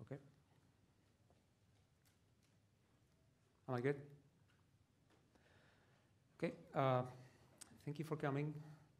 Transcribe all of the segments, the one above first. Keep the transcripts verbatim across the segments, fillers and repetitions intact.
Okay. Am I good? Okay. Uh, thank you for coming.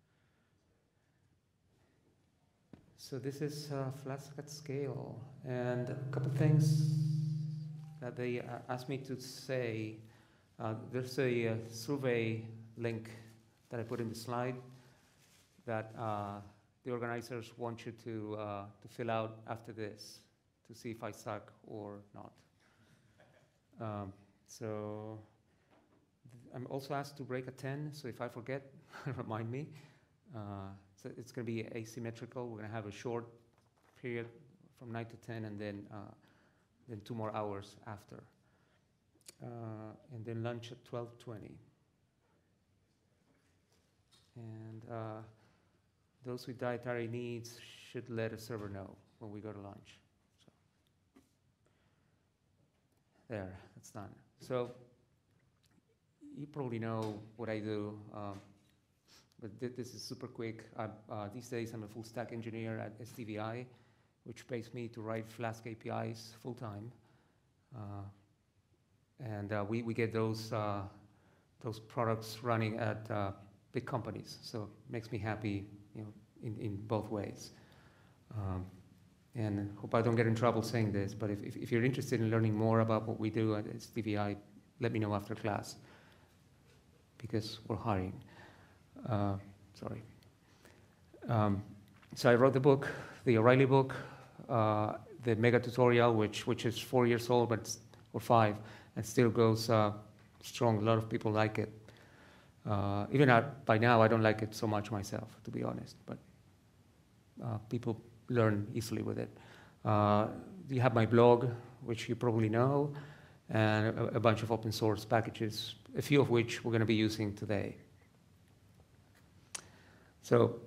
So this is uh, Flask at scale, and a couple things that they uh, asked me to say. Uh, there's a uh, survey link that I put in the slide that uh, the organizers want you to uh, to fill out after this to see if I suck or not. Um, so I'm also asked to break at ten, so if I forget, remind me. Uh, so it's going to be asymmetrical. We're going to have a short period from nine to ten, and then uh, then two more hours after, uh, and then lunch at twelve twenty. And uh, those with dietary needs should let a server know when we go to lunch. So there, that's done. So you probably know what I do. Um, But th this is super quick. Uh, uh, these days, I'm a full stack engineer at S T V I, which pays me to write Flask A P Is full time. Uh, and uh, we, we get those, uh, those products running at uh, big companies. So it makes me happy, you know, in, in both ways. Um, and hope I don't get in trouble saying this, but if, if, if you're interested in learning more about what we do at S T V I, let me know after class, because we're hiring. Uh, sorry. Um, so I wrote the book, the O'Reilly book, uh, the mega tutorial, which which is four years old, but or five, and still goes uh, strong. A lot of people like it. Uh, even at, by now, I don't like it so much myself, to be honest. But uh, people learn easily with it. Uh, you have my blog, which you probably know, and a, a bunch of open source packages, a few of which we're going to be using today. So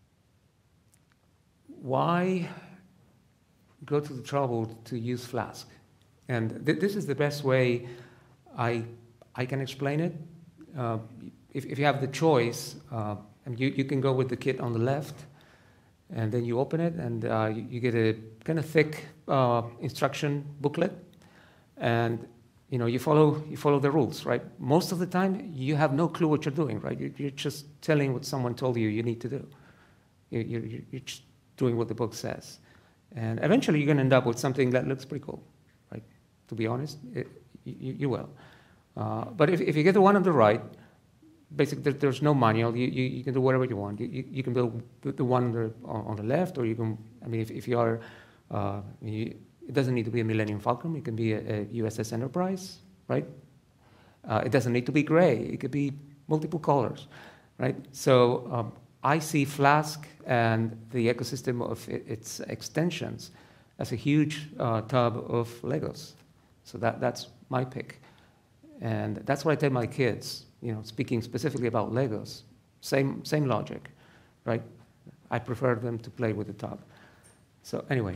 why go to the trouble to use Flask? And th this is the best way I, I can explain it. Uh, if, if you have the choice, uh, and you, you can go with the kit on the left, and then you open it, and uh, you, you get a kind of thick uh, instruction booklet, and you know, you follow, you follow the rules, right? Most of the time, you have no clue what you're doing, right? You're, you're just telling what someone told you you need to do. You're, you're, you're just doing what the book says. And eventually, you're going to end up with something that looks pretty cool, right? To be honest, it, you, you will. Uh, but if, if you get the one on the right, basically, there, there's no manual. You, you, you can do whatever you want. You, you, you can build the one on the, on the left, or you can, I mean, if, if you are, uh, you, it doesn't need to be a Millennium Falcon. It can be a, a U S S Enterprise, right? Uh, it doesn't need to be gray. It could be multiple colors, right? So um, I see Flask and the ecosystem of it, its extensions as a huge uh, tub of Legos. So that, that's my pick. And that's what I tell my kids, you know, speaking specifically about Legos. Same, same logic, right? I prefer them to play with the tub. So anyway.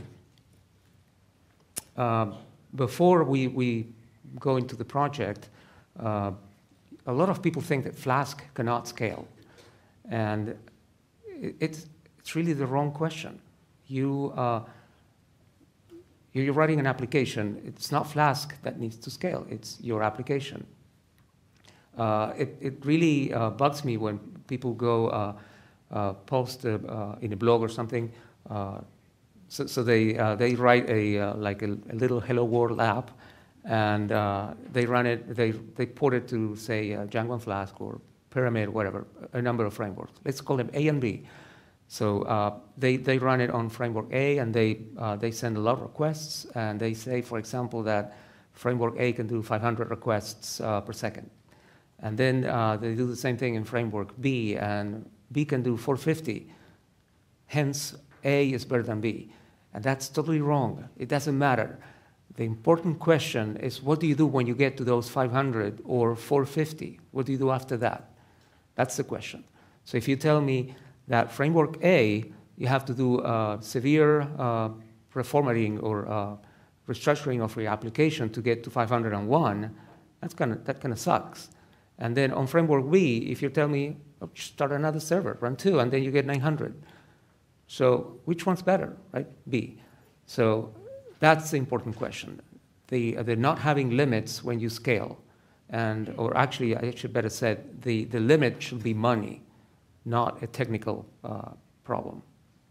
Uh, before we, we go into the project, uh, a lot of people think that Flask cannot scale. And it, it's, it's really the wrong question. You, uh, you're writing an application. It's not Flask that needs to scale. It's your application. Uh, it, it really uh, bugs me when people go uh, uh, post uh, uh, in a blog or something. Uh, So, so they, uh, they write a, uh, like a, a little Hello World app, and uh, they run it, they, they port it to, say, uh, Django and Flask or Pyramid, whatever, a number of frameworks. Let's call them A and B. So uh, they, they run it on framework A, and they, uh, they send a lot of requests, and they say, for example, that framework A can do five hundred requests uh, per second. And then uh, they do the same thing in framework B, and B can do four fifty. Hence, A is better than B. And that's totally wrong. It doesn't matter. The important question is, what do you do when you get to those five hundred or four fifty? What do you do after that? That's the question. So if you tell me that framework A, you have to do uh, severe uh, reformatting or uh, restructuring of your application to get to five hundred one, that's kinda, that kind of sucks. And then on framework B, if you tell me, oh, start another server, run two, and then you get nine hundred. So which one's better, right? B. So that's the important question. The, the not having limits when you scale, and, or actually, I should better say, the, the limit should be money, not a technical uh, problem.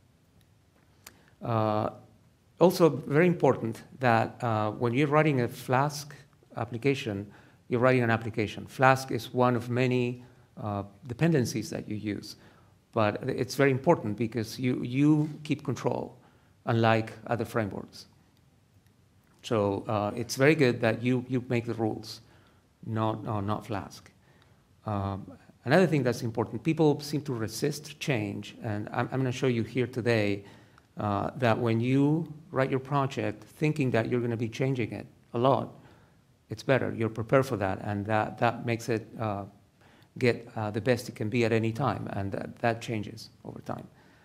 Uh, also, very important that uh, when you're writing a Flask application, you're writing an application. Flask is one of many uh, dependencies that you use, but it's very important because you, you keep control, unlike other frameworks. So uh, it's very good that you, you make the rules, not, uh, not Flask. Um, another thing that's important, people seem to resist change, and I'm, I'm going to show you here today uh, that when you write your project thinking that you're going to be changing it a lot, it's better. You're prepared for that, and that, that makes it uh, get uh, the best it can be at any time, and that, that changes over time.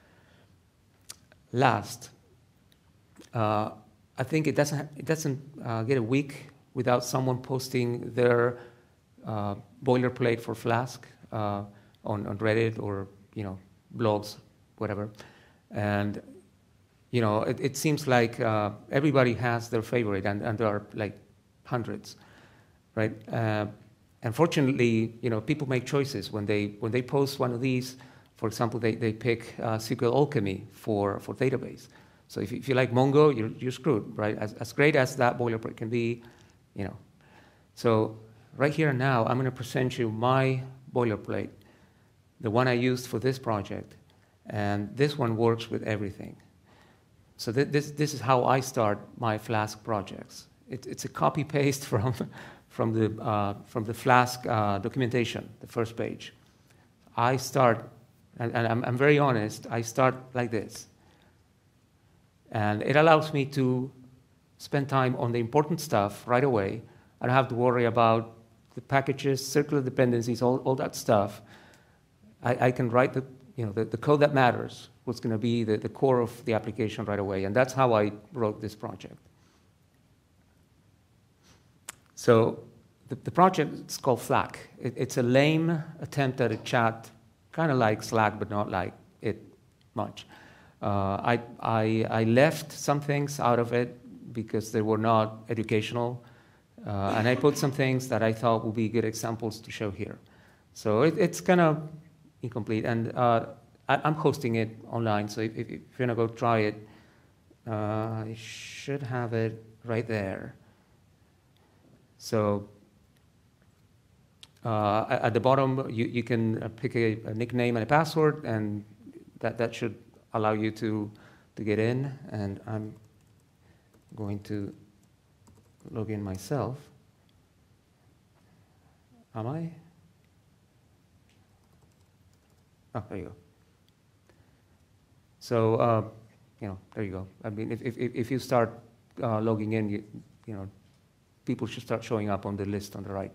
Last, uh, I think it doesn't, it doesn't uh, get a week without someone posting their uh, boilerplate for Flask uh, on, on Reddit or, you know, blogs, whatever. And, you know, it, it seems like uh, everybody has their favorite, and, and there are like hundreds, right? Uh, unfortunately, you know, people make choices when they, when they post one of these. For example, they, they pick uh, S Q L Alchemy for, for database. So if you, if you like Mongo, you're, you're screwed, right? As, as great as that boilerplate can be, you know. So right here and now, I'm going to present you my boilerplate, the one I used for this project. And this one works with everything. So th this, this is how I start my Flask projects. It, it's a copy-paste from, from, the, uh, from the Flask uh, documentation, the first page. I start, and, and I'm, I'm very honest, I start like this. And it allows me to spend time on the important stuff right away. I don't have to worry about the packages, circular dependencies, all, all that stuff. I, I can write the, you know, the, the code that matters, what's going to be the, the core of the application right away. And that's how I wrote this project. So the, the project is called Flask. It, it's a lame attempt at a chat, kind of like Slack, but not like it much. Uh, I, I, I left some things out of it because they were not educational, uh, and I put some things that I thought would be good examples to show here. So it, it's kind of incomplete, and uh, I, I'm hosting it online, so if, if you're going to go try it, uh, I should have it right there. So uh, at the bottom, you, you can pick a, a nickname and a password, and that, that should allow you to, to get in, and I'm going to log in myself. Am I? Oh, there you go. So, uh, you know, there you go. I mean, if, if, if you start uh, logging in, you, you know, people should start showing up on the list on the right.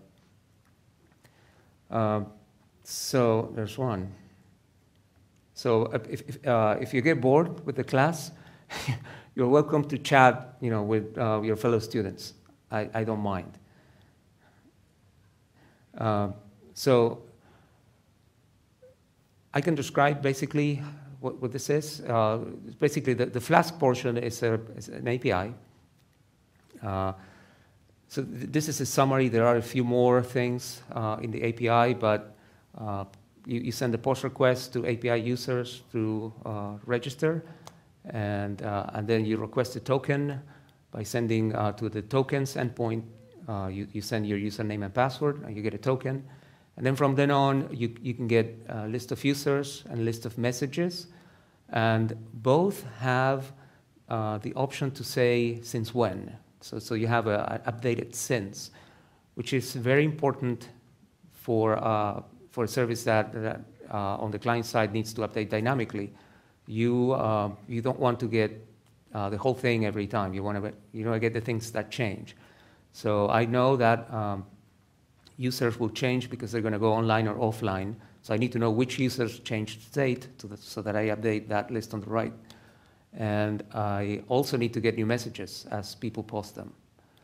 Uh, so there's one. So if, if, uh, if you get bored with the class, you're welcome to chat, you know, with uh, your fellow students. I, I don't mind. Uh, so I can describe basically what, what this is. Uh, basically, the, the Flask portion is, a, is an A P I. Uh, so th this is a summary. There are a few more things uh, in the A P I, but uh, You, you send a post request to A P I users through uh, register, and, uh, and then you request a token by sending uh, to the tokens endpoint. Uh, you, you send your username and password, and you get a token. And then from then on, you, you can get a list of users and a list of messages. And both have uh, the option to say since when. So, so you have an updated since, which is very important for uh, for a service that, that uh, on the client side needs to update dynamically. You, uh, you don't want to get uh, the whole thing every time. You want to you know, get the things that change. So I know that um, users will change because they're going to go online or offline. So I need to know which users changed state to the, so that I update that list on the right. And I also need to get new messages as people post them.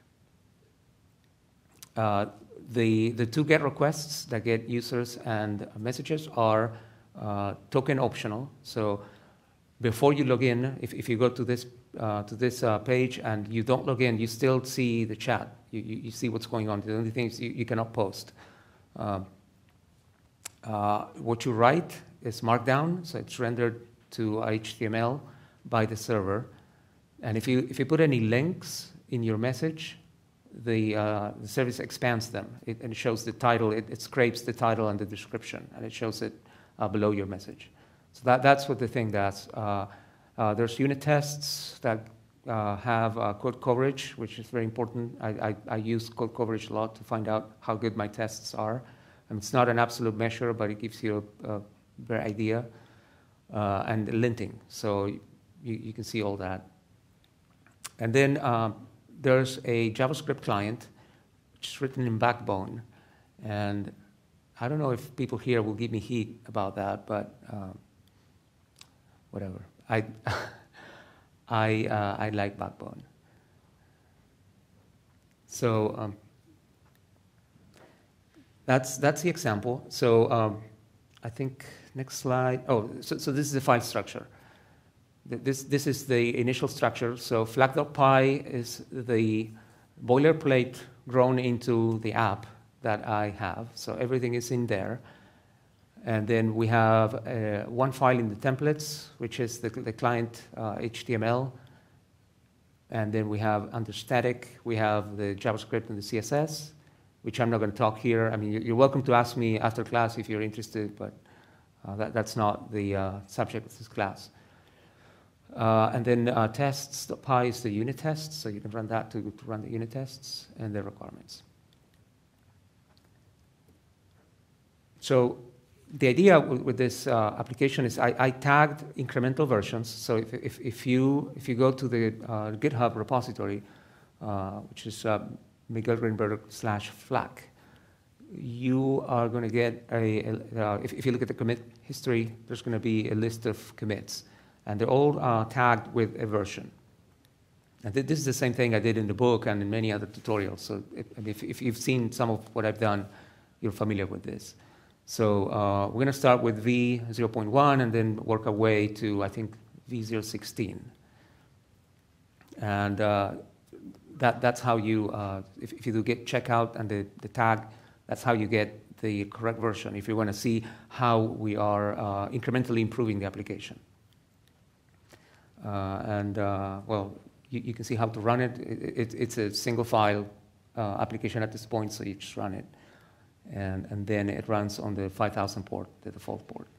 Uh, The, the two GET requests that get users and messages are uh, token optional. So before you log in, if, if you go to this uh, to this uh, page and you don't log in, you still see the chat. You, you, you see what's going on. The only thing is you, you cannot post. Uh, uh, what you write is markdown, so it's rendered to H T M L by the server. And if you, if you put any links in your message, the, uh, the service expands them. It, and it shows the title. It, it scrapes the title and the description, and it shows it uh, below your message. So that, that's what the thing does. Uh, uh, there's unit tests that uh, have uh, code coverage, which is very important. I, I, I use code coverage a lot to find out how good my tests are. And it's not an absolute measure, but it gives you a, a better idea. Uh, and linting, so you, you can see all that. And then uh, there's a JavaScript client, which is written in Backbone. And I don't know if people here will give me heat about that, but uh, whatever. I, I, uh, I like Backbone. So um, that's, that's the example. So um, I think next slide. Oh, so, so this is the file structure. This, this is the initial structure. So flag.py is the boilerplate grown into the app that I have. So everything is in there. And then we have uh, one file in the templates, which is the, the client uh, H T M L. And then we have under static, we have the JavaScript and the C S S, which I'm not going to talk here. I mean, you're welcome to ask me after class if you're interested, but uh, that, that's not the uh, subject of this class. Uh, and then uh, tests.py is the unit tests, so you can run that to, to run the unit tests and their requirements. So the idea with, with this uh, application is I, I tagged incremental versions. So if, if, if, you, if you go to the uh, GitHub repository, uh, which is uh, Miguel Grinberg slash Flask, you are going to get a, a uh, if, if you look at the commit history, there's going to be a list of commits. And they're all uh, tagged with a version. And th this is the same thing I did in the book and in many other tutorials. So if, if, if you've seen some of what I've done, you're familiar with this. So uh, we're going to start with V zero point one and then work our way to, I think, V zero point sixteen. And uh, that, that's how you, uh, if, if you do git checkout and the, the tag, that's how you get the correct version if you want to see how we are uh, incrementally improving the application. Uh, and, uh, well, you, you can see how to run it. It, it. It's a single file uh, application at this point, so you just run it. And, and then it runs on the five thousand port, the default port.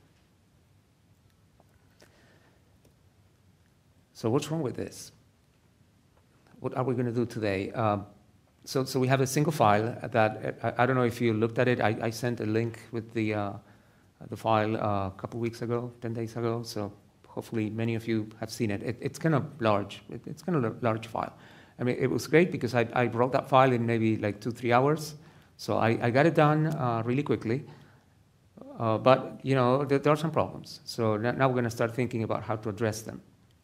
So what's wrong with this? What are we going to do today? Um, so, so we have a single file that, I, I don't know if you looked at it. I, I sent a link with the, uh, the file uh, a couple weeks ago, ten days ago. So hopefully many of you have seen it. it it's kind of large. It, it's kind of a large file. I mean, it was great because I, I wrote that file in maybe like two, three hours. So I, I got it done uh, really quickly. Uh, but, you know, there, there are some problems. So now, now we're going to start thinking about how to address them.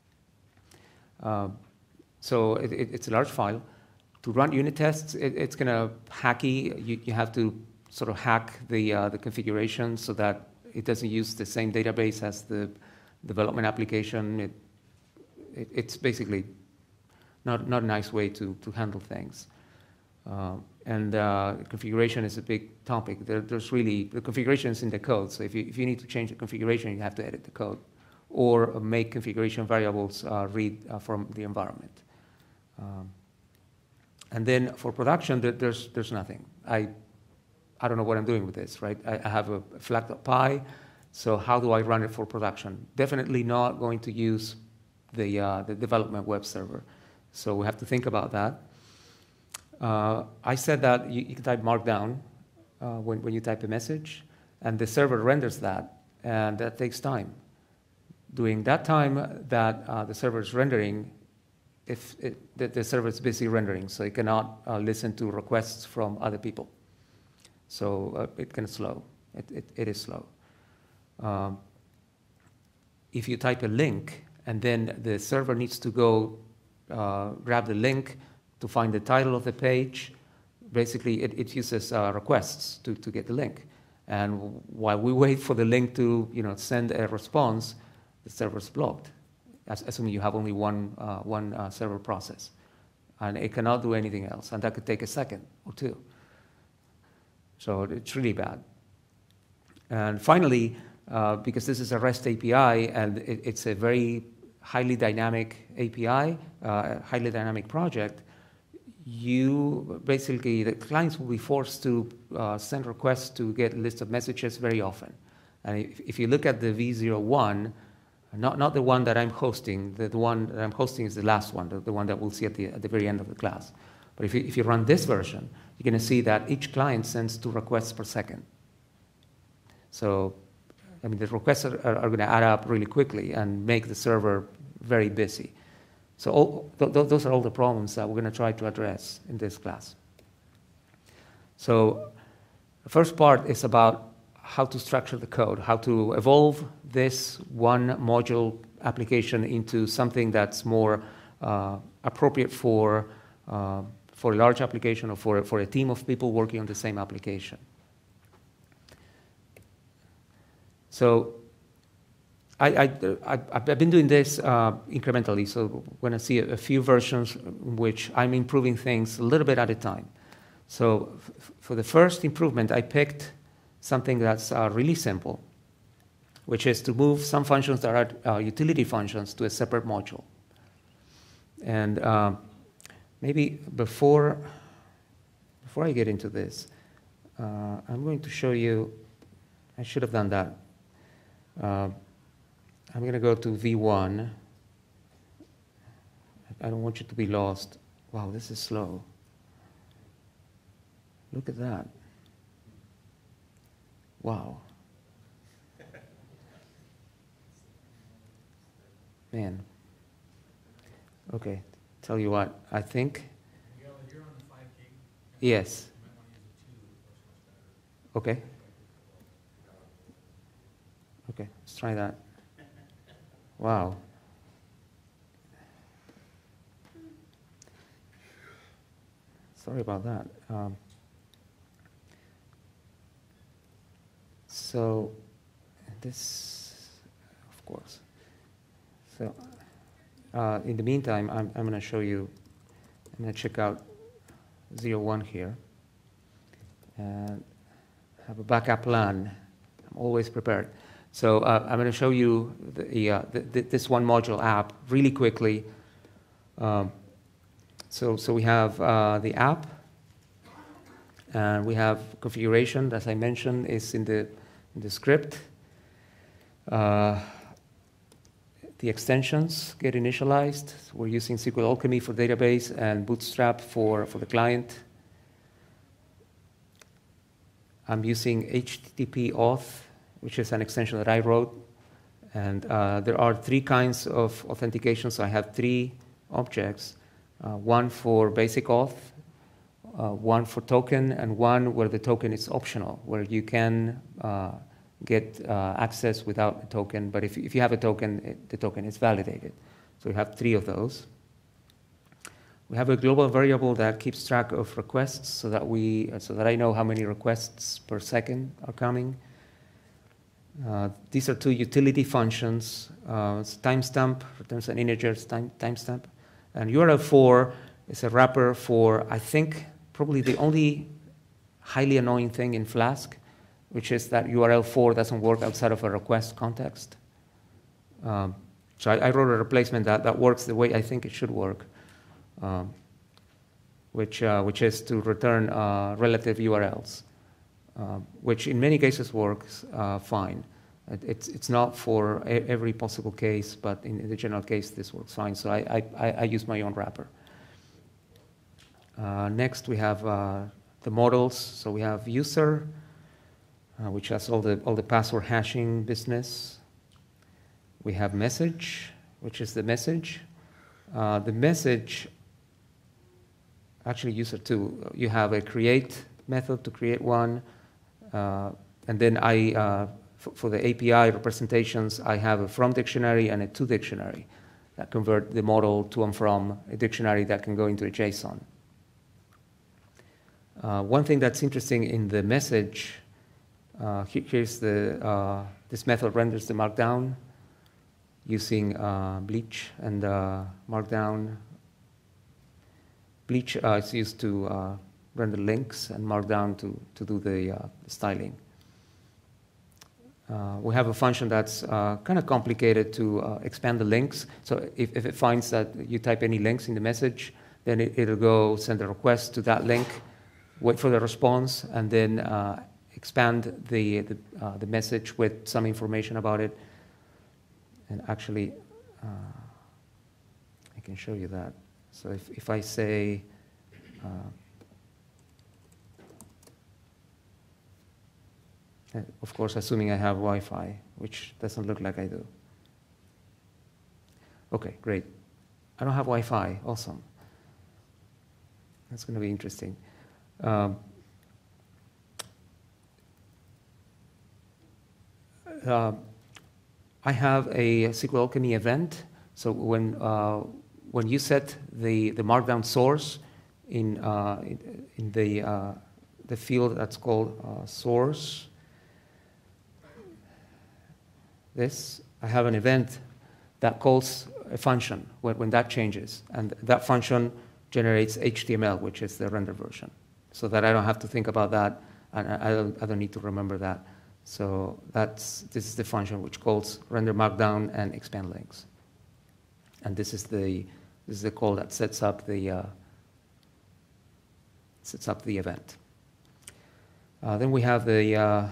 Uh, so it, it, it's a large file. To run unit tests, it, it's kind of hacky. You, you have to sort of hack the, uh, the configuration so that it doesn't use the same database as the development application. It, it, it's basically not, not a nice way to, to handle things. Uh, and uh, configuration is a big topic. There, there's really, the configuration is in the code. So if you, if you need to change the configuration, you have to edit the code or make configuration variables uh, read uh, from the environment. Um, and then for production, there, there's, there's nothing. I, I don't know what I'm doing with this, right? I, I have a flag.py. So how do I run it for production? Definitely not going to use the, uh, the development web server. So we have to think about that. Uh, I said that you, you can type markdown uh, when, when you type a message, and the server renders that, and that takes time. During that time that uh, the server is rendering, if it, the, the server is busy rendering, so it cannot uh, listen to requests from other people. So uh, it can slow. It, it, it is slow. Um, if you type a link, and then the server needs to go uh, grab the link to find the title of the page, basically it, it uses uh, requests to, to get the link. And while we wait for the link to you know, send a response, the server's blocked. assuming you have only one, uh, one uh, server process. And it cannot do anything else, and that could take a second or two. So it's really bad. And finally, uh, because this is a REST A P I, and it, it's a very highly dynamic A P I, uh, highly dynamic project, you basically, the clients will be forced to uh, send requests to get a list of messages very often. And if, if you look at the V zero one, not, not the one that I'm hosting, the, the one that I'm hosting is the last one, the, the one that we'll see at the, at the very end of the class. But if you, if you run this version, you're going to see that each client sends two requests per second. So, I mean, the requests are, are, are going to add up really quickly and make the server very busy. So all, th th those are all the problems that we're going to try to address in this class. So the first part is about how to structure the code, how to evolve this one module application into something that's more uh, appropriate for, uh, for a large application or for, for a team of people working on the same application. So I, I, I, I've been doing this uh, incrementally, so we're going to see a, a few versions in which I'm improving things a little bit at a time. So f for the first improvement, I picked something that's uh, really simple, which is to move some functions that are uh, utility functions to a separate module. And uh, maybe before, before I get into this, uh, I'm going to show you, I should have done that. Uh, I'm going to go to V one. I don't want you to be lost. Wow, this is slow. Look at that. Wow. Man. Okay, tell you what, I think. Miguel, you're on the five gig. Yes. You might want to use a two, it works much better. Okay. Okay, let's try that. Wow. Sorry about that. Um, so, this, of course. So, uh, in the meantime, I'm, I'm going to show you, I'm going to check out zero one here and have a backup plan. I'm always prepared. So uh, I'm going to show you the, uh, the, the, this one module app really quickly. Um, so, so we have uh, the app, and we have configuration, as I mentioned, is in the, in the script. Uh, the extensions get initialized. We're using S Q L Alchemy for database and Bootstrap for, for the client. I'm using H T T P auth, which is an extension that I wrote. And uh, there are three kinds of authentication. So I have three objects, uh, one for basic auth, uh, one for token, and one where the token is optional, where you can uh, get uh, access without a token. But if, if you have a token, it, the token is validated. So we have three of those. We have a global variable that keeps track of requests so that, we, so that I know how many requests per second are coming. Uh, these are two utility functions. Uh, timestamp returns an integer time, timestamp. And U R L four is a wrapper for, I think, probably the only highly annoying thing in Flask, which is that U R L four doesn't work outside of a request context. Um, so I, I wrote a replacement that, that works the way I think it should work, um, which, uh, which is to return uh, relative U R Ls. Uh, which in many cases works uh, fine. It, it's, it's not for a, every possible case, but in, in the general case, this works fine. So I, I, I use my own wrapper. Uh, next, we have uh, the models. So we have user, uh, which has all the, all the password hashing business. We have message, which is the message. Uh, the message, actually user two, you have a create method to create one. Uh, and then I, uh, for the A P I representations, I have a from dictionary and a to dictionary that convert the model to and from a dictionary that can go into a JSON. Uh, one thing that's interesting in the message, uh, here, here's the, uh, this method renders the markdown. using uh, Bleach and uh, Markdown. Bleach uh, is used to uh, render links, and Markdown to, to do the uh, styling. Uh, we have a function that's uh, kind of complicated to uh, expand the links. So if, if it finds that you type any links in the message, then it, it'll go send a request to that link, wait for the response, and then uh, expand the, the, uh, the message with some information about it. And actually, uh, I can show you that. So if, if I say, uh, of course, assuming I have Wi-Fi, which doesn't look like I do. Okay, great. I don't have Wi-Fi. Awesome. That's going to be interesting. Um, uh, I have a S Q L Alchemy event. So when uh, when you set the the Markdown source in uh, in, in the uh, the field that's called uh, source. This, I have an event that calls a function when, when that changes. And that function generates H T M L, which is the render version. So that I don't have to think about that, and I don't, I don't need to remember that. So that's, this is the function which calls render markdown and expand links. And this is the, this is the call that sets up the, uh, sets up the event. Uh, then we have the, uh,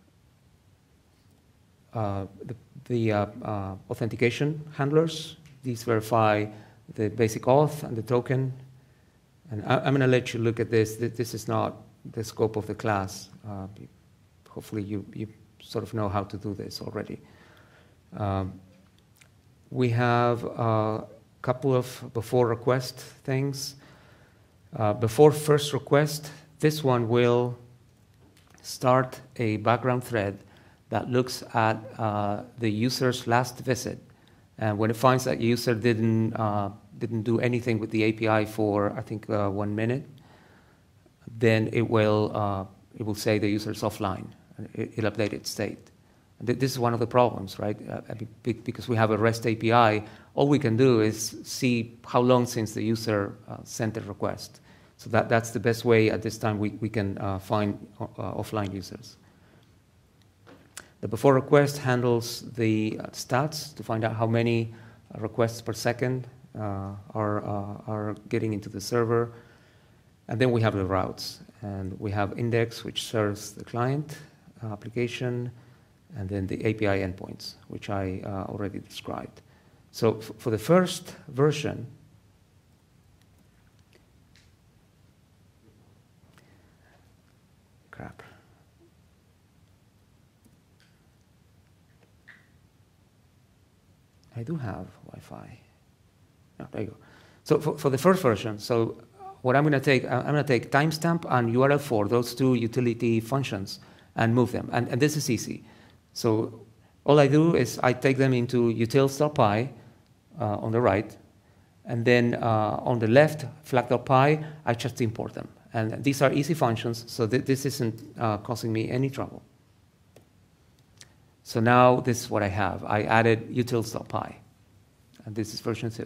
Uh, the, the uh, uh, authentication handlers. These verify the basic auth and the token. And I, I'm going to let you look at this. This is not the scope of the class. Uh, hopefully you, you sort of know how to do this already. Um, we have a couple of before request things. Uh, before first request, this one will start a background thread that looks at uh, the user's last visit. And when it finds that user didn't, uh, didn't do anything with the A P I for, I think, uh, one minute, then it will, uh, it will say the user's offline. It, it'll update its state. This is one of the problems, right? Uh, because we have a REST A P I, all we can do is see how long since the user uh, sent the request. So that, that's the best way at this time we, we can uh, find uh, offline users. The before request handles the uh, stats to find out how many uh, requests per second uh, are, uh, are getting into the server. And then we have the routes. And we have index, which serves the client uh, application, and then the A P I endpoints, which I uh, already described. So f for the first version, crap. I do have Wi-Fi. Oh, there you go. So for, for the first version, so what I'm going to take, I'm going to take timestamp and U R L for those two utility functions and move them. And, and this is easy. So all I do is I take them into utils.py uh, on the right, and then uh, on the left, flag.py, I just import them. And these are easy functions, so th this isn't uh, causing me any trouble. So now this is what I have. I added utils.py, and this is version two.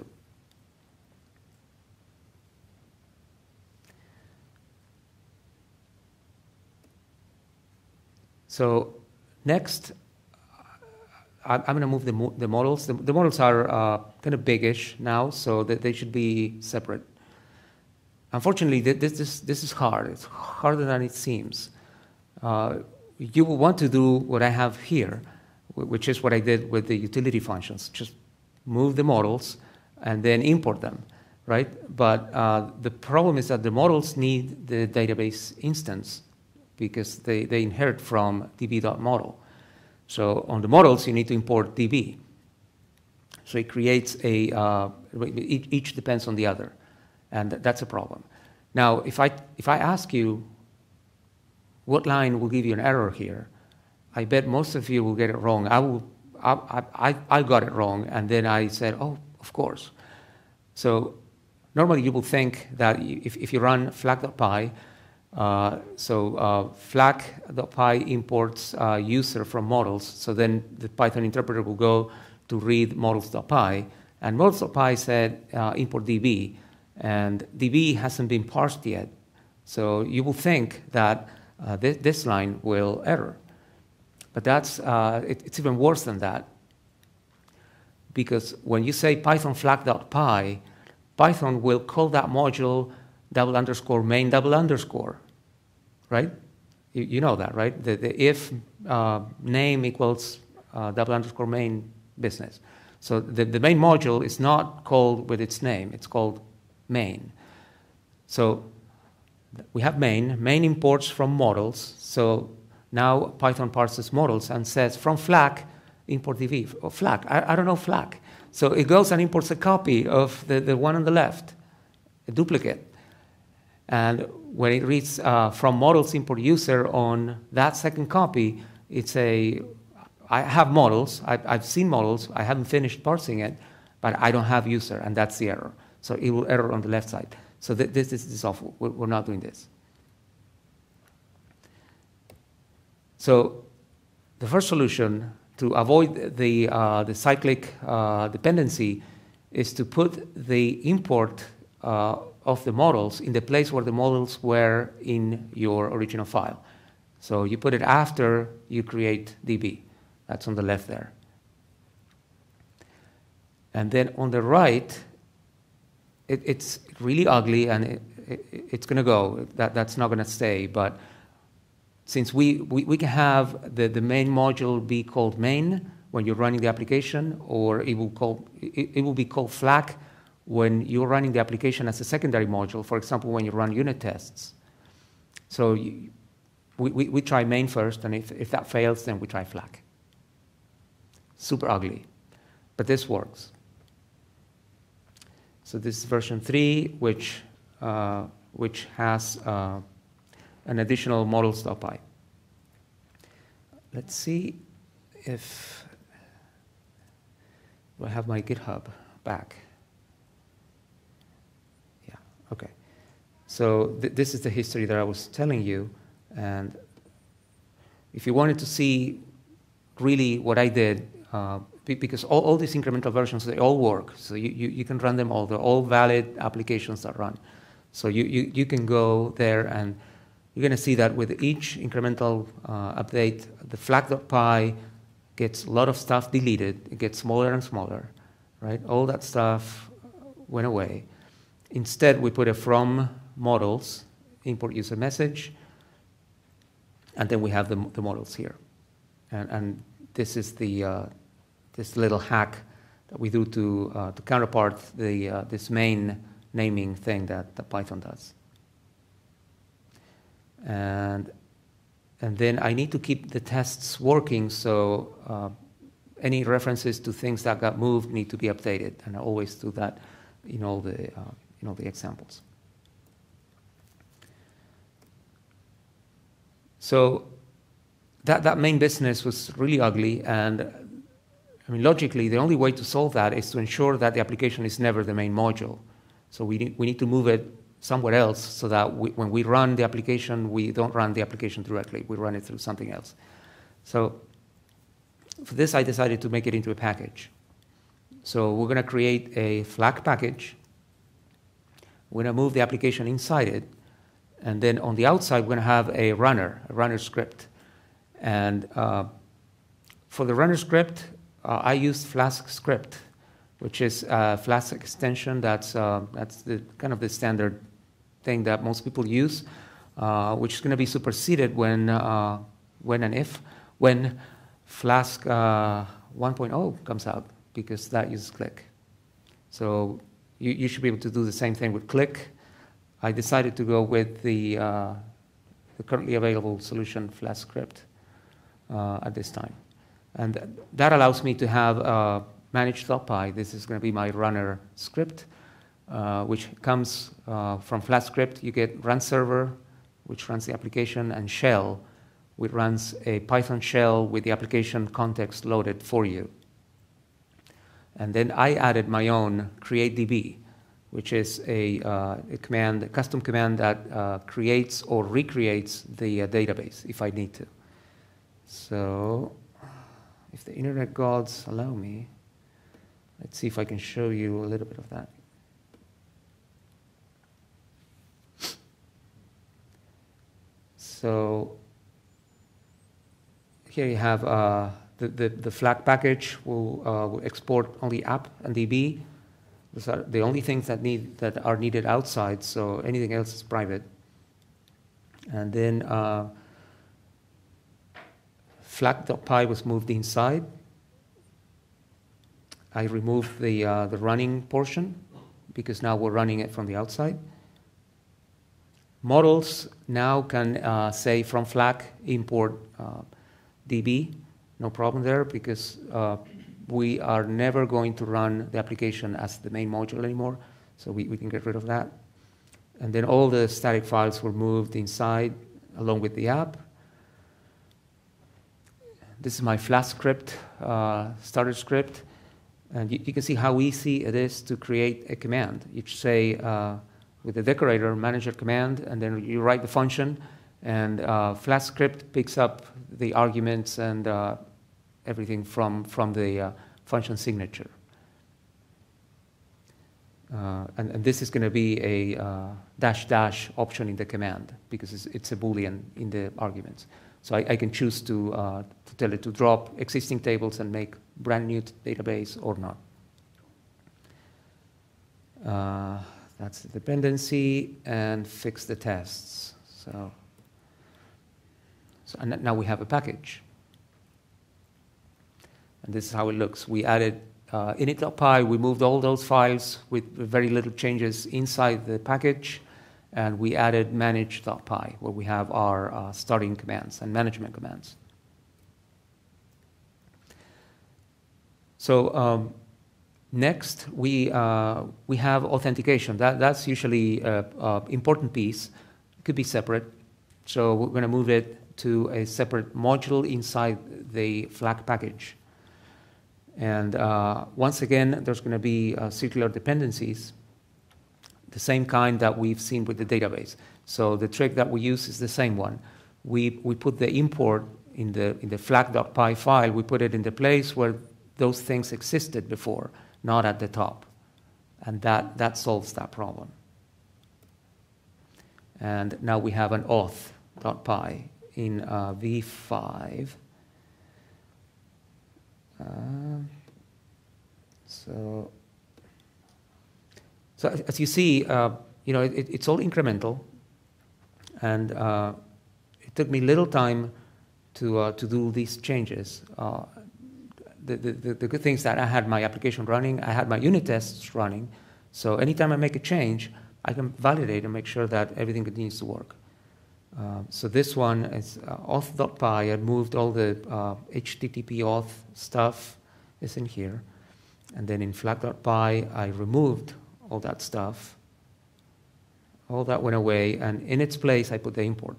So next, I'm going to move the, mo the models. The, the models are uh, kind of biggish now, so that they should be separate. Unfortunately, this, this, this is hard. It's harder than it seems. Uh, you will want to do what I have here, which is what I did with the utility functions. Just move the models and then import them, right? But uh, the problem is that the models need the database instance because they, they inherit from db.model. So on the models, you need to import db. So it creates a, uh, each, each depends on the other, and that's a problem. Now, if I, if I ask you what line will give you an error here, I bet most of you will get it wrong. I, will, I, I, I got it wrong, and then I said, oh, of course. So normally you will think that if, if you run flag.py, uh, so uh, flag.py imports uh, user from models, so then the Python interpreter will go to read models.py, and models.py said uh, import D B, and D B hasn't been parsed yet. So you will think that uh, th this line will error. But that's, uh, it, it's even worse than that. Because when you say Python flag.py, Python will call that module double underscore main double underscore, right? You, you know that, right? The, the if uh, name equals uh, double underscore main business. So the, the main module is not called with its name, it's called main. So we have main, main imports from models. So now Python parses models and says from flag, import D B, or flag, I, I don't know flag. So it goes and imports a copy of the, the one on the left, a duplicate. And when it reads uh, from models import user on that second copy, it's a, I have models, I, I've seen models, I haven't finished parsing it, but I don't have user, and that's the error. So it will error on the left side. So th this, this is awful, we're, we're not doing this. So the first solution to avoid the, uh, the cyclic uh, dependency is to put the import uh, of the models in the place where the models were in your original file. So you put it after you create D B. That's on the left there. And then on the right, it, it's really ugly, and it, it, it's going to go. That, that's not going to stay. But since we, we, we can have the, the main module be called main when you're running the application, or it will, call, it, it will be called flag when you're running the application as a secondary module, for example, when you run unit tests. So you, we, we, we try main first, and if, if that fails, then we try flag. Super ugly, but this works. So this is version three, which, uh, which has uh, an additional models.py. Let's see if I have my GitHub back. Yeah, okay. So th this is the history that I was telling you, and if you wanted to see really what I did, uh, because all, all these incremental versions, they all work. So you, you, you can run them all. They're all valid applications that run. So you, you, you can go there, and you're going to see that with each incremental uh, update, the flag.py gets a lot of stuff deleted. It gets smaller and smaller, right? All that stuff went away. Instead, we put a from models, import user message, and then we have the, the models here. And, and this is the uh, this little hack that we do to uh, to counterpart the uh, this main naming thing that, that Python does. And and then I need to keep the tests working, so uh, any references to things that got moved need to be updated, and I always do that in all the uh, in all the examples. So that that main business was really ugly, and I mean, logically, the only way to solve that is to ensure that the application is never the main module. So we need, we need to move it somewhere else so that we, when we run the application, we don't run the application directly. We run it through something else. So for this, I decided to make it into a package. So we're going to create a flag package. We're going to move the application inside it. And then on the outside, we're going to have a runner, a runner script. And uh, for the runner script, Uh, I used Flask script, which is a Flask extension. That's uh, that's the kind of the standard thing that most people use, uh, which is going to be superseded when uh, when and if when Flask uh, one point oh comes out, because that uses click. So you, you should be able to do the same thing with click. I decided to go with the uh, the currently available solution, Flask script, uh, at this time. And that allows me to have uh, manage.py. This is going to be my runner script, uh, which comes uh, from Flask script. You get run server, which runs the application, and shell, which runs a Python shell with the application context loaded for you. And then I added my own createDB, which is a, uh, a command, a custom command that uh, creates or recreates the uh, database if I need to. So if the internet gods allow me, Let's see if I can show you a little bit of that. So here you have uh, the, the, the Flask package will, uh, will export only app and D B. Those are the only things that, need, that are needed outside, so anything else is private. And then uh, Flask.py was moved inside. I removed the, uh, the running portion because now we're running it from the outside. Models now can uh, say from Flask import uh, D B, no problem there because uh, we are never going to run the application as the main module anymore, so we, we can get rid of that. And then all the static files were moved inside along with the app. This is my Flask script, uh, starter script. And you, you can see how easy it is to create a command. You say uh, with the decorator, manager command, and then you write the function, and uh, Flask script picks up the arguments and uh, everything from, from the uh, function signature. Uh, and, and this is going to be a uh, dash dash option in the command because it's, it's a Boolean in the arguments. So I, I can choose to, uh, to tell it to drop existing tables and make brand new database or not. Uh, that's the dependency and fix the tests. So, so and now we have a package. And this is how it looks. We added uh, init.py, we moved all those files with very little changes inside the package, and we added manage.py, where we have our uh, starting commands and management commands. So um, next, we, uh, we have authentication. That, that's usually an important piece. It could be separate. So we're going to move it to a separate module inside the Flask package. And uh, once again, there's going to be uh, circular dependencies, the same kind that we've seen with the database. So the trick that we use is the same one. We, we put the import in the, in the flag.py file, we put it in the place where those things existed before, not at the top. And that, that solves that problem. And now we have an auth.py in uh, v five. Uh, so, so as you see, uh, you know, it, it's all incremental, and uh, it took me little time to uh, to do these changes. Uh, the, the the good thing is that I had my application running, I had my unit tests running, so anytime I make a change, I can validate and make sure that everything continues to work. Uh, so this one is uh, auth.py. I moved all the uh, H T T P auth stuff is in here. And then in flag.py, I removed all that stuff. All that went away. And in its place, I put the import.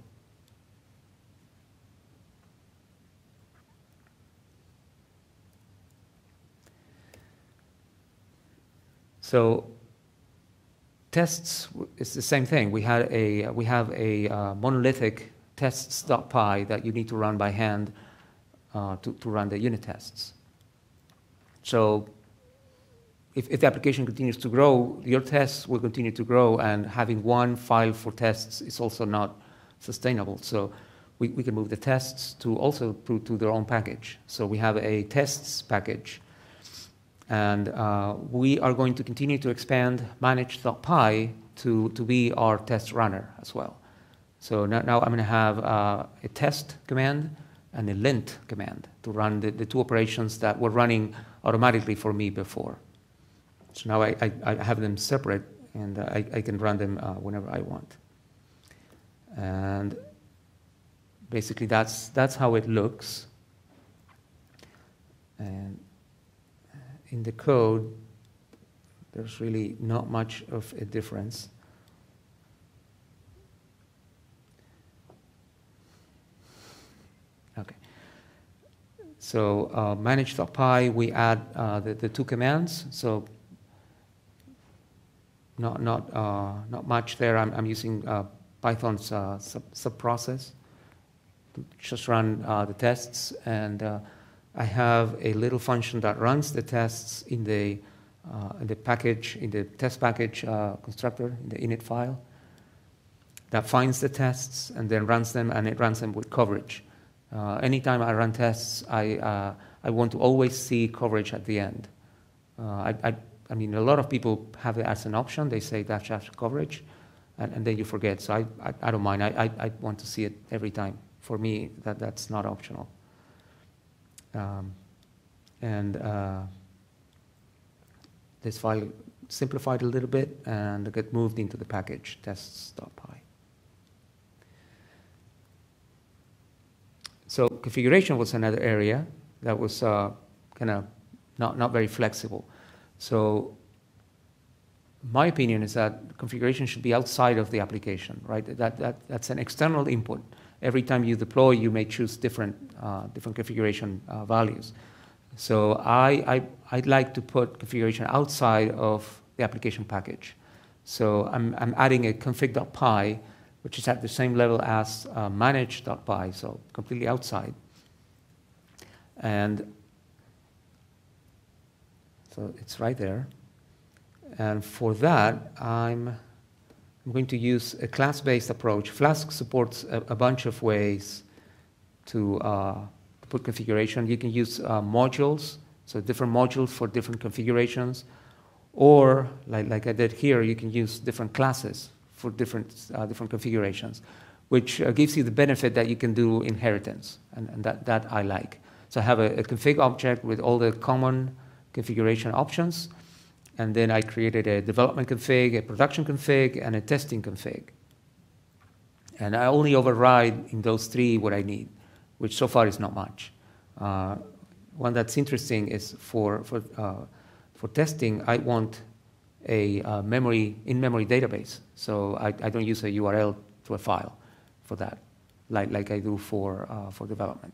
So tests is the same thing. We had a we have a uh, monolithic tests.py that you need to run by hand uh, to to run the unit tests. So if, if the application continues to grow, your tests will continue to grow, and having one file for tests is also not sustainable. So we, we can move the tests to also to, to their own package. So we have a tests package. And uh, we are going to continue to expand manage.py to, to be our test runner as well. So now, now I'm going to have uh, a test command and a lint command to run the, the two operations that were running automatically for me before. So now I, I, I have them separate, and I, I can run them uh, whenever I want. And basically that's, that's how it looks. And in the code, there's really not much of a difference. Okay. So uh, manage.py, we add uh, the, the two commands. So not not uh, not much there. I'm, I'm using uh, Python's uh, sub, sub process to just run uh, the tests, and uh, I have a little function that runs the tests in the uh, in the package, in the test package uh, constructor, in the init file, that finds the tests and then runs them, and it runs them with coverage. Uh, anytime I run tests, I, uh, I want to always see coverage at the end. Uh, I, I, I mean, a lot of people have it as an option. They say dash dash coverage, and, and then you forget. So I, I, I don't mind. I, I, I want to see it every time. For me, that, that's not optional. Um, and uh, this file simplified a little bit and get moved into the package tests.py. So configuration was another area that was uh, kind of not, not very flexible. So my opinion is that configuration should be outside of the application, right? That, that, that's an external input. Every time you deploy, you may choose different, uh, different configuration uh, values. So I, I, I'd like to put configuration outside of the application package. So I'm, I'm adding a config.py, which is at the same level as uh, manage.py, so completely outside. And so it's right there. And for that, I'm, I'm going to use a class-based approach. Flask supports a, a bunch of ways to, uh, to put configuration. You can use uh, modules, so different modules for different configurations. Or, like, like I did here, you can use different classes for different, uh, different configurations, which uh, gives you the benefit that you can do inheritance, and, and that, that I like. So I have a, a config object with all the common configuration options, and then I created a development config, a production config, and a testing config. And I only override in those three what I need, which so far is not much. Uh, one that's interesting is for, for, uh, for testing, I want a uh, memory, in-memory database. So I, I don't use a U R L to a file for that, like, like I do for, uh, for development.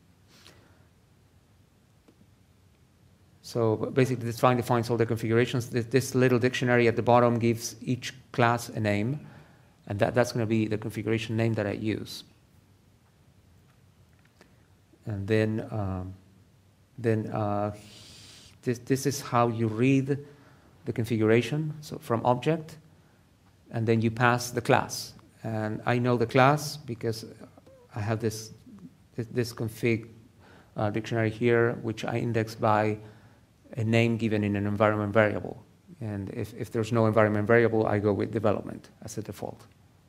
So basically, this find defines all the configurations. This, this little dictionary at the bottom gives each class a name, and that, that's going to be the configuration name that I use. And then, um, then uh, this, this is how you read the configuration, so from object, and then you pass the class. And I know the class because I have this, this, this config uh, dictionary here, which I index by a name given in an environment variable. And if, if there's no environment variable, I go with development as a default.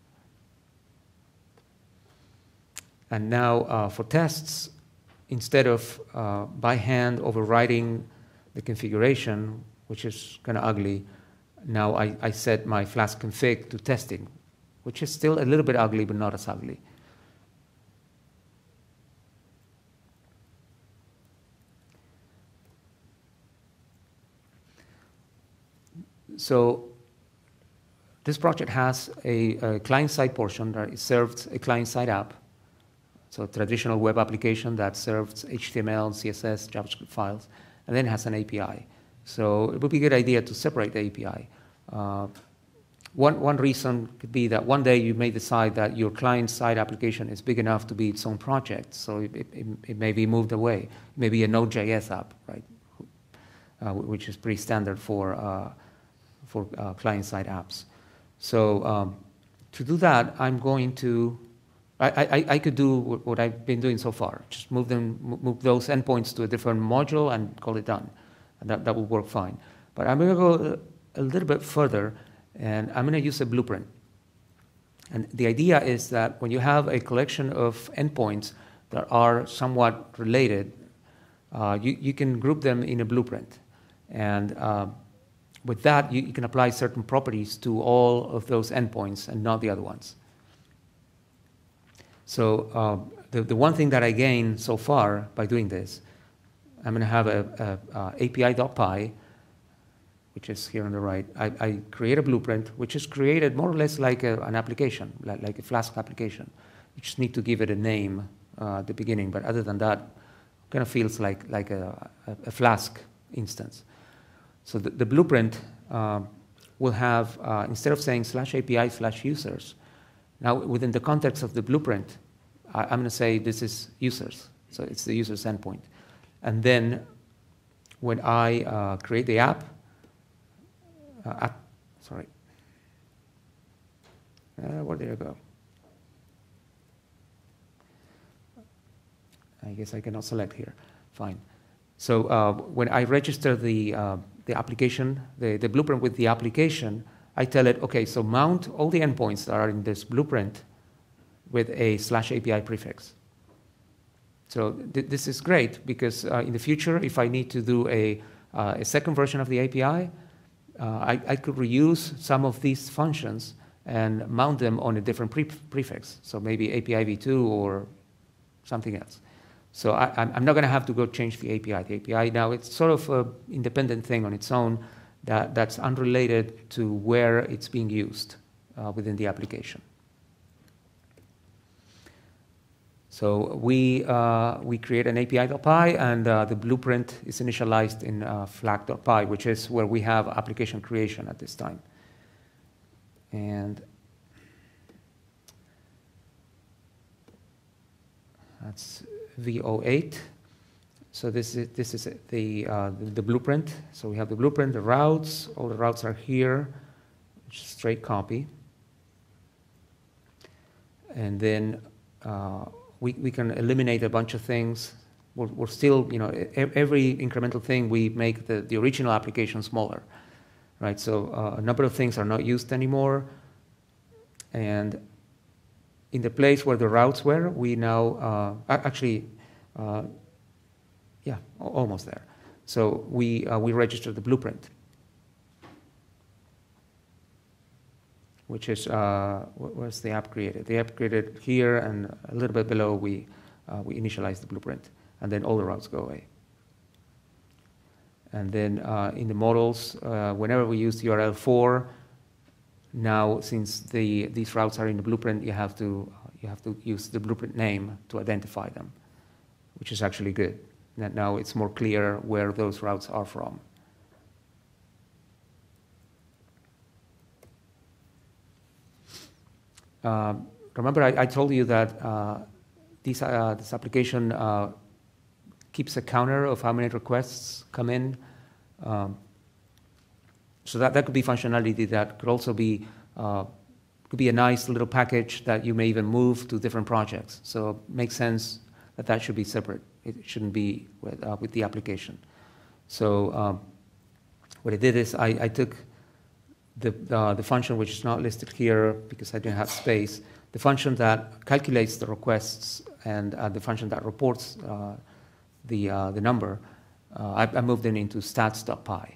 And now uh, for tests, instead of uh, by hand overriding the configuration, which is kind of ugly, now I, I set my Flask config to testing, which is still a little bit ugly, but not as ugly. So this project has a, a client-side portion that serves a client-side app, so a traditional web application that serves H T M L, C S S, JavaScript files, and then has an A P I. So it would be a good idea to separate the A P I. Uh, one, one reason could be that one day you may decide that your client-side application is big enough to be its own project, so it, it, it may be moved away. It may be a Node.js app, right, uh, which is pretty standard for, uh, for uh, client-side apps. So um, to do that, I'm going to, I, I, I could do what I've been doing so far, just move, them, move those endpoints to a different module and call it done. And that, that will work fine. But I'm going to go a little bit further, and I'm going to use a blueprint. And the idea is that when you have a collection of endpoints that are somewhat related, uh, you, you can group them in a blueprint. And uh, with that, you, you can apply certain properties to all of those endpoints and not the other ones. So uh, the, the one thing that I gain so far by doing this, I'm going to have a, a, a api.py, which is here on the right. I, I create a blueprint, which is created more or less like a, an application, like, like a Flask application. You just need to give it a name uh, at the beginning, but other than that, it kind of feels like, like a, a, a Flask instance. So the, the blueprint uh, will have, uh, instead of saying slash API slash users, now within the context of the blueprint, I, I'm going to say this is users. So it's the user's endpoint. And then when I uh, create the app, uh, app, sorry, uh, where did it go? I guess I cannot select here. Fine. So uh, when I register the, uh, the application, the, the blueprint with the application, I tell it, okay, so mount all the endpoints that are in this blueprint with a slash A P I prefix. So th this is great because uh, in the future, if I need to do a, uh, a second version of the A P I, uh, I, I could reuse some of these functions and mount them on a different pre prefix. So maybe A P I v two or something else. So I, I'm not going to have to go change the A P I. The A P I now, it's sort of an independent thing on its own that, that's unrelated to where it's being used uh, within the application. So we, uh, we create an A P I.py, and uh, the blueprint is initialized in uh, flag.py, which is where we have application creation at this time. And that's V zero eight. So this is, this is the, uh, the, the blueprint. So we have the blueprint, the routes, all the routes are here, which is straight copy. And then uh, we, we can eliminate a bunch of things. We're, we're still, you know, every incremental thing, we make the, the original application smaller, right? So uh, a number of things are not used anymore. And in the place where the routes were, we now, uh, actually, uh, yeah, almost there. So we, uh, we register the blueprint, which is, uh, where's the app created? The app created here, and a little bit below, we, uh, we initialize the blueprint, and then all the routes go away. And then uh, in the models, uh, whenever we use U R L four, now, since the, these routes are in the blueprint, you have to, you have to use the blueprint name to identify them, which is actually good. That now it's more clear where those routes are from. Uh, remember, I, I told you that uh, this, uh, this application uh, keeps a counter of how many requests come in. Um, So that, that could be functionality that could also be, uh, could be a nice little package that you may even move to different projects. So it makes sense that that should be separate. It shouldn't be with, uh, with the application. So um, what I did is I, I took the, uh, the function, which is not listed here because I didn't have space, the function that calculates the requests and uh, the function that reports uh, the, uh, the number, uh, I, I moved it into stats.py.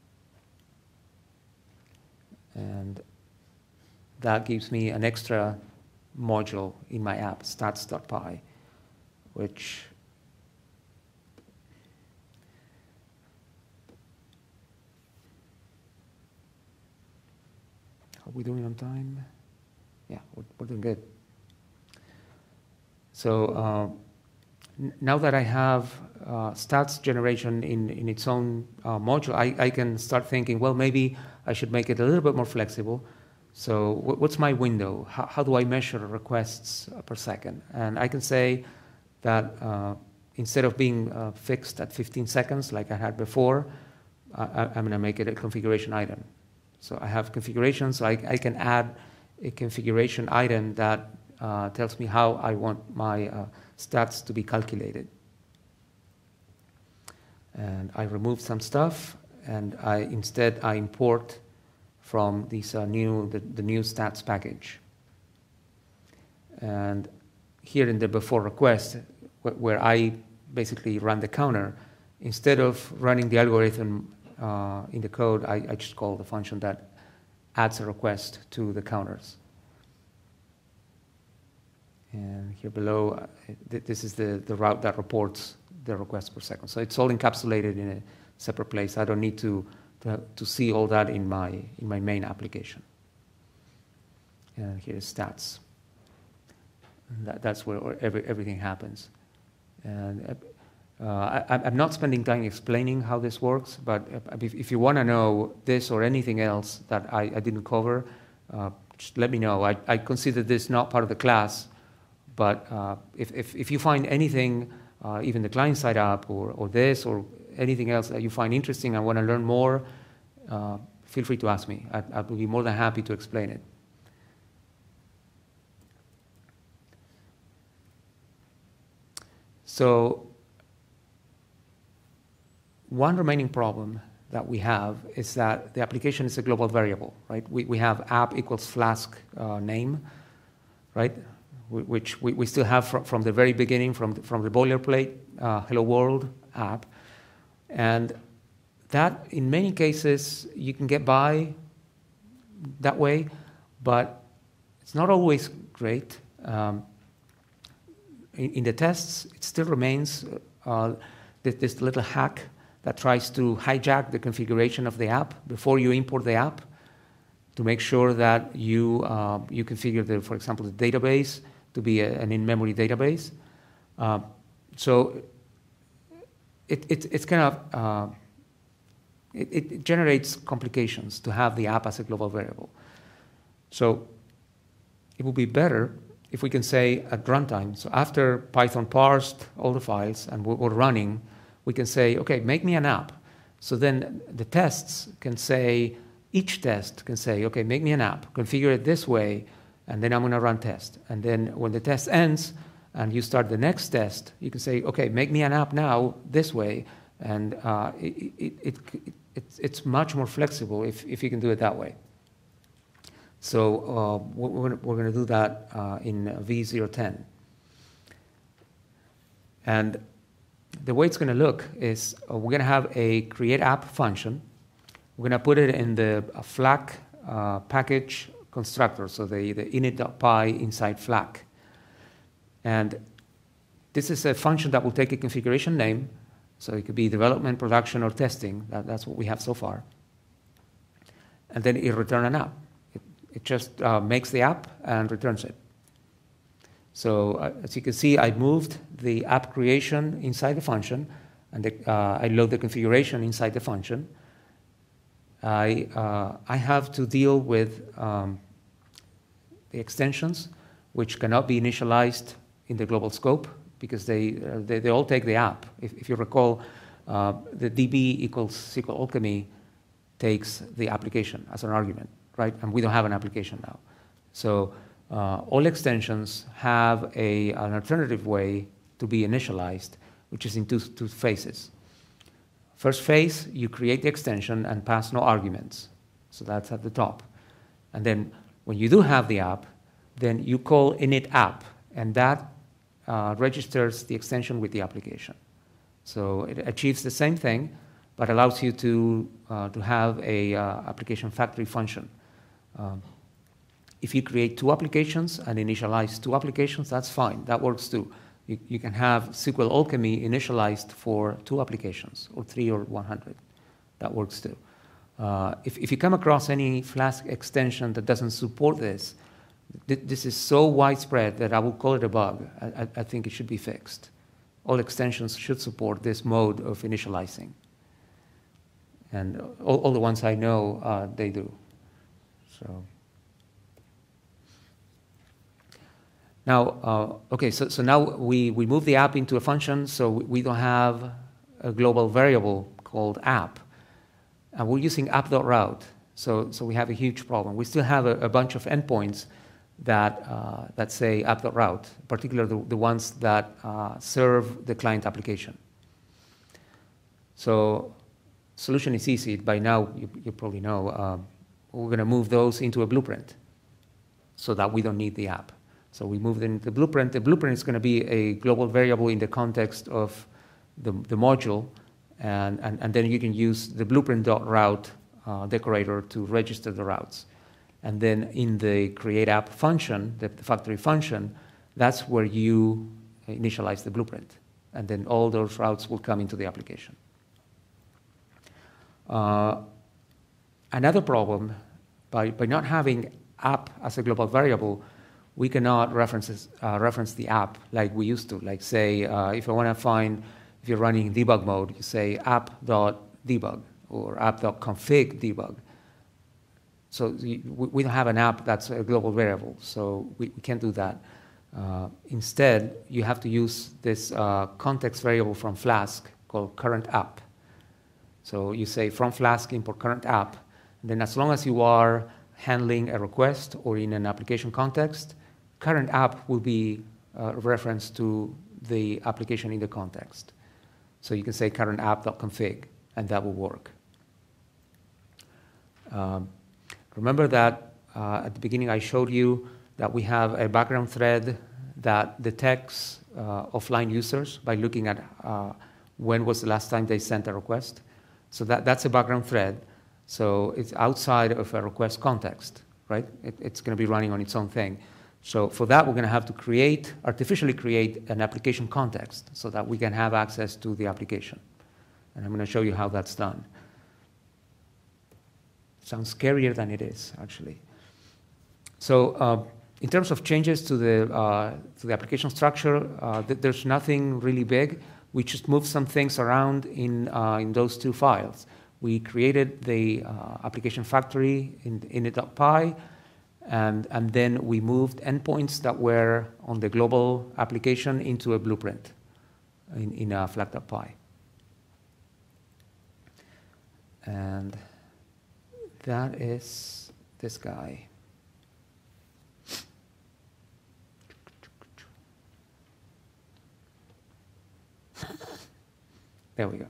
And that gives me an extra module in my app, stats.py, which are we doing on time? Yeah, we're, we're doing good. So uh, now that I have uh, stats generation in, in its own uh, module, I, I can start thinking, well, maybe I should make it a little bit more flexible. So what's my window? How, how do I measure requests per second? And I can say that uh, instead of being uh, fixed at fifteen seconds like I had before, I, I'm going to make it a configuration item. So I have configuration, so I, I can add a configuration item that uh, tells me how I want my uh, stats to be calculated. And I remove some stuff, and I instead I import from these uh, new the, the new stats package. And here in the before request, wh where I basically run the counter, instead of running the algorithm uh, in the code, I, I just call the function that adds a request to the counters. And here below, uh, th this is the, the route that reports the request per second. So it's all encapsulated in a separate place. I don't need to, to, to see all that in my, in my main application. And here's stats. And that, that's where every, everything happens. And uh, I, I'm not spending time explaining how this works, but if, if you want to know this or anything else that I, I didn't cover, uh, just let me know. I, I consider this not part of the class, but uh, if, if, if you find anything, uh, even the client-side app or, or this or anything else that you find interesting and want to learn more, uh, feel free to ask me. I, I will be more than happy to explain it. So one remaining problem that we have is that the application is a global variable, right? We, we have app equals Flask uh, name, right? Which we, we still have from, from the very beginning, from the, from the boilerplate uh, Hello World app. And that, in many cases, you can get by that way, but it's not always great. Um, in, in the tests, it still remains uh, this, this little hack that tries to hijack the configuration of the app before you import the app to make sure that you, uh, you configure, the, for example, the database to be a, an in-memory database. Uh, so it, it, it's kind of, uh, it, it generates complications to have the app as a global variable. So it would be better if we can say at runtime, so after Python parsed all the files and we're, we're running, we can say, okay, make me an app. So then the tests can say, each test can say, okay, make me an app, configure it this way, and then I'm going to run test. And then when the test ends and you start the next test, you can say, okay, make me an app now this way. And uh, it, it, it, it, it's, it's much more flexible if, if you can do it that way. So uh, we're, we're going to do that uh, in V zero ten. And the way it's going to look is uh, we're going to have a create app function. We're going to put it in the uh, Flask uh, package constructor, so the, the init.py inside Flask. And this is a function that will take a configuration name, so it could be development, production, or testing. That, that's what we have so far. And then it returns an app. It, it just uh, makes the app and returns it. So uh, as you can see, I moved the app creation inside the function, and the, uh, I load the configuration inside the function. I, uh, I have to deal with um, the extensions, which cannot be initialized in the global scope because they, uh, they, they all take the app. If, if you recall, uh, the D B equals S Q L Alchemy takes the application as an argument, right? And we don't have an application now. So uh, all extensions have a, an alternative way to be initialized, which is in two, two phases. First phase, you create the extension and pass no arguments. So that's at the top. And then when you do have the app, then you call init app, and that uh, registers the extension with the application. So it achieves the same thing, but allows you to, uh, to have a uh, application factory function. Um, if you create two applications and initialize two applications, that's fine. That works too. You, you can have S Q L Alchemy initialized for two applications, or three or one hundred. That works too. Uh, if, if you come across any Flask extension that doesn't support this, th this is so widespread that I will call it a bug. I, I, I think it should be fixed. All extensions should support this mode of initializing. And all, all the ones I know, uh, they do. So. Now, uh, okay, so, so now we, we move the app into a function, so we, we don't have a global variable called app. And we're using app.route, so, so we have a huge problem. We still have a, a bunch of endpoints that, uh, that say app.route, particularly the, the ones that uh, serve the client application. So solution is easy. By now, you, you probably know, uh, we're going to move those into a blueprint so that we don't need the app. So we moved into the blueprint. The blueprint is going to be a global variable in the context of the, the module, and, and, and then you can use the blueprint.route uh, decorator to register the routes. And then in the create app function, the, the factory function, that's where you initialize the blueprint. And then all those routes will come into the application. Uh, another problem, by, by not having app as a global variable, we cannot references, uh, reference the app like we used to. Like say, uh, if I want to find, if you're running in debug mode, you say app.debug or app.config debug. So we, we don't have an app that's a global variable, so we, we can't do that. Uh, instead, you have to use this uh, context variable from Flask called current app. So you say from Flask import current app, Then as long as you are handling a request or in an application context, current app will be a reference to the application in the context. So you can say current app.config, and that will work. Um, remember that uh, at the beginning I showed you that we have a background thread that detects uh, offline users by looking at uh, when was the last time they sent a request. So that, that's a background thread. So it's outside of a request context, right? It, it's going to be running on its own thing. So for that, we're going to have to create, artificially create an application context so that we can have access to the application. And I'm going to show you how that's done. Sounds scarier than it is, actually. So uh, in terms of changes to the, uh, to the application structure, uh, th there's nothing really big. We just moved some things around in, uh, in those two files. We created the uh, application factory in init.py, and, and then we moved endpoints that were on the global application into a blueprint in, in uh, flag.py. And that is this guy. There we go.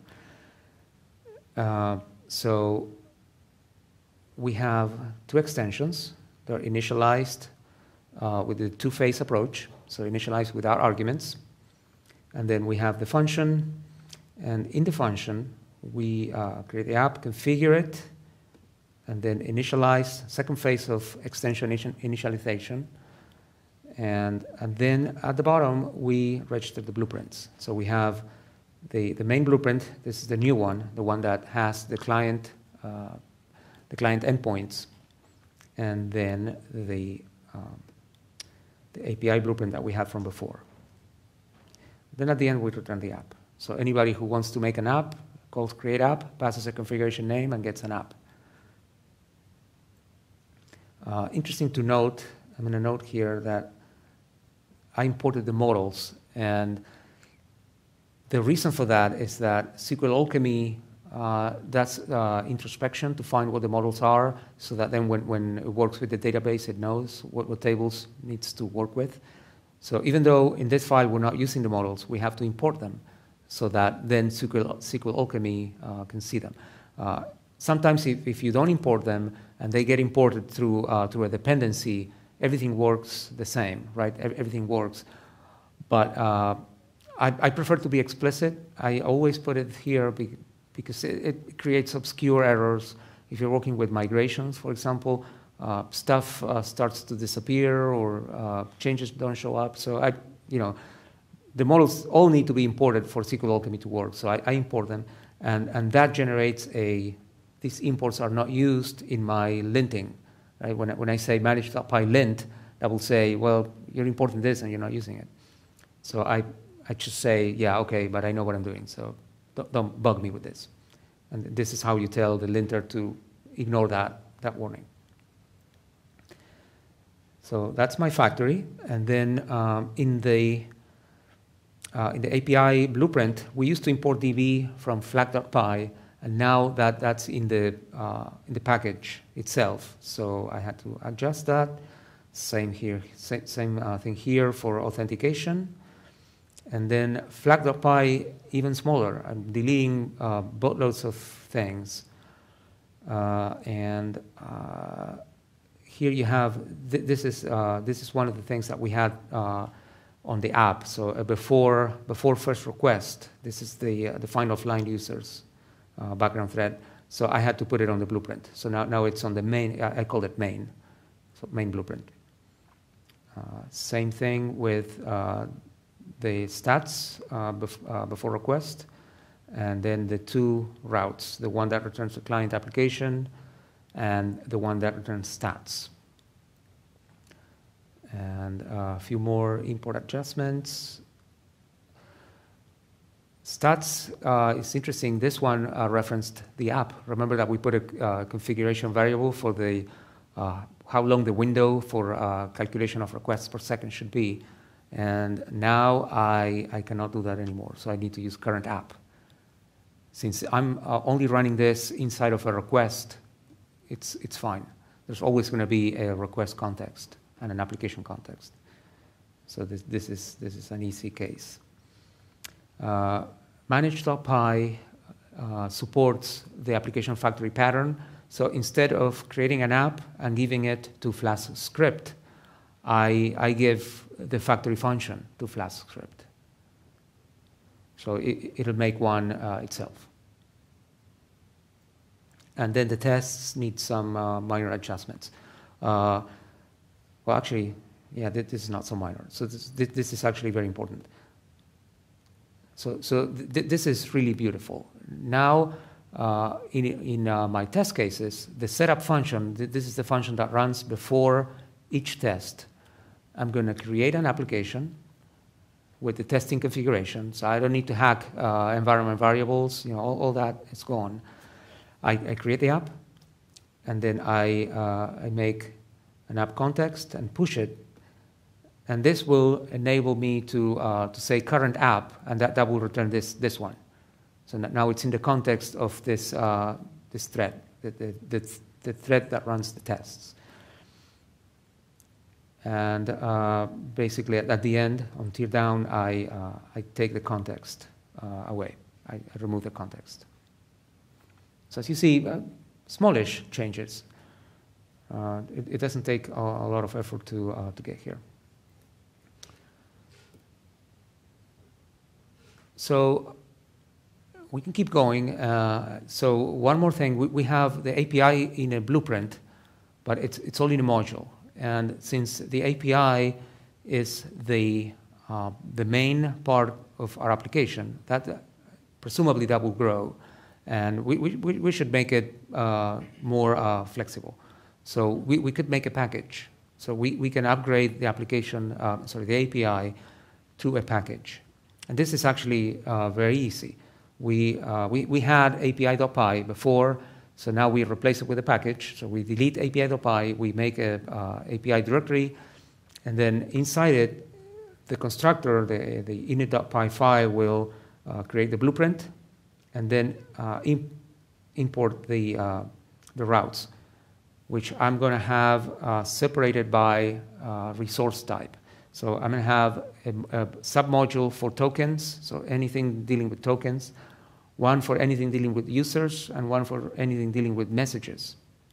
Uh, so we have two extensions. They're initialized uh, with the two-phase approach, so initialized without arguments. And then we have the function, and in the function, we uh, create the app, configure it, and then initialize, second phase of extension initialization. And, and then at the bottom, we register the blueprints. So we have the, the main blueprint. This is the new one, the one that has the client, uh, the client endpoints, and then the, um, the A P I blueprint that we had from before. Then at the end, we return the app. So anybody who wants to make an app calls create app, passes a configuration name, and gets an app. Uh, interesting to note, I'm going to note here that I imported the models, and the reason for that is that S Q L Alchemy uh, does uh, introspection to find what the models are, so that then when, when it works with the database, it knows what, what tables it needs to work with. So even though in this file we're not using the models, we have to import them so that then S Q L, S Q L Alchemy uh, can see them. Uh, sometimes if, if you don't import them and they get imported through, uh, through a dependency, everything works the same, right? Everything works. But uh, I, I prefer to be explicit. I always put it here be, because it, it creates obscure errors. If you're working with migrations, for example, uh, stuff uh, starts to disappear or uh, changes don't show up. So I, you know, the models all need to be imported for S Q L Alchemy to work. So I, I import them, and, and that generates a, these imports are not used in my linting. Right? When, I, when I say manage.py lint, that will say, well, you're importing this and you're not using it. So I, I just say, yeah, okay, but I know what I'm doing, so don't, don't bug me with this. And this is how you tell the linter to ignore that, that warning. So that's my factory. And then um, in, the, uh, in the A P I blueprint, we used to import D B from flag.py, and now that, that's in the, uh, in the package itself. So I had to adjust that. Same here, same, same uh, thing here for authentication. And then flag.py, even smaller. I'm deleting uh, boatloads of things. Uh, and uh, here you have, th this, is, uh, this is one of the things that we had uh, on the app. So uh, before, before first request, this is the, uh, the find offline users uh, background thread. So I had to put it on the blueprint. So now, now it's on the main, I call it main, so main blueprint. Uh, same thing with uh, the stats uh, bef uh, before request, and then the two routes, the one that returns the client application and the one that returns stats. And uh, a few more import adjustments. Stats uh, is interesting. This one uh, referenced the app. Remember that we put a uh, configuration variable for the uh, how long the window for uh, calculation of requests per second should be. And now I, I cannot do that anymore, so I need to use current app. Since I'm uh, only running this inside of a request, it's, it's fine. There's always going to be a request context and an application context. So this, this, is, this is an easy case. Uh, Manage.py uh, supports the application factory pattern. So instead of creating an app and giving it to Flask script, I, I give the factory function to Flask script. So it, it'll make one uh, itself. And then the tests need some uh, minor adjustments. Uh, well, actually, yeah, this is not so minor. So this, this is actually very important. So, so th this is really beautiful. Now, uh, in, in uh, my test cases, the setup function, th this is the function that runs before each test. I'm going to create an application with the testing configuration, so I don't need to hack uh, environment variables, you know, all, all that is gone. I, I create the app, and then I, uh, I make an app context and push it, and this will enable me to, uh, to say current app, and that, that will return this, this one. So now it's in the context of this, uh, this thread, the, the, the, the thread that runs the tests. And uh, basically at, at the end, on tear down, I, uh, I take the context uh, away. I, I remove the context. So as you see, uh, smallish changes. Uh, it, it doesn't take a, a lot of effort to, uh, to get here. So we can keep going. Uh, so one more thing, we, we have the A P I in a blueprint, but it's, it's all in a module. And since the A P I is the, uh, the main part of our application, that uh, presumably that will grow. And we, we, we should make it uh, more uh, flexible. So we, we could make a package. So we, we can upgrade the application, uh, sorry, the A P I to a package. And this is actually uh, very easy. We, uh, we, we had A P I.py before, so now we replace it with a package. So we delete A P I.py, we make a uh, A P I directory, and then inside it, the constructor, the, the init.py file will uh, create the blueprint, and then uh, imp import the, uh, the routes, which I'm going to have uh, separated by uh, resource type. So I'm going to have a, a submodule for tokens, so anything dealing with tokens, one for anything dealing with users, and one for anything dealing with messages.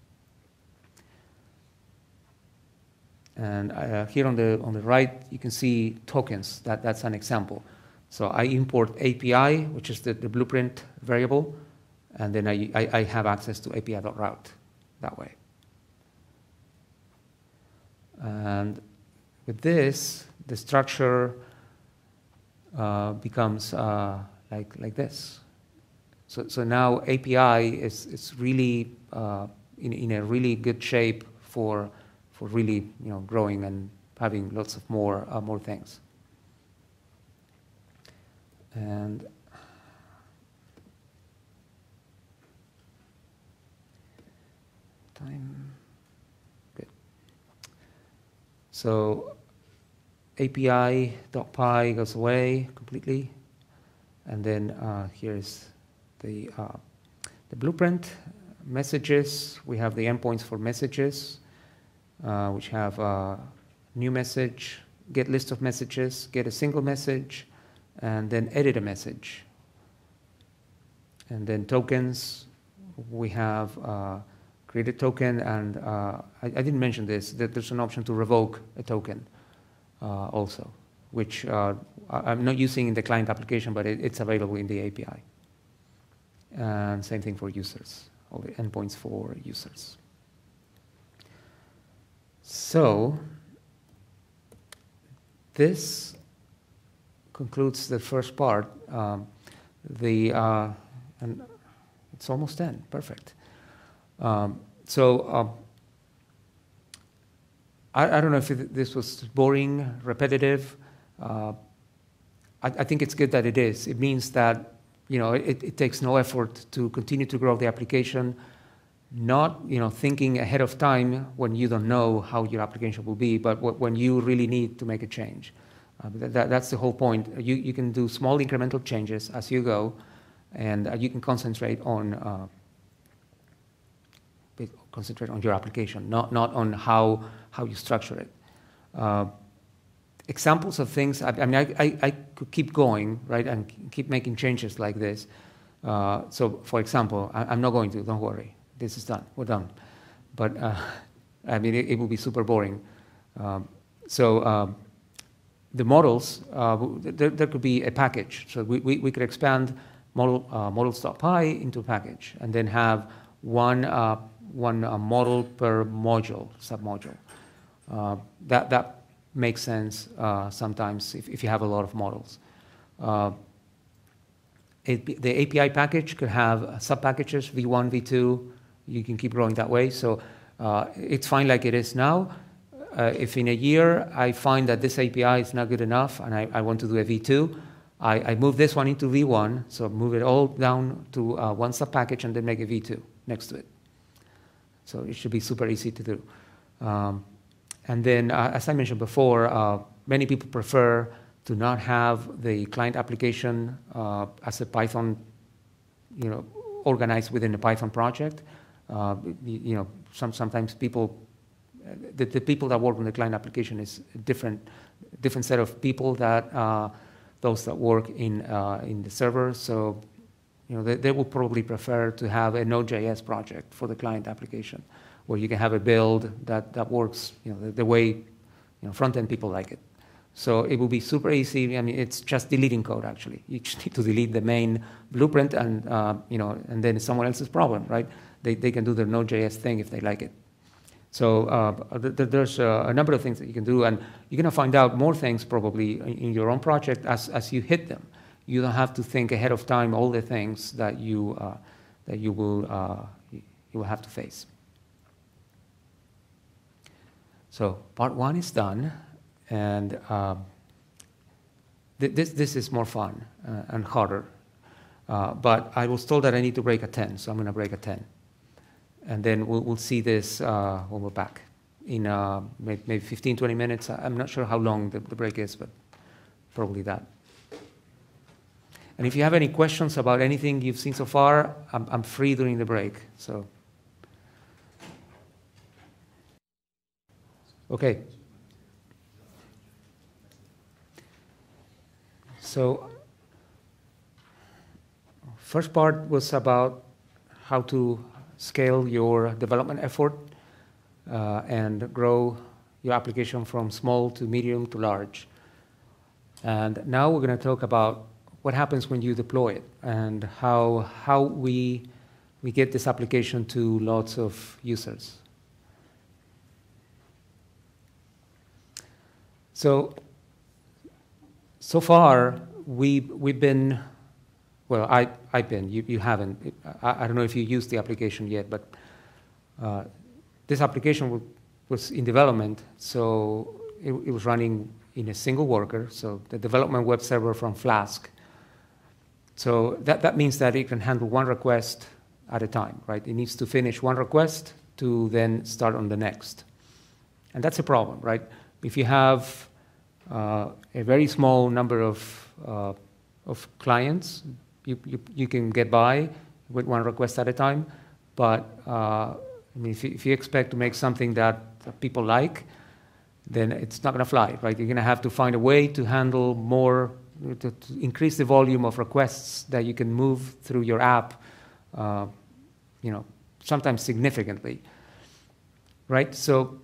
And uh, here on the, on the right, you can see tokens. That, that's an example. So I import A P I, which is the, the blueprint variable, and then I, I, I have access to A P I.route that way. And with this, the structure uh, becomes uh, like, like this. So, so now A P I is, is really uh, in, in a really good shape for, for really you know, growing and having lots of more, uh, more things. And time, good. So A P I.py goes away completely, and then uh, here's the uh, the blueprint. Messages, we have the endpoints for messages, uh, which have a new message, get list of messages, get a single message, and then edit a message. And then tokens, we have uh, create a token, and uh, I, I didn't mention this, that there's an option to revoke a token uh, also, which uh, I'm not using in the client application, but it, it's available in the A P I. And same thing for users, all the endpoints for users. So this concludes the first part. Um, the uh, and it's almost done. Perfect. Um, so um, I, I don't know if it, this was boring, repetitive. Uh, I, I think it's good that it is. It means that you know it, it takes no effort to continue to grow the application. Not you know thinking ahead of time when you don't know how your application will be, but when you really need to make a change. Uh, that, that's the whole point. You, you can do small incremental changes as you go, and uh, you can concentrate on uh, concentrate on your application, not, not on how, how you structure it. Uh, examples of things, I, I mean, I, I, I could keep going, right, and keep making changes like this. Uh, so, for example, I, I'm not going to, don't worry. This is done, we're done. But, uh, I mean, it, it will be super boring. Um, so, uh, the models, uh, there, there could be a package. So we, we, we could expand model, uh, models.py into a package and then have one, uh, one uh, model per module, submodule. Uh, that, that makes sense uh, sometimes if, if you have a lot of models. Uh, it, the A P I package could have sub-packages, v one, v two. You can keep growing that way. So uh, it's fine like it is now. Uh, if in a year I find that this A P I is not good enough and I, I want to do a v two, I, I move this one into v one, so move it all down to uh, one sub-package and then make a v two next to it. So it should be super easy to do. Um, and then, uh, as I mentioned before, uh, many people prefer to not have the client application uh, as a Python, you know, organized within a Python project. Uh, you, you know, some, sometimes people The, the people that work on the client application is a different, different set of people that uh, those that work in, uh, in the server. So, you know, they, they will probably prefer to have a Node.js project for the client application, where you can have a build that, that works, you know, the, the way, you know, front-end people like it. So it will be super easy. I mean, it's just deleting code, actually. You just need to delete the main blueprint and, uh, you know, and then it's someone else's problem, right? They, they can do their Node.js thing if they like it. So uh, th there's uh, a number of things that you can do, and you're going to find out more things probably in, in your own project as, as you hit them. You don't have to think ahead of time all the things that you, uh, that you, will, uh, you will have to face. So part one is done, and uh, th this, this is more fun uh, and harder. Uh, but I was told that I need to break at ten, so I'm going to break at ten. And then we'll, we'll see this uh, when we're back in uh, maybe fifteen, twenty minutes. I'm not sure how long the, the break is, but probably that. And if you have any questions about anything you've seen so far, I'm, I'm free during the break. So, okay. So, first part was about how to scale your development effort uh, and grow your application from small to medium to large. And now we're going to talk about what happens when you deploy it and how, how we, we get this application to lots of users. So, so far, we, we've been, well, I, I've been, you, you haven't. I, I don't know if you used the application yet, but uh, this application was in development, so it, it was running in a single worker, so the development web server from Flask. So that, that means that it can handle one request at a time, right? It needs to finish one request to then start on the next. And that's a problem, right? If you have uh, a very small number of, uh, of clients, You, you, you can get by with one request at a time, but uh, I mean, if, you, if you expect to make something that people like, then it's not going to fly, right? You're going to have to find a way to handle more, to, to increase the volume of requests that you can move through your app, uh, you know, sometimes significantly, right? So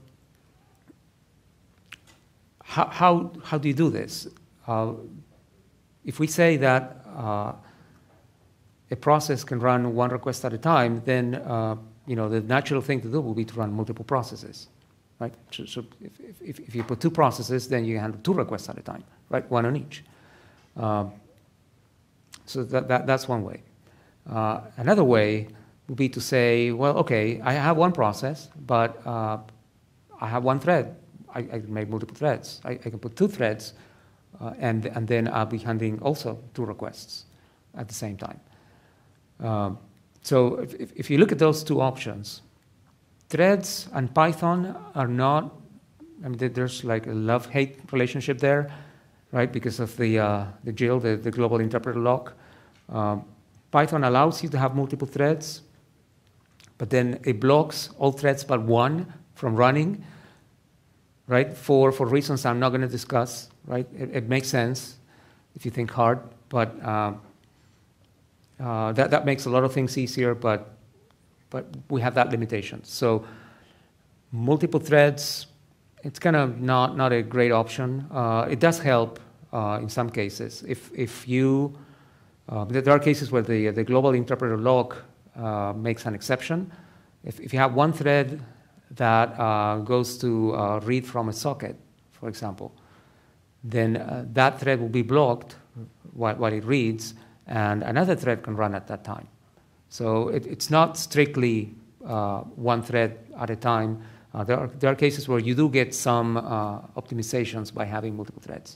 how, how, how do you do this? Uh, if we say that uh, a process can run one request at a time, then uh, you know, the natural thing to do will be to run multiple processes, right? So, so if, if, if you put two processes, then you handle two requests at a time, right? One on each. Uh, so that, that, that's one way. Uh, another way would be to say, well, okay, I have one process, but uh, I have one thread. I, I can make multiple threads. I, I can put two threads, uh, and, and then I'll be handling also two requests at the same time. Um, so if, if you look at those two options, threads and Python are not, I mean, there's like a love-hate relationship there, right? Because of the, uh, the G I L, the, the global interpreter lock. Um, Python allows you to have multiple threads, but then it blocks all threads but one from running, right? For, for reasons I'm not going to discuss, right? It, it makes sense if you think hard, but uh, uh, that, that makes a lot of things easier, but, but we have that limitation. So multiple threads, it's kind of not, not a great option. Uh, it does help uh, in some cases. If, if you, uh, there are cases where the, the global interpreter lock uh, makes an exception. If, if you have one thread that uh, goes to uh, read from a socket, for example, then uh, that thread will be blocked while, while it reads, and another thread can run at that time. So it, it's not strictly uh, one thread at a time. Uh, there, are, there are cases where you do get some uh, optimizations by having multiple threads.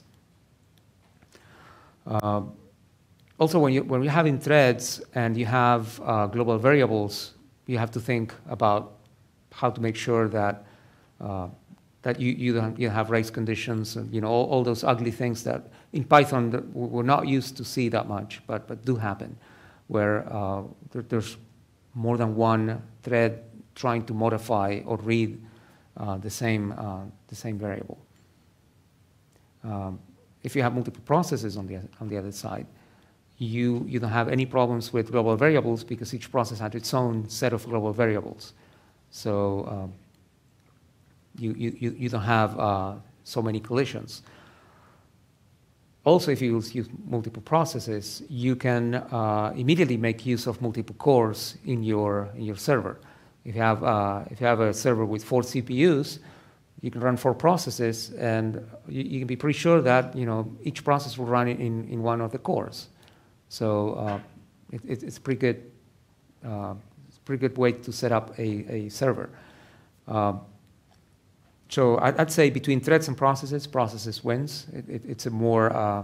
Uh, also, when, you, when you're having threads and you have uh, global variables, you have to think about how to make sure that uh, that you, you, don't, you have race conditions, and you know, all, all those ugly things that in Python that we're not used to see that much, but, but do happen, where uh, there, there's more than one thread trying to modify or read uh, the, same, uh, the same variable. Um, if you have multiple processes on the, on the other side, you, you don't have any problems with global variables because each process has its own set of global variables. So um, you, you, you don't have uh, so many collisions. Also, if you use, use multiple processes, you can uh, immediately make use of multiple cores in your, in your server. If you, have, uh, if you have a server with four C P Us, you can run four processes, and you, you can be pretty sure that you know, each process will run in, in one of the cores. So uh, it, it, it's a pretty good, uh, it's a pretty good way to set up a, a server. Uh, so I'd, I'd say between threads and processes, processes wins. It, it, it's a more uh,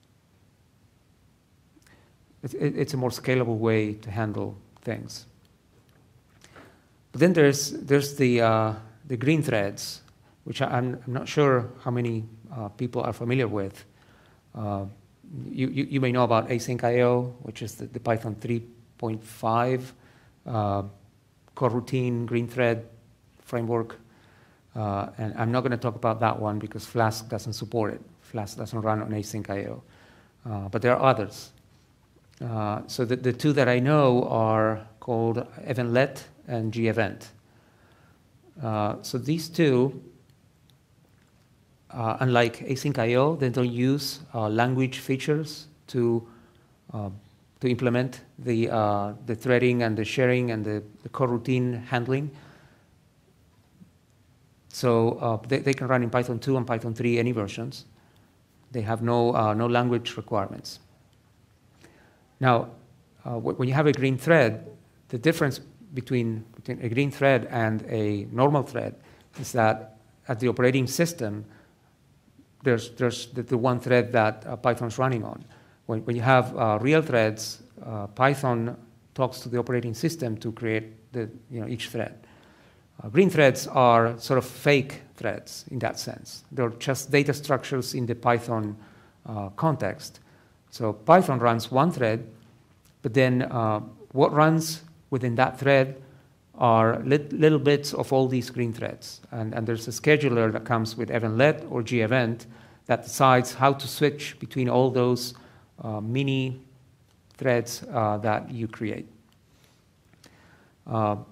it, it, it's a more scalable way to handle things. But then there's there's the uh, the green threads, which I'm, I'm not sure how many uh, people are familiar with. Uh, You, you, you may know about async I O, which is the, the Python three point five uh, coroutine green thread framework. Uh, and I'm not going to talk about that one because Flask doesn't support it. Flask doesn't run on async I O. Uh, but there are others. Uh, so the, the two that I know are called eventlet and gevent. Uh, so these two, Uh, unlike async I O, they don't use uh, language features to uh, to implement the uh, the threading and the sharing and the, the coroutine handling. So uh, they, they can run in Python two and Python three, any versions. They have no uh, no language requirements. Now, uh, when you have a green thread, the difference between between a green thread and a normal thread is that at the operating system, There's, there's the, the one thread that uh, Python's running on. When, when you have uh, real threads, uh, Python talks to the operating system to create the, you know, each thread. Uh, green threads are sort of fake threads in that sense. They're just data structures in the Python uh, context. So Python runs one thread, but then uh, what runs within that thread are lit, little bits of all these green threads. And, and there's a scheduler that comes with eventlet or gevent that decides how to switch between all those uh, mini threads uh, that you create. Uh,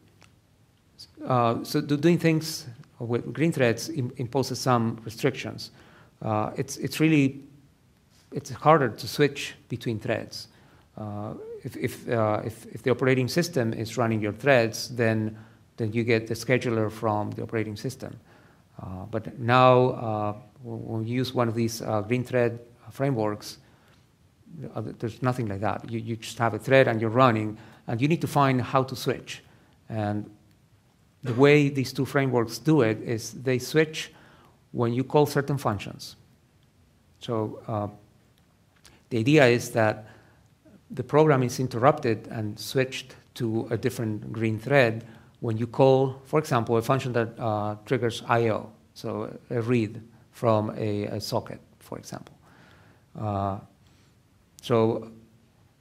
uh, so doing things with green threads im imposes some restrictions. Uh, it's, it's really, it's harder to switch between threads. Uh, If, if, uh, if, if the operating system is running your threads, then, then you get the scheduler from the operating system. Uh, but now, uh, when you use one of these uh, green thread frameworks, uh, there's nothing like that. You, you just have a thread and you're running, and you need to find how to switch. And the way these two frameworks do it is they switch when you call certain functions. So uh, the idea is that the program is interrupted and switched to a different green thread when you call, for example, a function that uh, triggers I O, so a read from a, a socket, for example. Uh, so if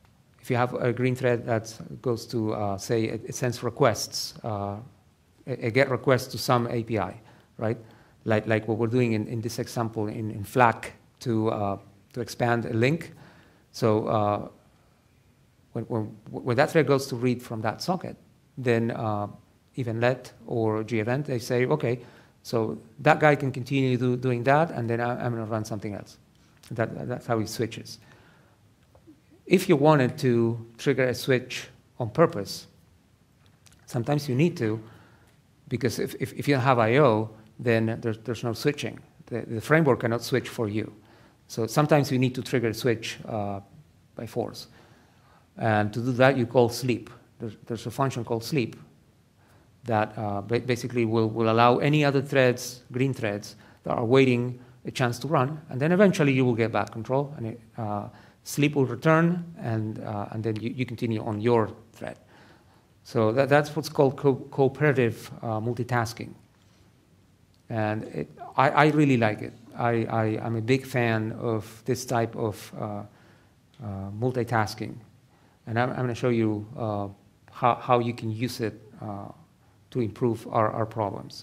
if you have a green thread that goes to, uh, say, it, it sends requests, uh, a, a get request to some A P I, right? Like, like what we're doing in, in this example in, in Flask to, uh, to expand a link. So uh, when, when, when that thread goes to read from that socket, then uh, even let or gevent, they say, okay, so that guy can continue do, doing that, and then I, I'm going to run something else. That, that's how it switches. If you wanted to trigger a switch on purpose, sometimes you need to, because if, if, if you don't have I O, then there's, there's no switching. The, the framework cannot switch for you. So sometimes you need to trigger a switch uh, by force. And to do that, you call sleep. There's, there's a function called sleep that uh, basically will, will allow any other threads, green threads, that are waiting a chance to run, and then eventually you will get back control, and it, uh, sleep will return, and, uh, and then you, you continue on your thread. So that, that's what's called co cooperative uh, multitasking. And it, I, I really like it. I, I, I'm a big fan of this type of uh, uh, multitasking. And I'm, I'm going to show you uh, how, how you can use it uh, to improve our, our problems.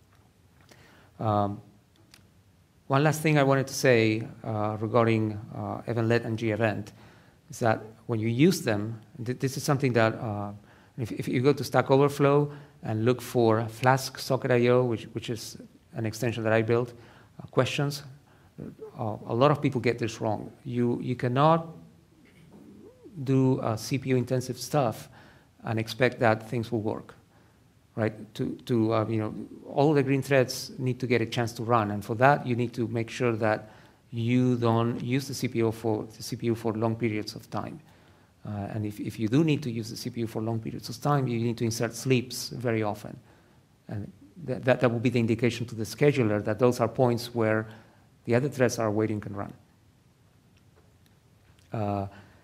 Um, one last thing I wanted to say uh, regarding uh, event-let and gevent is that when you use them, th this is something that uh, if, if you go to Stack Overflow and look for Flask socket I O, which, which is an extension that I built, uh, questions, uh, a lot of people get this wrong. You, you cannot do uh, C P U-intensive stuff and expect that things will work, right? To, to uh, you know, all the green threads need to get a chance to run, and for that you need to make sure that you don't use the C P U for the C P U for long periods of time. Uh, and if, if you do need to use the C P U for long periods of time, you need to insert sleeps very often. And that, that, that will be the indication to the scheduler that those are points where the other threads are waiting and run. Uh,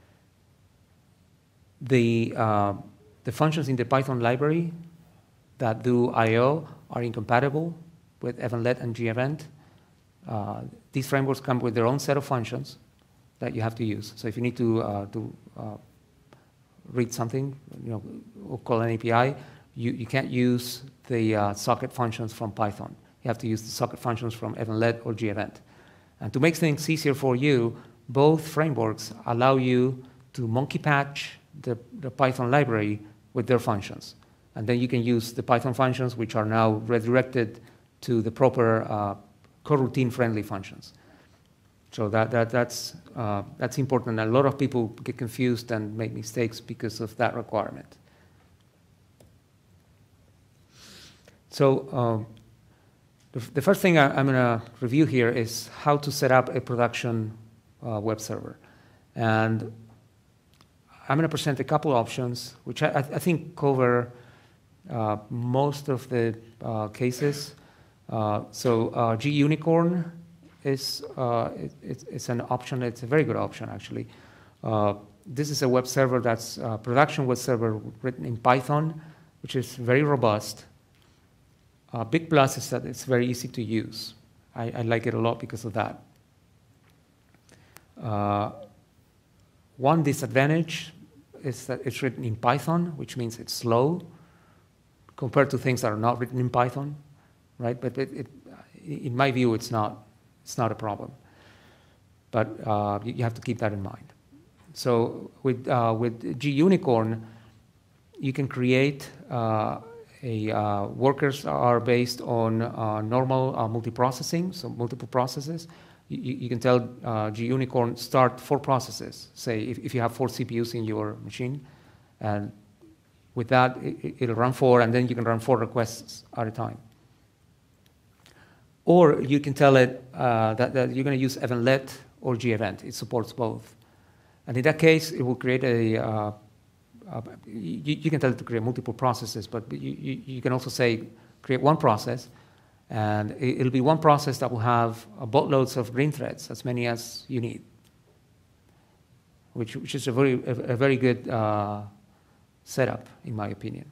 the, uh, the functions in the Python library that do I O are incompatible with event-let and gevent. Uh, these frameworks come with their own set of functions that you have to use. So if you need to, uh, to uh, read something, you know, or call an A P I, you, you can't use the uh, socket functions from Python. You have to use the socket functions from event-let or gevent. And to make things easier for you, both frameworks allow you to monkey patch the, the Python library with their functions. And then you can use the Python functions, which are now redirected to the proper uh, coroutine-friendly functions. So that, that, that's, uh, that's important. A lot of people get confused and make mistakes because of that requirement. So um, the, the first thing I, I'm going to review here is how to set up a production uh, web server. And I'm going to present a couple options, which I, I think cover uh, most of the uh, cases. Uh, so uh, G-Unicorn is uh, it, it's, it's an option. It's a very good option, actually. Uh, this is a web server that's a production web server written in Python, which is very robust. Uh, big plus is that it's very easy to use. I, I like it a lot because of that. Uh, one disadvantage is that it's written in Python, which means it's slow compared to things that are not written in Python, right? But it, it, in my view, it's not, it's not a problem. But uh, you, you have to keep that in mind. So with, uh, with G-Unicorn, you can create uh, a, uh, workers are based on uh, normal uh, multiprocessing, so multiple processes. You, you can tell uh, G-Unicorn start four processes, say if, if you have four C P Us in your machine, and with that, it, it'll run four, and then you can run four requests at a time. Or you can tell it uh, that, that you're going to use event-let or gevent. It supports both. And in that case, it will create a, uh, uh, you, you can tell it to create multiple processes, but you, you, you can also say create one process, and it, it'll be one process that will have uh, boatloads of green threads, as many as you need, which, which is a very, a, a very good uh, setup, in my opinion.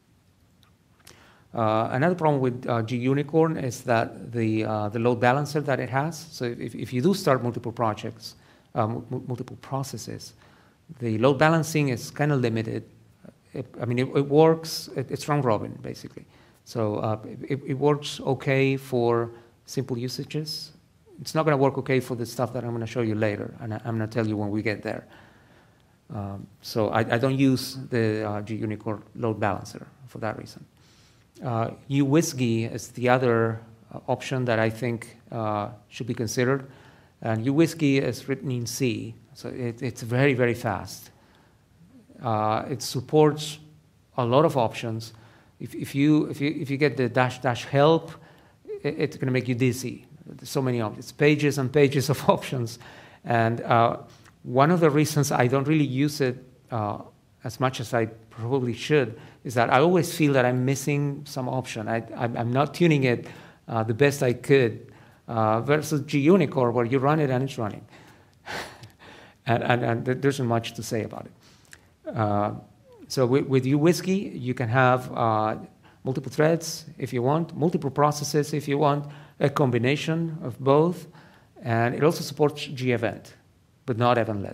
Uh, another problem with uh, G-Unicorn is that the, uh, the load balancer that it has, so if, if you do start multiple projects, um, multiple processes, The load balancing is kind of limited. It, I mean, it, it works, it, it's round robin, basically. So uh, it, it works okay for simple usages. It's not going to work okay for the stuff that I'm going to show you later, and I, I'm going to tell you when we get there. Um, so I, I don't use the uh, G-Unicorn load balancer for that reason. Uh, U WSGI is the other uh, option that I think uh, should be considered. And U WSGI is written in C, so it, it's very, very fast. Uh, it supports a lot of options. If, if, you, if, you, if you get the dash dash help, it, it's going to make you dizzy. There's so many options, pages and pages of options. And uh, one of the reasons I don't really use it uh, as much as I probably should is that I always feel that I'm missing some option. I, I'm, I'm not tuning it uh, the best I could uh, versus G-Unicorn, where you run it and it's running. and, and, and there isn't much to say about it. Uh, so with, with U WSGI, you can have uh, multiple threads if you want, multiple processes if you want, a combination of both, and it also supports G-Event, but not eventlet.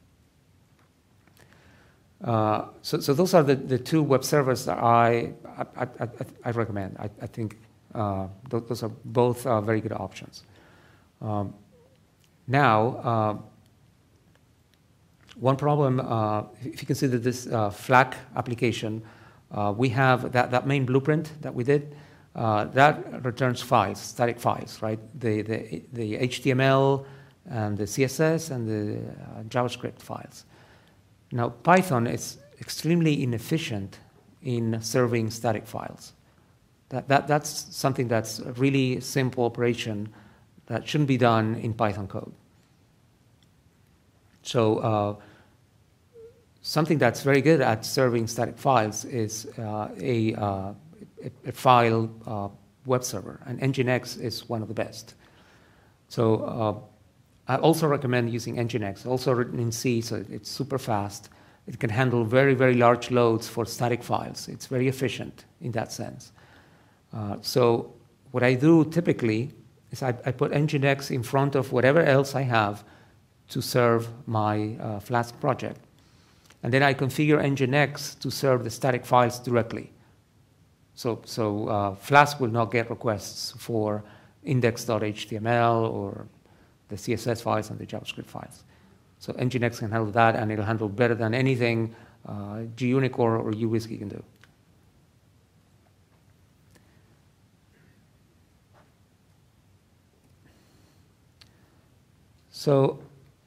Uh, so, so those are the, the two web servers that I, I, I, I recommend. I, I think uh, those, those are both uh, very good options. Um, now, uh, one problem, uh, if you consider this uh, Flask application, uh, we have that, that main blueprint that we did, uh, that returns files, static files, right? The, the, the H T M L and the C S S and the uh, JavaScript files. Now, Python is extremely inefficient in serving static files. That, that, that's something that's a really simple operation that shouldn't be done in Python code. So uh, something that's very good at serving static files is uh, a, uh, a, a file uh, web server, and Nginx is one of the best. So uh, I also recommend using Nginx, also written in C, so it's super fast. It can handle very, very large loads for static files. It's very efficient in that sense. Uh, so what I do typically is I, I put Nginx in front of whatever else I have to serve my uh, Flask project. And then I configure Nginx to serve the static files directly. So, so uh, Flask will not get requests for index dot H T M L or the C S S files and the JavaScript files. So Nginx can handle that, and it'll handle better than anything uh, G-Unicorn or U WSGI can do. So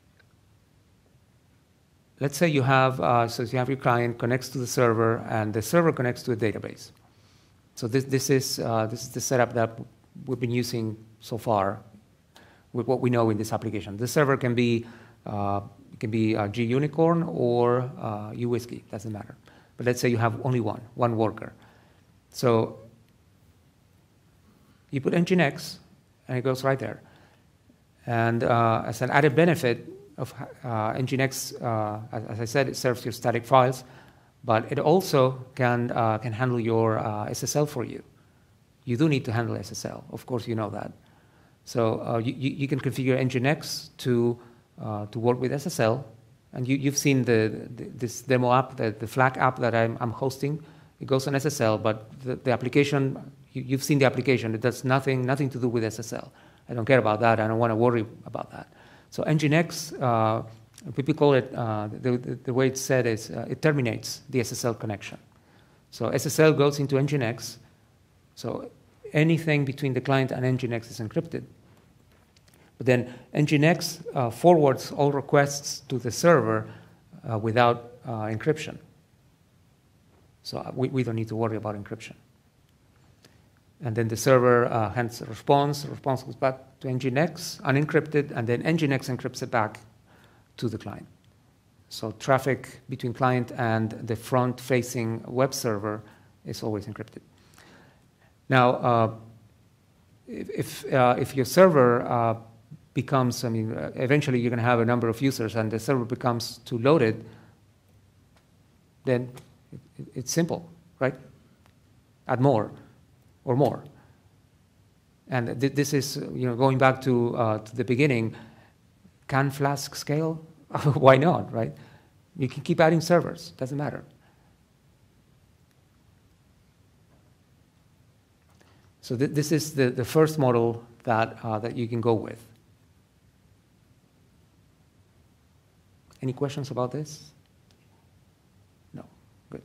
let's say you have, uh, so you have your client connects to the server, and the server connects to a database. So this, this, is, uh, this is the setup that we've been using so far with what we know in this application. The server can be, uh, it can be uh, G-Unicorn or uh, U WSGI, doesn't matter. But let's say you have only one, one worker. So you put Nginx, and it goes right there. And uh, as an added benefit of uh, Nginx, uh, as, as I said, it serves your static files, but it also can, uh, can handle your uh, S S L for you. You do need to handle S S L. Of course, you know that. So uh, you, you can configure Nginx to, uh, to work with S S L. And you, you've seen the, the, this demo app, the, the Flask app that I'm, I'm hosting. It goes on S S L, but the, the application, you, you've seen the application. It does nothing, nothing to do with S S L. I don't care about that. I don't want to worry about that. So Nginx, uh, people call it, uh, the, the, the way it's said is uh, it terminates the S S L connection. So S S L goes into Nginx. So anything between the client and Nginx is encrypted. But then Nginx uh, forwards all requests to the server uh, without uh, encryption. So we, we don't need to worry about encryption. And then the server uh, hands a response, the response goes back to Nginx, unencrypted, and then Nginx encrypts it back to the client. So traffic between client and the front-facing web server is always encrypted. Now, uh, if, uh, if your server uh, becomes, I mean, uh, eventually you're going to have a number of users and the server becomes too loaded, then it, it, it's simple, right? Add more or more. And th this is, you know, going back to, uh, to the beginning, can Flask scale? Why not, right? You can keep adding servers, doesn't matter. So th this is the, the first model that, uh, that you can go with. Any questions about this? No, good.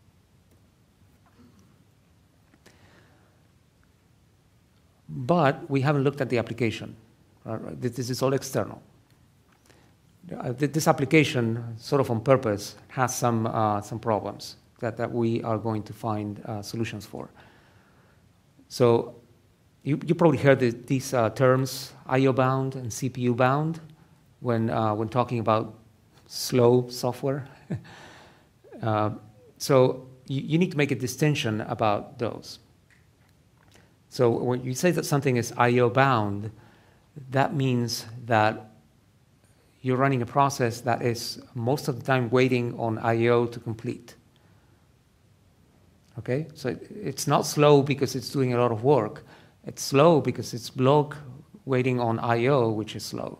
But we haven't looked at the application. Uh, this is all external. Uh, this application, sort of on purpose, has some, uh, some problems that, that we are going to find uh, solutions for. So you, you probably heard the, these uh, terms, I O bound and C P U bound, when, uh, when talking about slow software. uh, so you, you need to make a distinction about those. So when you say that something is I O bound, that means that you're running a process that is most of the time waiting on I O to complete. Okay, so it's not slow because it's doing a lot of work. It's slow because it's block waiting on I O, which is slow.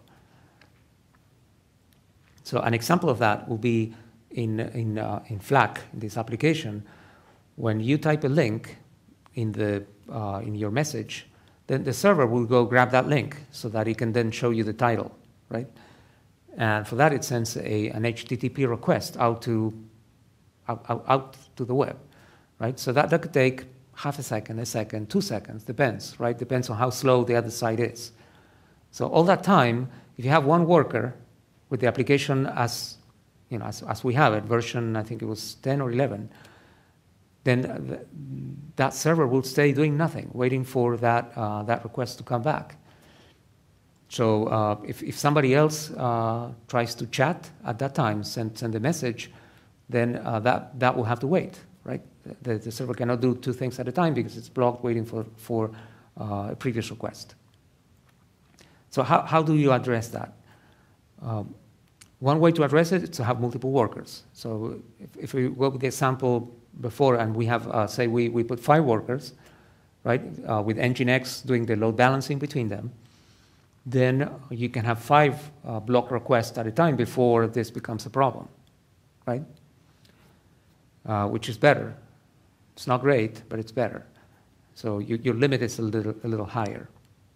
So an example of that will be in, in, uh, in Flask, in this application. When you type a link in, the, uh, in your message, then the server will go grab that link so that it can then show you the title, right? And for that, it sends a, an H T T P request out to, out, out, out to the web. Right? So that, that could take half a second, a second, two seconds, depends, right? Depends on how slow the other side is. So all that time, if you have one worker with the application as, you know, as, as we have it, version, I think it was ten or eleven, then th that server will stay doing nothing, waiting for that, uh, that request to come back. So uh, if, if somebody else uh, tries to chat at that time, send, send a message, then uh, that, that will have to wait. Right? The, the server cannot do two things at a time because it's blocked waiting for, for uh, a previous request. So how, how do you address that? Um, one way to address it is to have multiple workers. So if, if we go with the example before and we have, uh, say, we, we put five workers, right, uh, with Nginx doing the load balancing between them, then you can have five uh, block requests at a time before this becomes a problem, right? Uh, which is better. It's not great, but it's better. So you, your limit is a little, a little higher.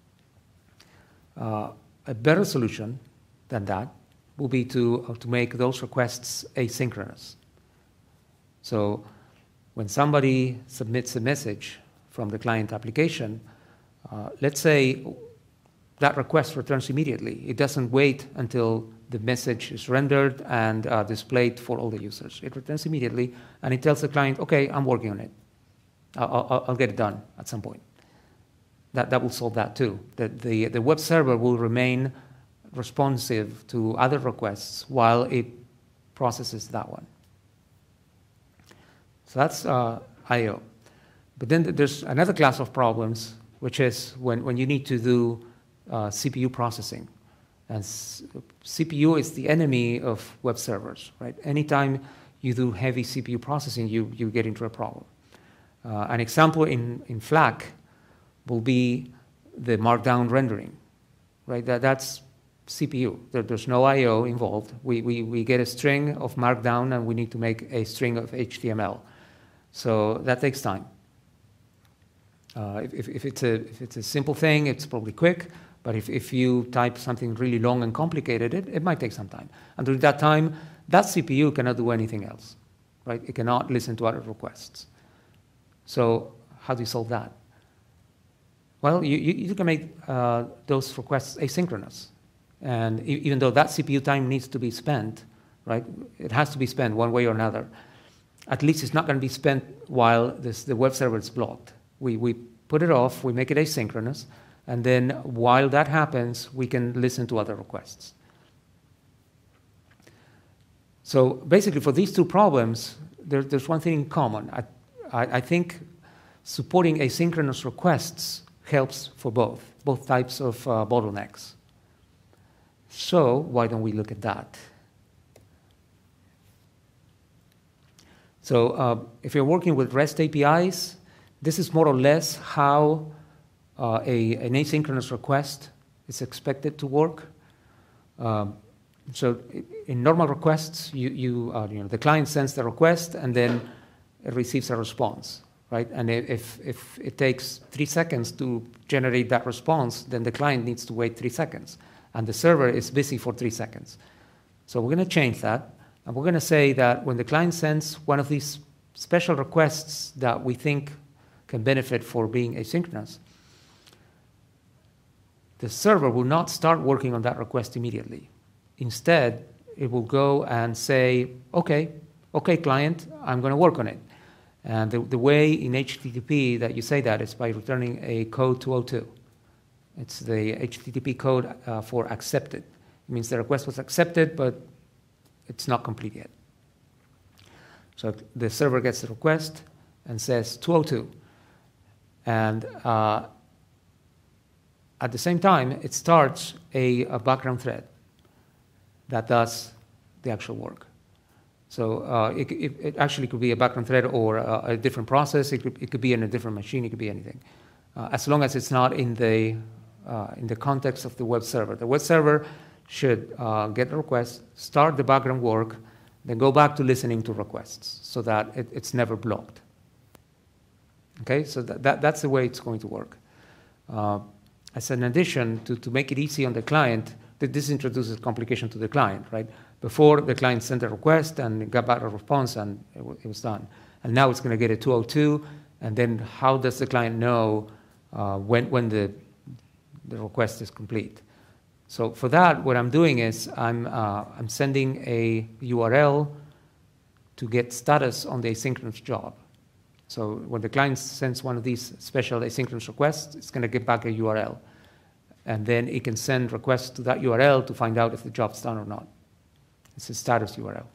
Uh, a better solution than that will be to, uh, to make those requests asynchronous. So when somebody submits a message from the client application, uh, let's say that request returns immediately. It doesn't wait until the message is rendered and uh, displayed for all the users. It returns immediately, and it tells the client, okay, I'm working on it. I'll, I'll, I'll get it done at some point. That, that will solve that too. The, the, the web server will remain responsive to other requests while it processes that one. So that's uh, I O. But then there's another class of problems, which is when, when you need to do uh, C P U processing. And C P U is the enemy of web servers, right? Anytime you do heavy C P U processing, you, you get into a problem. Uh, an example in, in Flask will be the markdown rendering, right? That, that's C P U. There, there's no I O involved. We, we, we get a string of markdown, and we need to make a string of H T M L. So that takes time. Uh, if, if, it's a, if it's a simple thing, it's probably quick. But if, if you type something really long and complicated, it, it might take some time. And during that time, that C P U cannot do anything else, right? It cannot listen to other requests. So how do you solve that? Well, you, you, you can make uh, those requests asynchronous. And e even though that C P U time needs to be spent, right? It has to be spent one way or another. At least it's not going to be spent while this, the web server is blocked. We, we put it off, we make it asynchronous, and then while that happens, we can listen to other requests. So basically, for these two problems, there, there's one thing in common. I, I, I think supporting asynchronous requests helps for both, both types of uh, bottlenecks. So why don't we look at that? So uh, if you're working with REST A P Is, this is more or less how uh, a, an asynchronous request is expected to work. Um, so in normal requests, you, you, uh, you know, the client sends the request and then it receives a response, right? And if, if it takes three seconds to generate that response, then the client needs to wait three seconds. And the server is busy for three seconds. So we're going to change that. And we're going to say that when the client sends one of these special requests that we think can benefit for being asynchronous, the server will not start working on that request immediately. Instead, it will go and say, okay, okay, client, I'm going to work on it. And the, the way in H T T P that you say that is by returning a code two oh two. It's the H T T P code uh, for accepted. It means the request was accepted, but it's not complete yet. So the server gets the request and says two oh two. And uh, at the same time, it starts a, a background thread that does the actual work. So uh, it, it, it actually could be a background thread or a, a different process. It could, it could be in a different machine. It could be anything, uh, as long as it's not in the uh, in the context of the web server. The web server should uh, get the request, start the background work, then go back to listening to requests so that it, it's never blocked. Okay, so that, that, that's the way it's going to work. Uh, as an addition, to, to make it easy on the client, that this introduces complication to the client, right? Before, the client sent a request and got back a response and it, it was done. And now it's going to get a two oh two, and then how does the client know uh, when, when the, the request is complete? So for that, what I'm doing is I'm, uh, I'm sending a U R L to get status on the asynchronous job. So when the client sends one of these special asynchronous requests, it's going to get back a U R L. And then it can send requests to that U R L to find out if the job's done or not. It's a status U R L.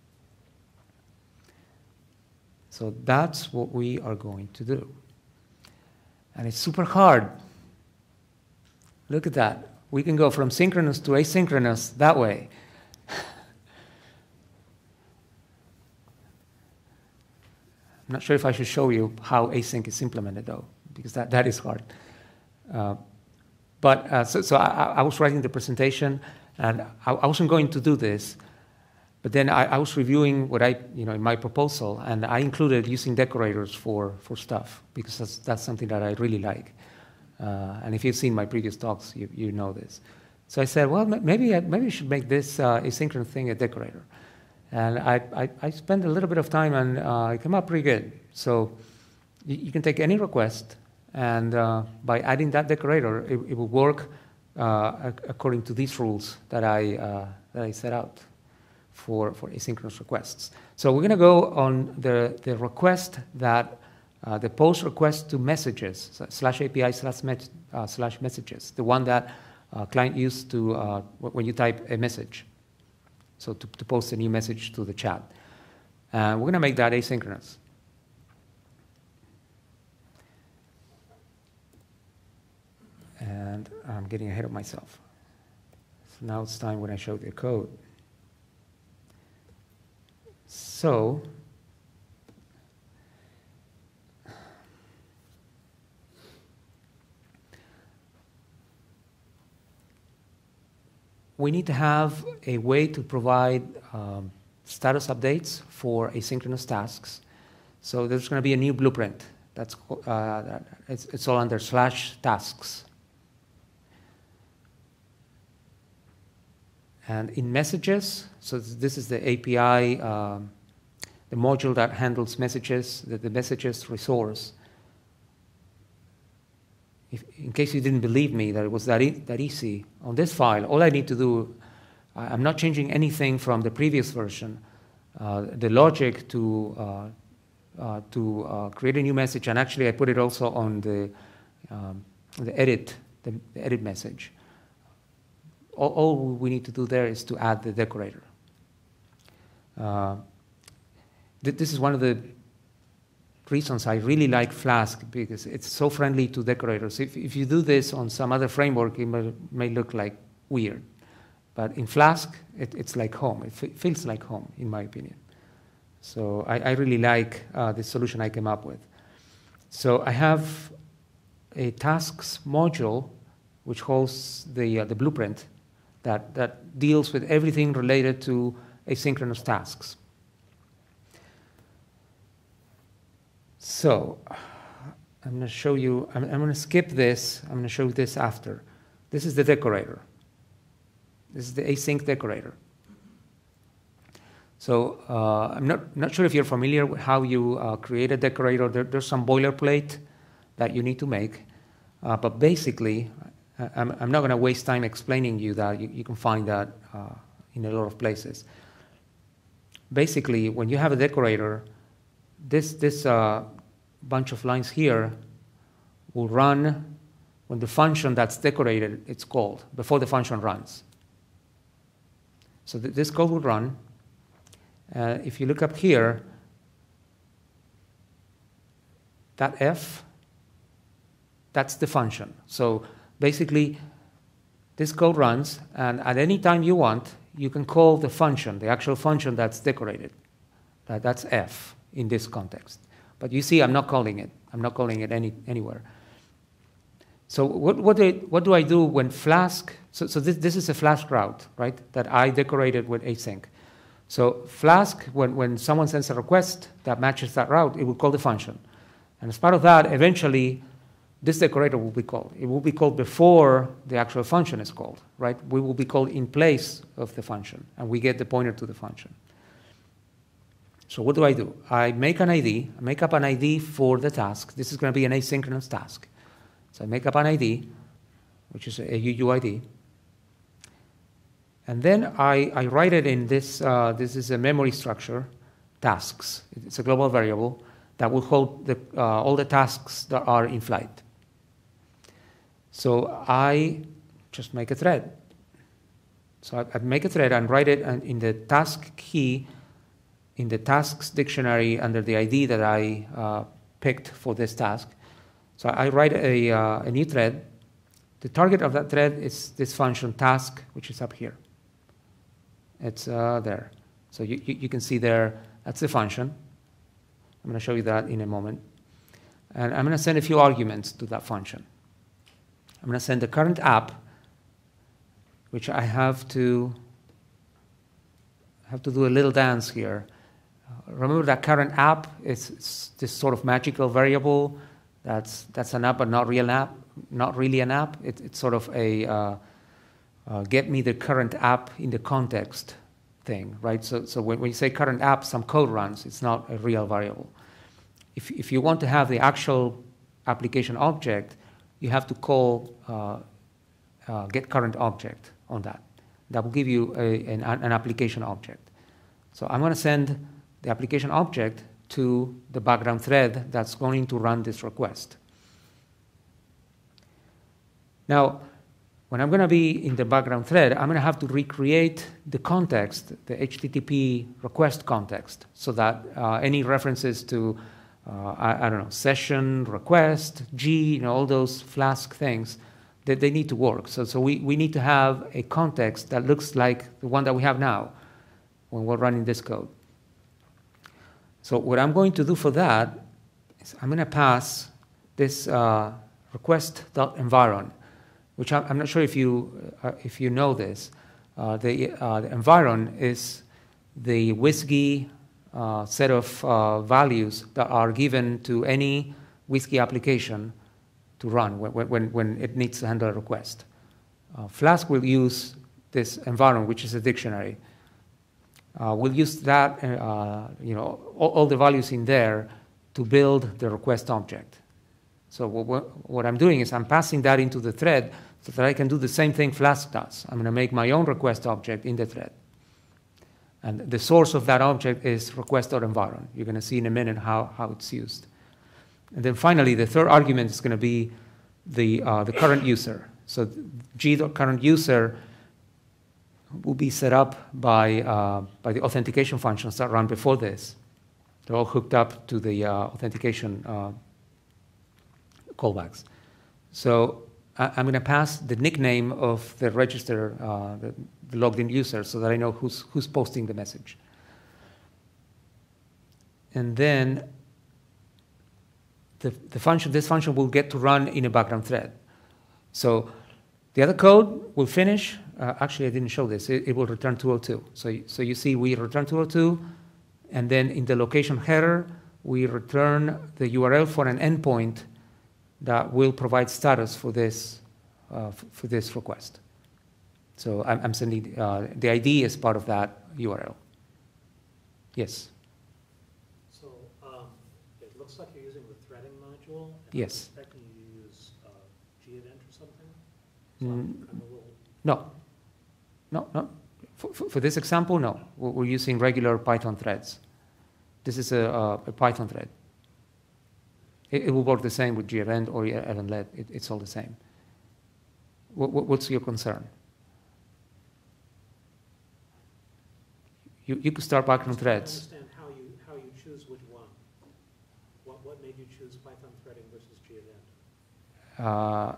So that's what we are going to do. And it's super hard. Look at that. We can go from synchronous to asynchronous that way. I'm not sure if I should show you how async is implemented, though, because that, that is hard. Uh, but uh, so, so I, I was writing the presentation, and I, I wasn't going to do this, but then I, I was reviewing what I, you know, in my proposal, and I included using decorators for, for stuff, because that's, that's something that I really like. Uh, and if you've seen my previous talks, you, you know this. So I said, well, maybe I, maybe I should make this uh, asynchronous thing a decorator. And I, I, I spent a little bit of time, and uh, it came out pretty good. So you, you can take any request, and uh, by adding that decorator, it, it will work uh, according to these rules that I, uh, that I set out for, for asynchronous requests. So we're going to go on the, the request that, uh, the post request to messages, so slash A P I slash, met, uh, slash messages, the one that uh, client used to, uh, when you type a message. So to, to post a new message to the chat. Uh, we're going to make that asynchronous. And I'm getting ahead of myself. So now it's time when I show the code. So we need to have a way to provide um, status updates for asynchronous tasks. So there's going to be a new blueprint. That's uh, it's, it's all under slash tasks. And in messages, so this is the A P I, um, the module that handles messages, the, the messages resource. If, in case you didn't believe me that it was that, e that easy, on this file, all I need to do, I, I'm not changing anything from the previous version. Uh, the logic to, uh, uh, to uh, create a new message, and actually I put it also on the, um, the, edit, the, the edit message. All, all we need to do there is to add the decorator. Uh, th this is one of the reasons I really like Flask, because it's so friendly to decorators. If, if you do this on some other framework, it may, may look like weird. But in Flask, it, it's like home. It f feels like home, in my opinion. So I, I really like uh, the solution I came up with. So I have a tasks module which holds the, uh, the blueprint that, that deals with everything related to asynchronous tasks. So I'm going to show you, I'm, I'm going to skip this. I'm going to show you this after. This is the decorator. This is the async decorator. So uh, I'm not, not sure if you're familiar with how you uh, create a decorator. There, there's some boilerplate that you need to make. Uh, but basically, I'm, I'm not going to waste time explaining you that. You, you can find that uh, in a lot of places. Basically, when you have a decorator, this, this uh, bunch of lines here will run when the function that's decorated, it's called, before the function runs. So th this code will run. Uh, if you look up here, that F, that's the function. So basically, this code runs, and at any time you want, you can call the function, the actual function that's decorated. Uh, that's F in this context. But you see, I'm not calling it. I'm not calling it any, anywhere. So what, what, do I, what do I do when Flask, so, so this, this is a Flask route, right, that I decorated with async. So Flask, when, when someone sends a request that matches that route, it will call the function. And as part of that, eventually, this decorator will be called. It will be called before the actual function is called, right? We will be called in place of the function, and we get the pointer to the function. So what do I do? I make an I D, I make up an I D for the task. This is going to be an asynchronous task. So I make up an I D, which is a U U I D. And then I, I write it in this, uh, this is a memory structure, tasks. It's a global variable that will hold the, uh, all the tasks that are in flight. So I just make a thread. So I, I make a thread and write it in the task key in the tasks dictionary under the I D that I uh, picked for this task. So I write a, uh, a new thread. The target of that thread is this function task, which is up here. It's uh, there. So you, you, you can see there, that's the function. I'm going to show you that in a moment. And I'm going to send a few arguments to that function. I'm going to send the current app, which I have to, have to do a little dance here. Uh, remember that current app is, is this sort of magical variable. That's, that's an app, but not real app, not really an app. It, it's sort of a uh, uh, get me the current app in the context thing, right? So, so when, when you say current app, some code runs. It's not a real variable. If, if you want to have the actual application object, you have to call uh, uh, get current object on that. That will give you a, an, an application object. So I'm going to send the application object to the background thread that's going to run this request. Now, when I'm going to be in the background thread, I'm going to have to recreate the context, the H T T P request context, so that uh, any references to, uh, I, I don't know, session, request, G, you know, all those Flask things, that they need to work. So, so we, we need to have a context that looks like the one that we have now when we're running this code. So what I'm going to do for that is I'm going to pass this uh, request.environ, which I'm, I'm not sure if you, uh, if you know this. Uh, the, uh, the environ is the WSGI uh, set of uh, values that are given to any WSGI application to run when, when, when it needs to handle a request. Uh, Flask will use this environ, which is a dictionary. Uh, we'll use that, uh, you know, all, all the values in there to build the request object. So what, what I'm doing is I'm passing that into the thread so that I can do the same thing Flask does. I'm going to make my own request object in the thread. And the source of that object is request.environ. You're going to see in a minute how, how it's used. And then finally, the third argument is going to be the, uh, the current user. So g.currentUser will be set up by, uh, by the authentication functions that run before this. They're all hooked up to the uh, authentication uh, callbacks. So I, I'm going to pass the nickname of the register, uh, the, the logged in user, so that I know who's, who's posting the message. And then the, the function, this function will get to run in a background thread. So The other code will finish. Uh, actually, I didn't show this. It, it will return two oh two. So, so you see we return two oh two, and then in the location header, we return the U R L for an endpoint that will provide status for this, uh, for this request. So I'm, I'm sending, uh, the I D is part of that U R L. Yes? So um, it looks like you're using the threading module. And Yes. I'm expecting you to use uh, G-event or something? So Mm, I'm, I'm a little, no. No, no. For, for, for this example, no. We're, we're using regular Python threads. This is a, a, a Python thread. It, it will work the same with G-event or event-led. It, it's all the same. What, what, what's your concern? You, you could start Python I threads. understand how you, how you choose which one. What, what made you choose Python threading versus G-event? Uh,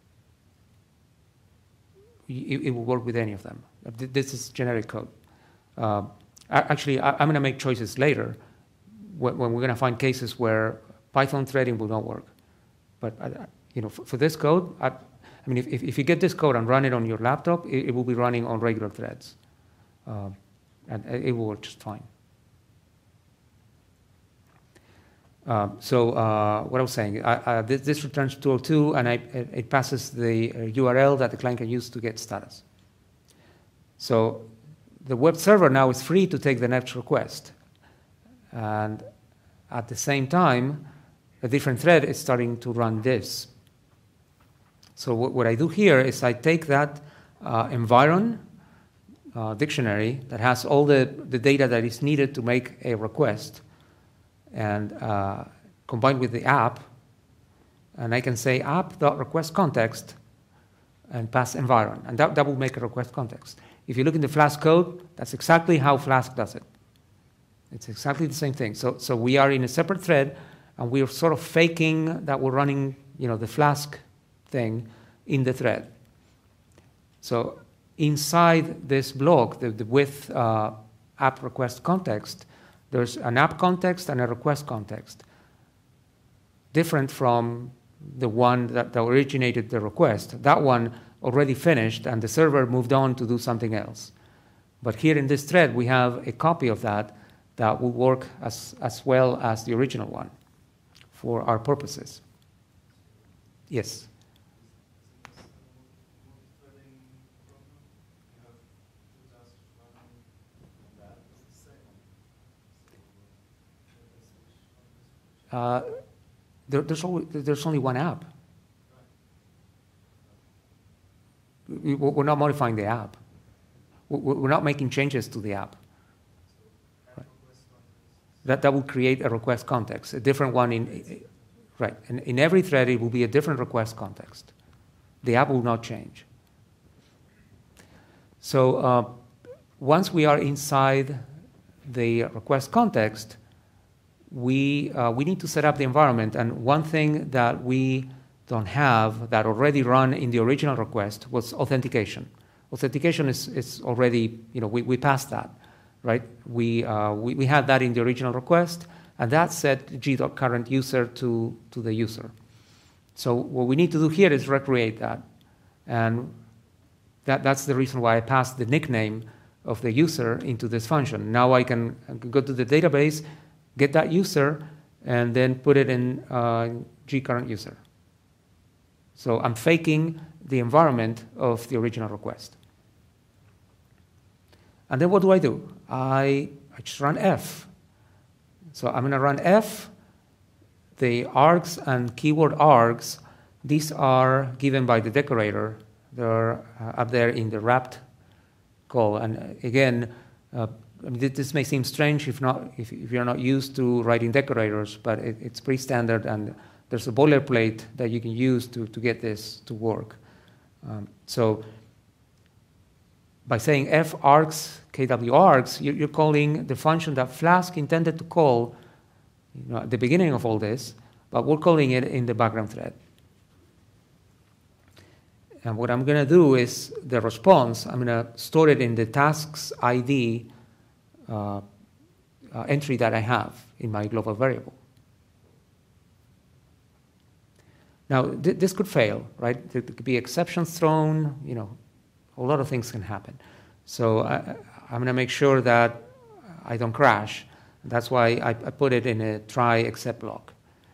it, it will work with any of them. This is generic code. Uh, actually, I, I'm going to make choices later when, when we're going to find cases where Python threading will not work. But uh, you know, for, for this code, I, I mean, if, if, if you get this code and run it on your laptop, it, it will be running on regular threads. Uh, and it will work just fine. Uh, so uh, what I was saying, I, I, this, this returns two oh two, and I, it, it passes the uh, U R L that the client can use to get status. So the web server now is free to take the next request. And at the same time, a different thread is starting to run this. So what, what I do here is I take that uh, environ uh, dictionary that has all the, the data that is needed to make a request, and uh, combined with the app, and I can say app.requestContext and pass environ, and that, that will make a request context. If you look in the Flask code, that's exactly how Flask does it. It's exactly the same thing. So, so we are in a separate thread, and we're sort of faking that we're running, you know, the Flask thing in the thread. So inside this block, the, the with uh, app request context, there's an app context and a request context, different from the one that, that originated the request. That one already finished, and the server moved on to do something else. But here in this thread, we have a copy of that that will work as, as well as the original one for our purposes. Yes? Uh, there, there's, always, there's only one app. We, we're not modifying the app. We're not making changes to the app. Right. That, that will create a request context, a different one in, right. And in every thread, it will be a different request context. The app will not change. So uh, once we are inside the request context, we, uh, we need to set up the environment. And one thing that we don't have that already run in the original request was authentication. Authentication is, is already, you know, we, we passed that, right? We, uh, we, we had that in the original request, and that set g.current user to, to the user. So what we need to do here is recreate that. And that, that's the reason why I passed the nickname of the user into this function. Now I can, I can go to the database, get that user, and then put it in uh, g.current user. So I'm faking the environment of the original request. And then what do I do? I, I just run F. So I'm going to run F. The args and keyword args, these are given by the decorator. They're uh, up there in the wrapped call. And again, uh, I mean, this may seem strange if, not, if, if you're not used to writing decorators, but it, it's pretty standard, and there's a boilerplate that you can use to, to get this to work. Um, so by saying f args, kw args, you're, you're calling the function that Flask intended to call, you know, at the beginning of all this, but we're calling it in the background thread. And what I'm going to do is the response, I'm going to store it in the tasks I D uh, uh, entry that I have in my global variable. Now, th this could fail, right? There could be exceptions thrown, you know, a lot of things can happen. So I, I'm going to make sure that I don't crash. That's why I, I put it in a try except block.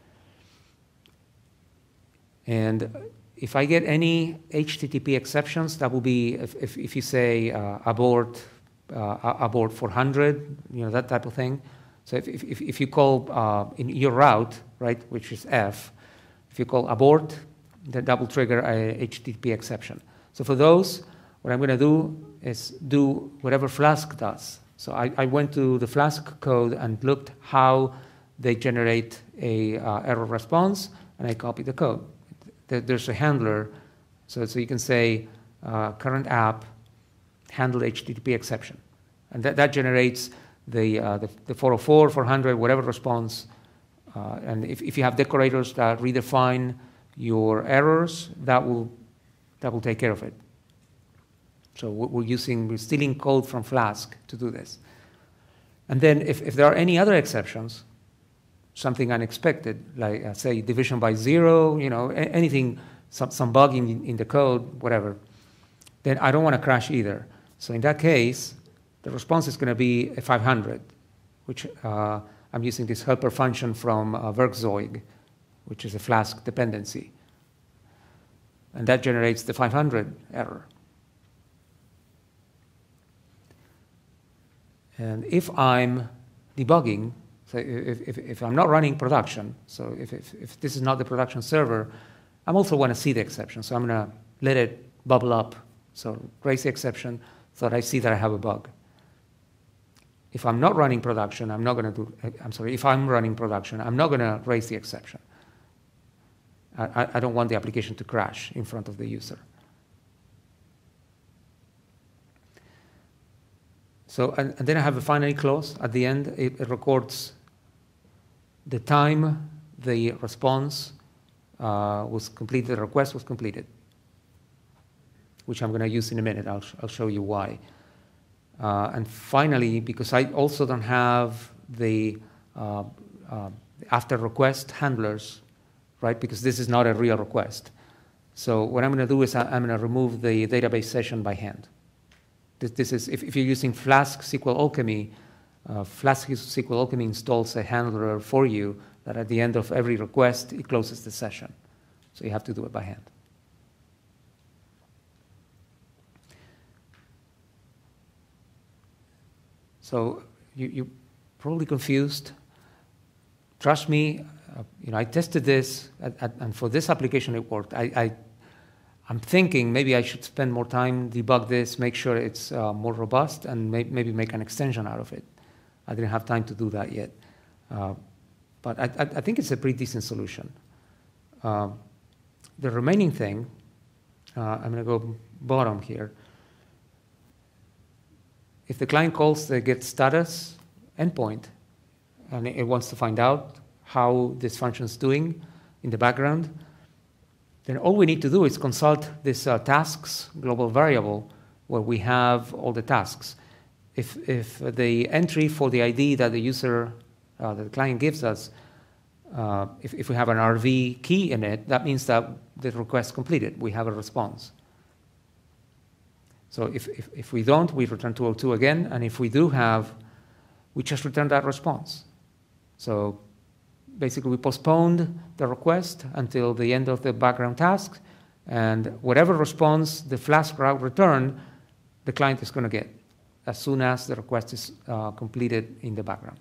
And if I get any H T T P exceptions, that will be if, if, if you say uh, abort, uh, abort four hundred, you know, that type of thing. So if, if, if you call uh, in your route, right, which is F, if you call abort, then that will trigger a H T T P exception. So for those, what I'm going to do is do whatever Flask does. So I, I went to the Flask code and looked how they generate a uh, error response, and I copied the code. There's a handler, so, so you can say uh, current app handle H T T P exception. And that, that generates the, uh, the, the four oh four, four hundred, whatever response. Uh, and if, if you have decorators that redefine your errors, that will, that will take care of it. So we're using, we're stealing code from Flask to do this. And then if, if there are any other exceptions, something unexpected, like uh, say division by zero, you know, anything, some, some bug in, in the code, whatever, then I don't want to crash either. So in that case, the response is going to be a five hundred, which uh, I'm using this helper function from uh, Werkzeug, which is a Flask dependency. And that generates the five hundred error. And if I'm debugging, so if, if, if I'm not running production, so if, if, if this is not the production server, I also want to see the exception. So I'm going to let it bubble up. So raise the exception so that I see that I have a bug. If I'm not running production, I'm not going to do, I'm sorry, if I'm running production, I'm not going to raise the exception. I, I don't want the application to crash in front of the user. So, and, and then I have a finally clause. At the end, it, it records the time the response uh, was completed, the request was completed, which I'm going to use in a minute. I'll, I'll show you why. Uh, and finally, because I also don't have the uh, uh, after request handlers, right? Because this is not a real request. So what I'm going to do is I, I'm going to remove the database session by hand. This, this is, if, if you're using Flask S Q L Alchemy, uh, Flask S Q L Alchemy installs a handler for you that at the end of every request, it closes the session. So you have to do it by hand. So you, you're probably confused. Trust me, uh, you know, I tested this, at, at, and for this application it worked. I, I, I'm thinking maybe I should spend more time, debug this, make sure it's uh, more robust, and may, maybe make an extension out of it. I didn't have time to do that yet. Uh, but I, I, I think it's a pretty decent solution. Uh, the remaining thing, uh, I'm going to go bottom here. If the client calls the get status endpoint, and it wants to find out how this function is doing in the background, then all we need to do is consult this uh, tasks global variable where we have all the tasks. If, if the entry for the I D that the user, uh, that the client gives us, uh, if, if we have an R V key in it, that means that the request completed. We have a response. So if, if, if we don't, we return two oh two again, and if we do have, we just return that response. So basically, we postponed the request until the end of the background task, and whatever response the Flask route returned, the client is going to get as soon as the request is uh, completed in the background.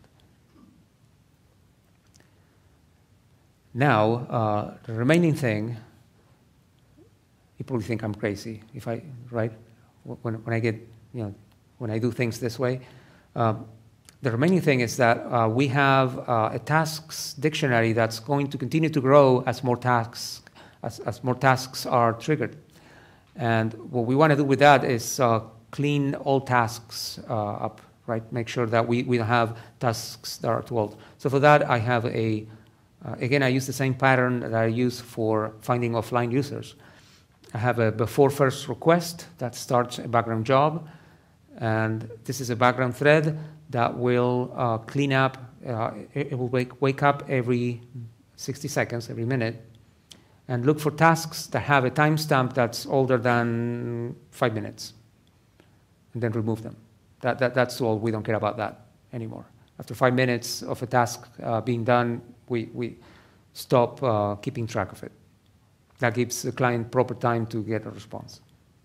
Now, uh, the remaining thing, you probably think I'm crazy if I, right? When, when I get, you know, when I do things this way. Um, The remaining thing is that uh, we have uh, a tasks dictionary that's going to continue to grow as more tasks, as, as more tasks are triggered. And what we want to do with that is uh, clean all tasks uh, up, right? Make sure that we, we don't have tasks that are too old. So for that, I have a, uh, again, I use the same pattern that I use for finding offline users. I have a before first request that starts a background job. And this is a background thread that will uh, clean up, uh, it, it will wake, wake up every sixty seconds, every minute, and look for tasks that have a timestamp that's older than five minutes, and then remove them. That, that, that's all. We don't care about that anymore. After five minutes of a task uh, being done, we, we stop uh, keeping track of it. That gives the client proper time to get a response.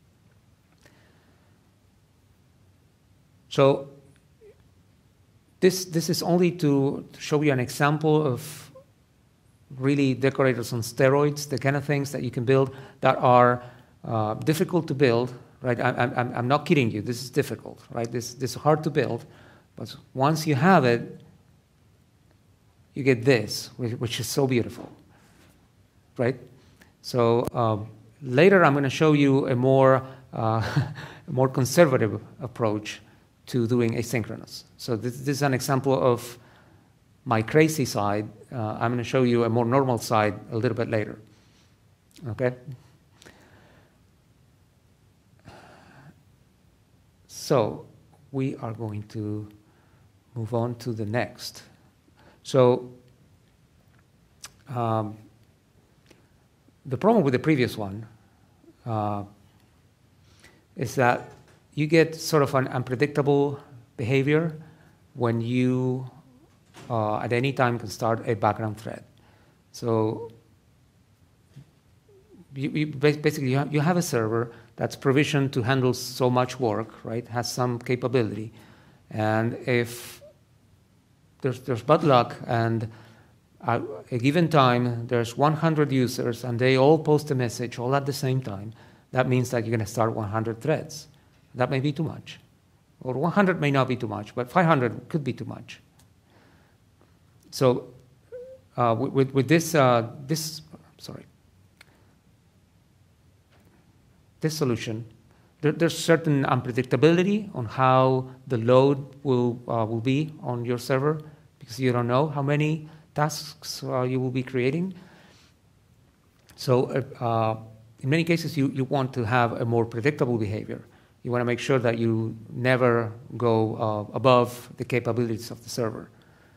So this, this is only to show you an example of really decorators on steroids, the kind of things that you can build that are uh, difficult to build, right? I, I'm, I'm not kidding you. This is difficult, right? This, this is hard to build, but once you have it, you get this, which, which is so beautiful, right? So uh, later I'm going to show you a more, uh, a more conservative approach to doing asynchronous. So this, this is an example of my crazy side. Uh, I'm going to show you a more normal side a little bit later. Okay? So we are going to move on to the next. So um, the problem with the previous one uh, is that you get sort of an unpredictable behavior when you, uh, at any time, can start a background thread. So you, you basically, you have, you have a server that's provisioned to handle so much work, right? Has some capability. And if there's, there's bad luck and at a given time, there's one hundred users and they all post a message all at the same time, that means that you're going to start one hundred threads. That may be too much. Or one hundred may not be too much, but five hundred could be too much. So uh, with, with this, uh, this, sorry, this solution, there, there's certain unpredictability on how the load will, uh, will be on your server, because you don't know how many tasks uh, you will be creating. So uh, in many cases, you, you want to have a more predictable behavior. You want to make sure that you never go uh, above the capabilities of the server.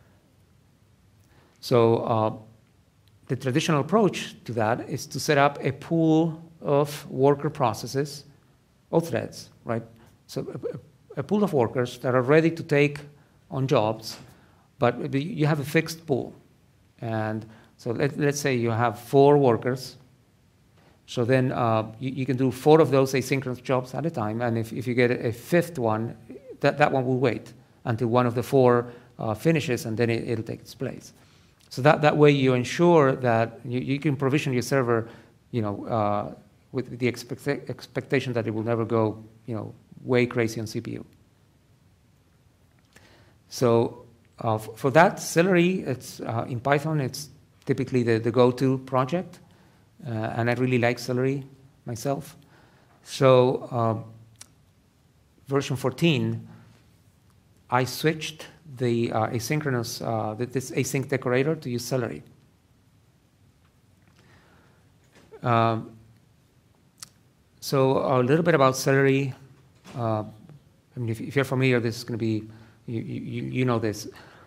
So uh, the traditional approach to that is to set up a pool of worker processes, or threads, right? So a, a pool of workers that are ready to take on jobs, but you have a fixed pool. And so let, let's say you have four workers. So then uh, you, you can do four of those asynchronous jobs at a time, and if, if you get a fifth one, that, that one will wait until one of the four uh, finishes, and then it, it'll take its place. So that, that way you ensure that you, you can provision your server, you know, uh, with the expect expectation that it will never go, you know, way crazy on C P U. So uh, for that, Celery, it's, uh, in Python, it's typically the, the go-to project. Uh, and I really like Celery myself. So um, version fourteen, I switched the uh, asynchronous, uh, this async decorator to use Celery. Um, so a little bit about Celery. Uh, I mean, if, if you're familiar, this is going to be, you, you, you know this.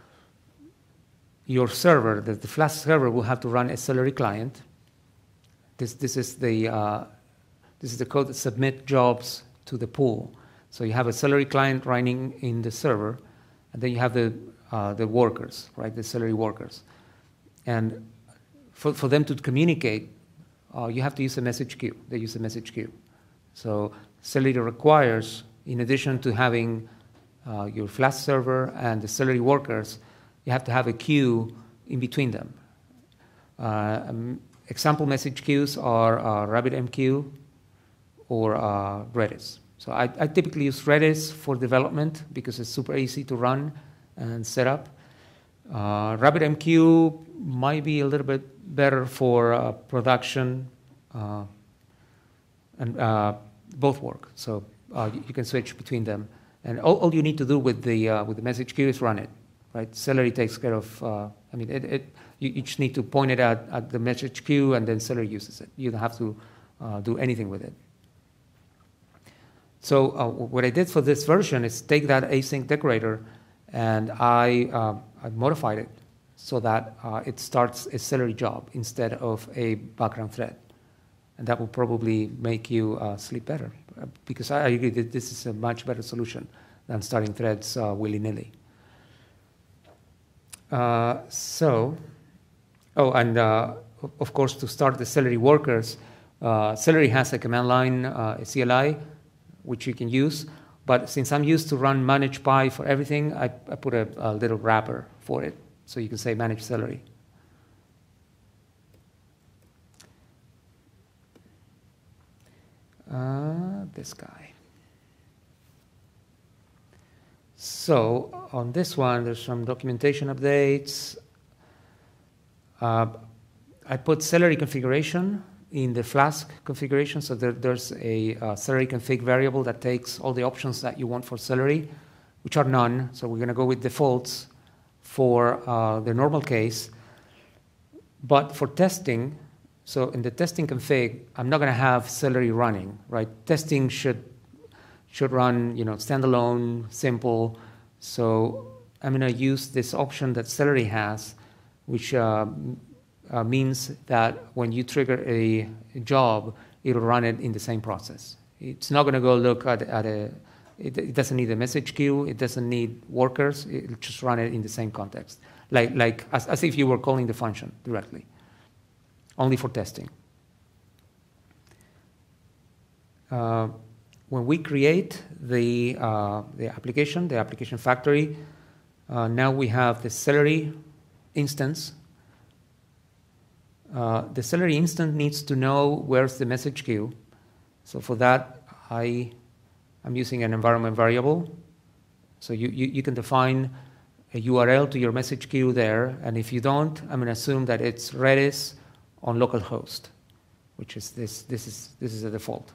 Your server, the, the Flask server, will have to run a Celery client. This, this, is the, uh, this is the code that submits jobs to the pool. So you have a Celery client running in the server, and then you have the, uh, the workers, right, the Celery workers. And for, for them to communicate, uh, you have to use a message queue. They use a message queue. So Celery requires, in addition to having uh, your Flask server and the Celery workers, you have to have a queue in between them. Uh, um, Example message queues are uh, RabbitMQ or uh, Redis. So I, I typically use Redis for development because it's super easy to run and set up. Uh, RabbitMQ might be a little bit better for uh, production, uh, and uh, both work. So uh, you, you can switch between them. And all, all you need to do with the, uh, with the message queue is run it. Right? Celery takes care of, uh, I mean, it, it, you, you just need to point it at, at the message queue, and then Celery uses it. You don't have to uh, do anything with it. So uh, what I did for this version is take that async decorator, and I, uh, I modified it. so that uh, it starts a celery job instead of a background thread. And that will probably make you uh, sleep better, uh, because I agree that this is a much better solution than starting threads uh, willy-nilly. Uh, so, oh, and uh, of course, to start the Celery workers, uh, Celery has a command line, uh, a C L I, which you can use. But since I'm used to run manage Py for everything, I, I put a, a little wrapper for it. So you can say manage Celery. Uh, this guy. So on this one, there's some documentation updates. Uh, I put Celery configuration in the Flask configuration, so there, there's a uh, Celery config variable that takes all the options that you want for Celery, which are none. So we're going to go with defaults for uh, the normal case. But for testing, so in the testing config, I'm not going to have Celery running, right? Testing should should run, you know, standalone, simple. So I'm going to use this option that Celery has, which uh, uh, means that when you trigger a, a job, it'll run it in the same process. It's not going to go look at, at a, it, it doesn't need a message queue, it doesn't need workers, it'll just run it in the same context, like, like as, as if you were calling the function directly, only for testing. Uh, when we create the, uh, the application, the application factory, uh, now we have the Celery instance. Uh, the Celery instance needs to know where's the message queue. So for that, I am using an environment variable. So you, you, you can define a U R L to your message queue there. And if you don't, I'm going to assume that it's Redis on localhost, which is this, this is, this is a default.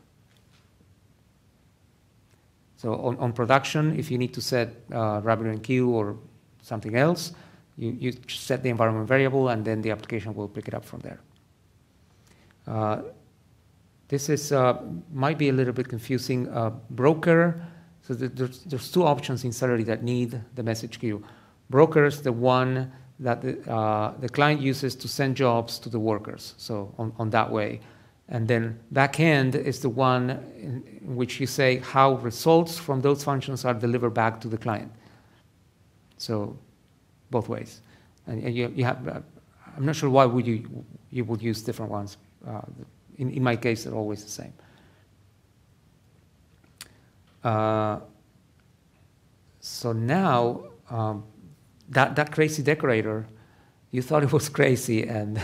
So on, on production, if you need to set uh, RabbitMQ or something else, You, you set the environment variable, and then the application will pick it up from there. Uh, this is uh, might be a little bit confusing. Uh, broker, so the, there's, there's two options in Celery that need the message queue. Broker is the one that the, uh, the client uses to send jobs to the workers, so on, on that way. And then backend is the one in, in which you say how results from those functions are delivered back to the client. So both ways, and, and you, you have. Uh, I'm not sure why would you you would use different ones. Uh, in in my case, they're always the same. Uh, so now um, that that crazy decorator, you thought it was crazy, and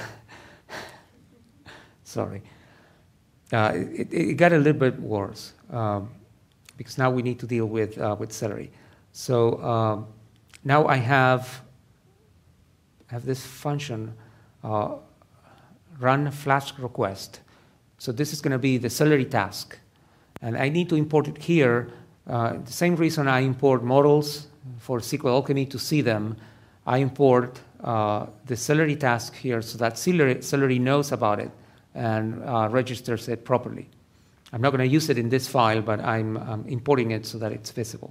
sorry, uh, it, it got a little bit worse um, because now we need to deal with uh, with Celery. So um, now I have. have this function, uh, run Flask request. So this is going to be the Celery task. And I need to import it here. Uh, the same reason I import models for S Q L Alchemy to see them, I import uh, the Celery task here so that Celery, Celery knows about it and uh, registers it properly. I'm not going to use it in this file, but I'm um, importing it so that it's visible.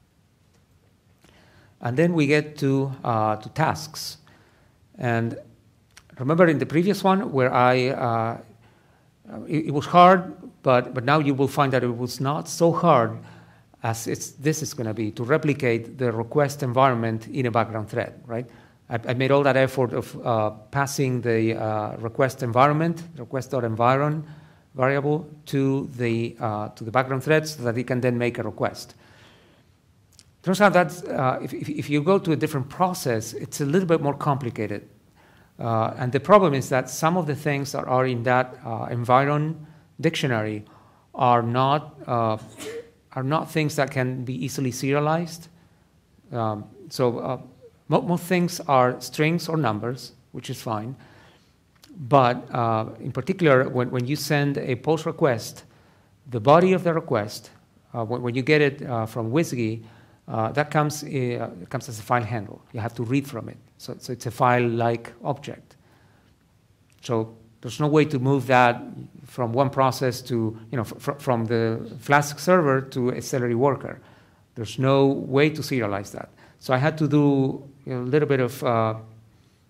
And then we get to, uh, to tasks. And remember in the previous one where I, uh, it, it was hard, but, but now you will find that it was not so hard as it's, this is going to be to replicate the request environment in a background thread, right? I, I made all that effort of uh, passing the uh, request environment, request.environ variable to the, uh, to the background thread so that it can then make a request. Turns out that uh, if, if you go to a different process, it's a little bit more complicated. Uh, and the problem is that some of the things that are in that uh, environ dictionary are not, uh, are not things that can be easily serialized. Um, so uh, mo most things are strings or numbers, which is fine. But uh, in particular, when, when you send a post request, the body of the request, uh, when, when you get it uh, from WSGI, Uh, that comes, uh, comes as a file handle. You have to read from it. So, so it's a file-like object. So there's no way to move that from one process to, you know, fr from the Flask server to a Celery worker. There's no way to serialize that. So I had to do you know, a little bit of uh,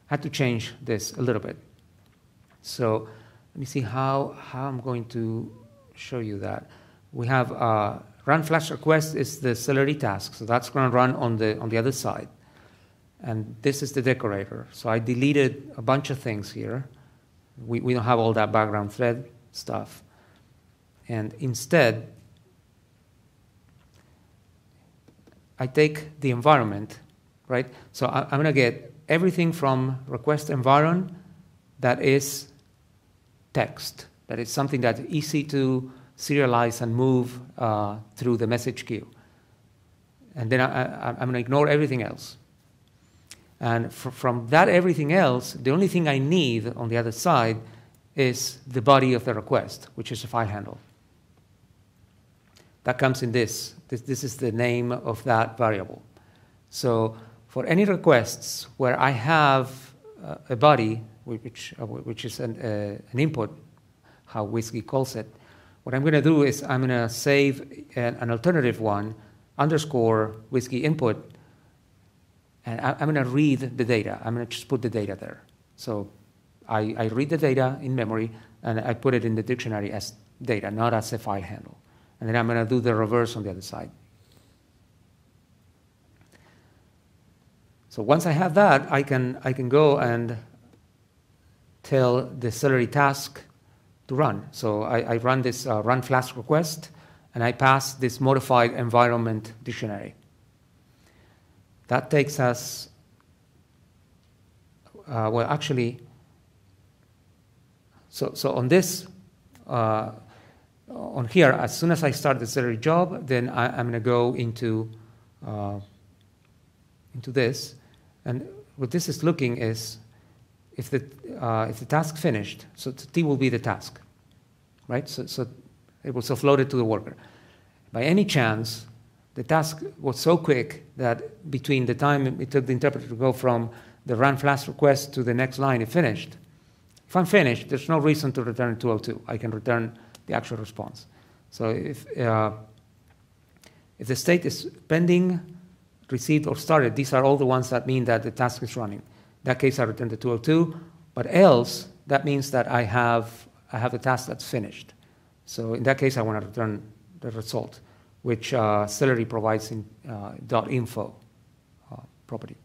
had to change this a little bit. So let me see how, how I'm going to show you that. We have uh, run Flask request is the Celery task, so that's going to run on the, on the other side. And this is the decorator. So I deleted a bunch of things here. We, we don't have all that background thread stuff. And instead, I take the environment, right? So I, I'm going to get everything from request environment that is text, that is something that's easy to serialize and move uh, through the message queue. And then I, I, I'm going to ignore everything else. And fr from that everything else, the only thing I need on the other side is the body of the request, which is a file handle. That comes in this. This, this is the name of that variable. So for any requests where I have uh, a body, which, uh, which is an, uh, an input, how Whiskey calls it, what I'm going to do is I'm going to save an, an alternative one, underscore Whiskey input, and I, I'm going to read the data. I'm going to just put the data there. So I, I read the data in memory, and I put it in the dictionary as data, not as a file handle. And then I'm going to do the reverse on the other side. So once I have that, I can, I can go and tell the Celery task to run. So I, I run this uh, run Flask request, and I pass this modified environment dictionary. That takes us, uh, well, actually, so, so on this, uh, on here, as soon as I start the Celery job, then I, I'm going to go into, uh, into this. And what this is looking is, if the, uh, if the task finished, so T will be the task, right? So, so it was offloaded to the worker. By any chance, the task was so quick that between the time it took the interpreter to go from the run Flask request to the next line, it finished. If I'm finished, there's no reason to return two oh two. I can return the actual response. So if, uh, if the state is pending, received, or started, these are all the ones that mean that the task is running. In that case, I return the two oh two, but else, that means that I have, I have a task that's finished. So in that case, I want to return the result, which uh, Celery provides in uh, .info uh, property.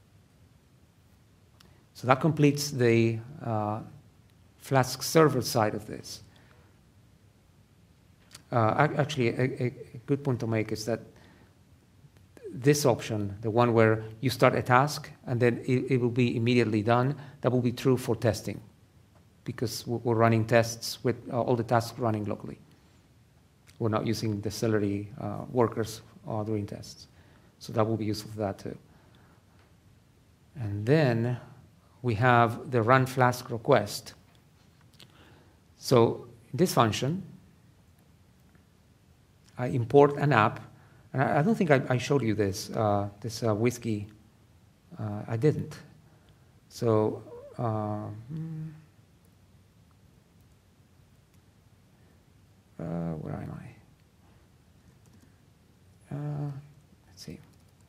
So that completes the uh, Flask server side of this. Uh, actually, a, a good point to make is that this option, the one where you start a task and then it, it will be immediately done, that will be true for testing, because we're running tests with uh, all the tasks running locally. We're not using the Celery uh, workers uh, doing tests. So that will be useful for that too. And then we have the run Flask request. So in this function, I import an app. And I, I don't think I, I showed you this, uh, this uh, Whiskey. Uh, I didn't. So, uh, uh, where am I? Uh, let's see.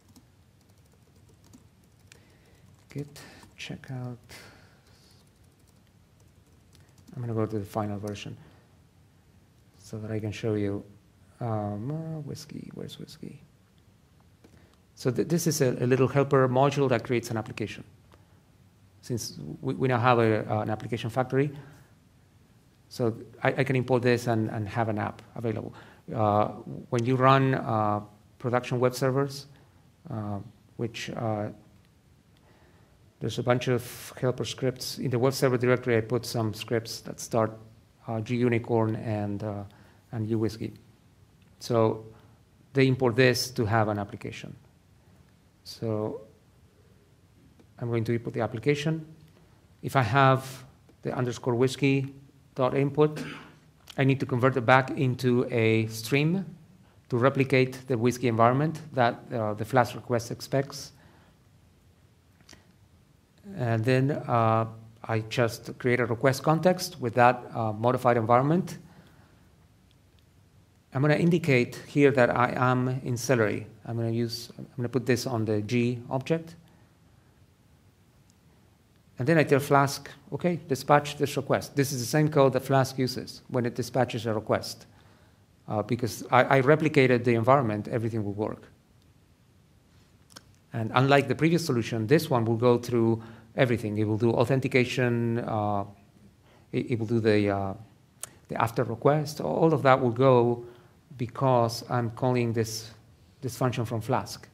Git checkout. I'm going to go to the final version so that I can show you. Um, uh, Whiskey, where's Whiskey? So th this is a, a little helper module that creates an application. Since we, we now have a, uh, an application factory, so I, I can import this and, and have an app available. Uh, when you run uh, production web servers, uh, which uh, there's a bunch of helper scripts. In the web server directory, I put some scripts that start uh, G-Unicorn and, uh, and uWhiskey. So they import this to have an application. So I'm going to import the application. If I have the underscore whiskey dot input, I need to convert it back into a stream to replicate the Whiskey environment that uh, the Flask request expects. And then uh, I just create a request context with that uh, modified environment. I'm going to indicate here that I am in Celery. I'm going to use, I'm going to put this on the G object. And then I tell Flask, okay, dispatch this request. This is the same code that Flask uses when it dispatches a request. Uh, because I, I replicated the environment, everything will work. And unlike the previous solution, this one will go through everything. It will do authentication, uh, it, it will do the, uh, the after request. All of that will go because I'm calling this, this function from Flask.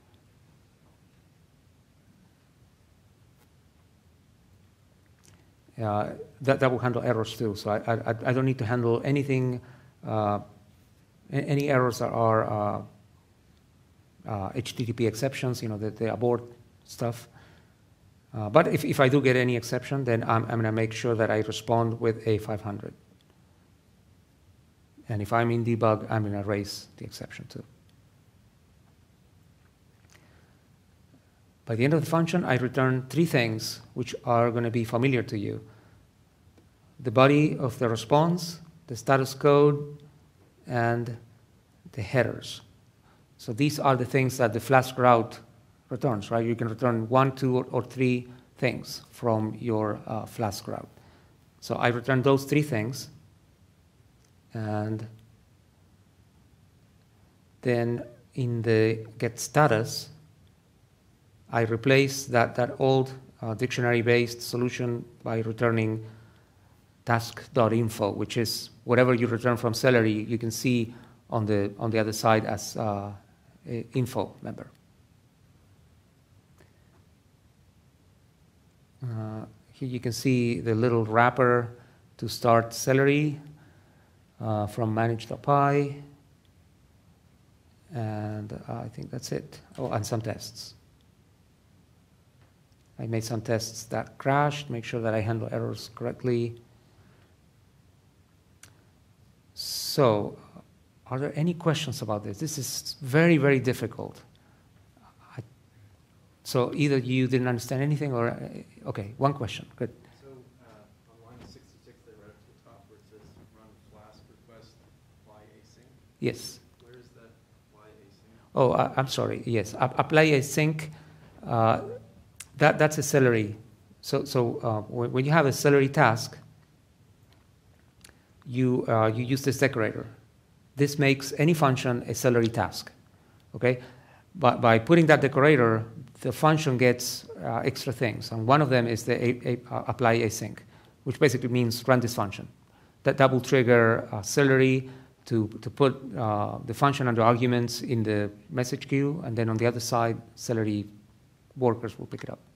Uh, that, that will handle errors too. So I, I, I don't need to handle anything, uh, any errors that are uh, uh, H T T P exceptions, you know, the, the abort stuff. Uh, but if, if I do get any exception, then I'm, I'm going to make sure that I respond with A five hundred. And if I'm in debug, I'm going to raise the exception too. By the end of the function, I return three things which are going to be familiar to you. The body of the response, the status code, and the headers. So these are the things that the Flask route returns, right? You can return one, two, or, or three things from your uh, Flask route. So I return those three things, and then in the get status, I replace that, that old uh, dictionary-based solution by returning task.info, which is whatever you return from Celery, you can see on the, on the other side as uh, a info member. Uh, here you can see the little wrapper to start Celery uh, from manage.py. And uh, I think that's it. Oh, and some tests. I made some tests that crashed, make sure that I handle errors correctly. So, are there any questions about this? This is very, very difficult. I, so either you didn't understand anything or, uh, okay, one question, good. So uh, on line sixty-six, they right up to the top where it says run Flask request apply async. Yes. Where is that apply async? Oh, uh, I'm sorry, yes, A apply async. Uh, That, that's a Celery. So, so uh, when, when you have a Celery task, you, uh, you use this decorator. This makes any function a Celery task, okay? But by putting that decorator, the function gets uh, extra things. And one of them is the a, a, uh, apply async, which basically means run this function. That, that will trigger uh, Celery to, to put uh, the function under arguments in the message queue, and then on the other side, Celery workers will pick it up.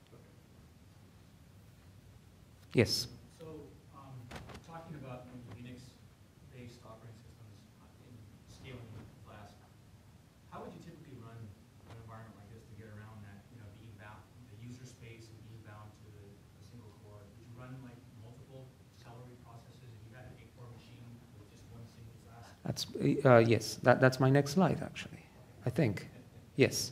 Yes? So, um, talking about Linux-based operating systems in scaling Flask, how would you typically run an environment like this to get around that, you know, being bound, the user space and being bound to the, the single core? Would you run like multiple Celery processes if you had an eight-core machine with just one single Flask? That's, uh, yes, that, that's my next slide, actually, I think. Yes.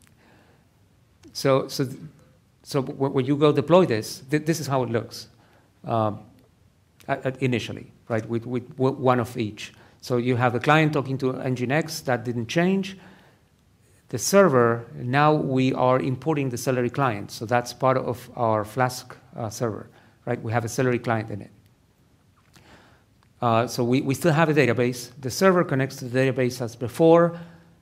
So, so, so when you go deploy this, th this is how it looks um, at, at initially, right, with, with one of each. So you have the client talking to Nginx, that didn't change. The server, now we are importing the Celery client, so that's part of our Flask uh, server, right? We have a Celery client in it. Uh, so we, we still have a database. The server connects to the database as before.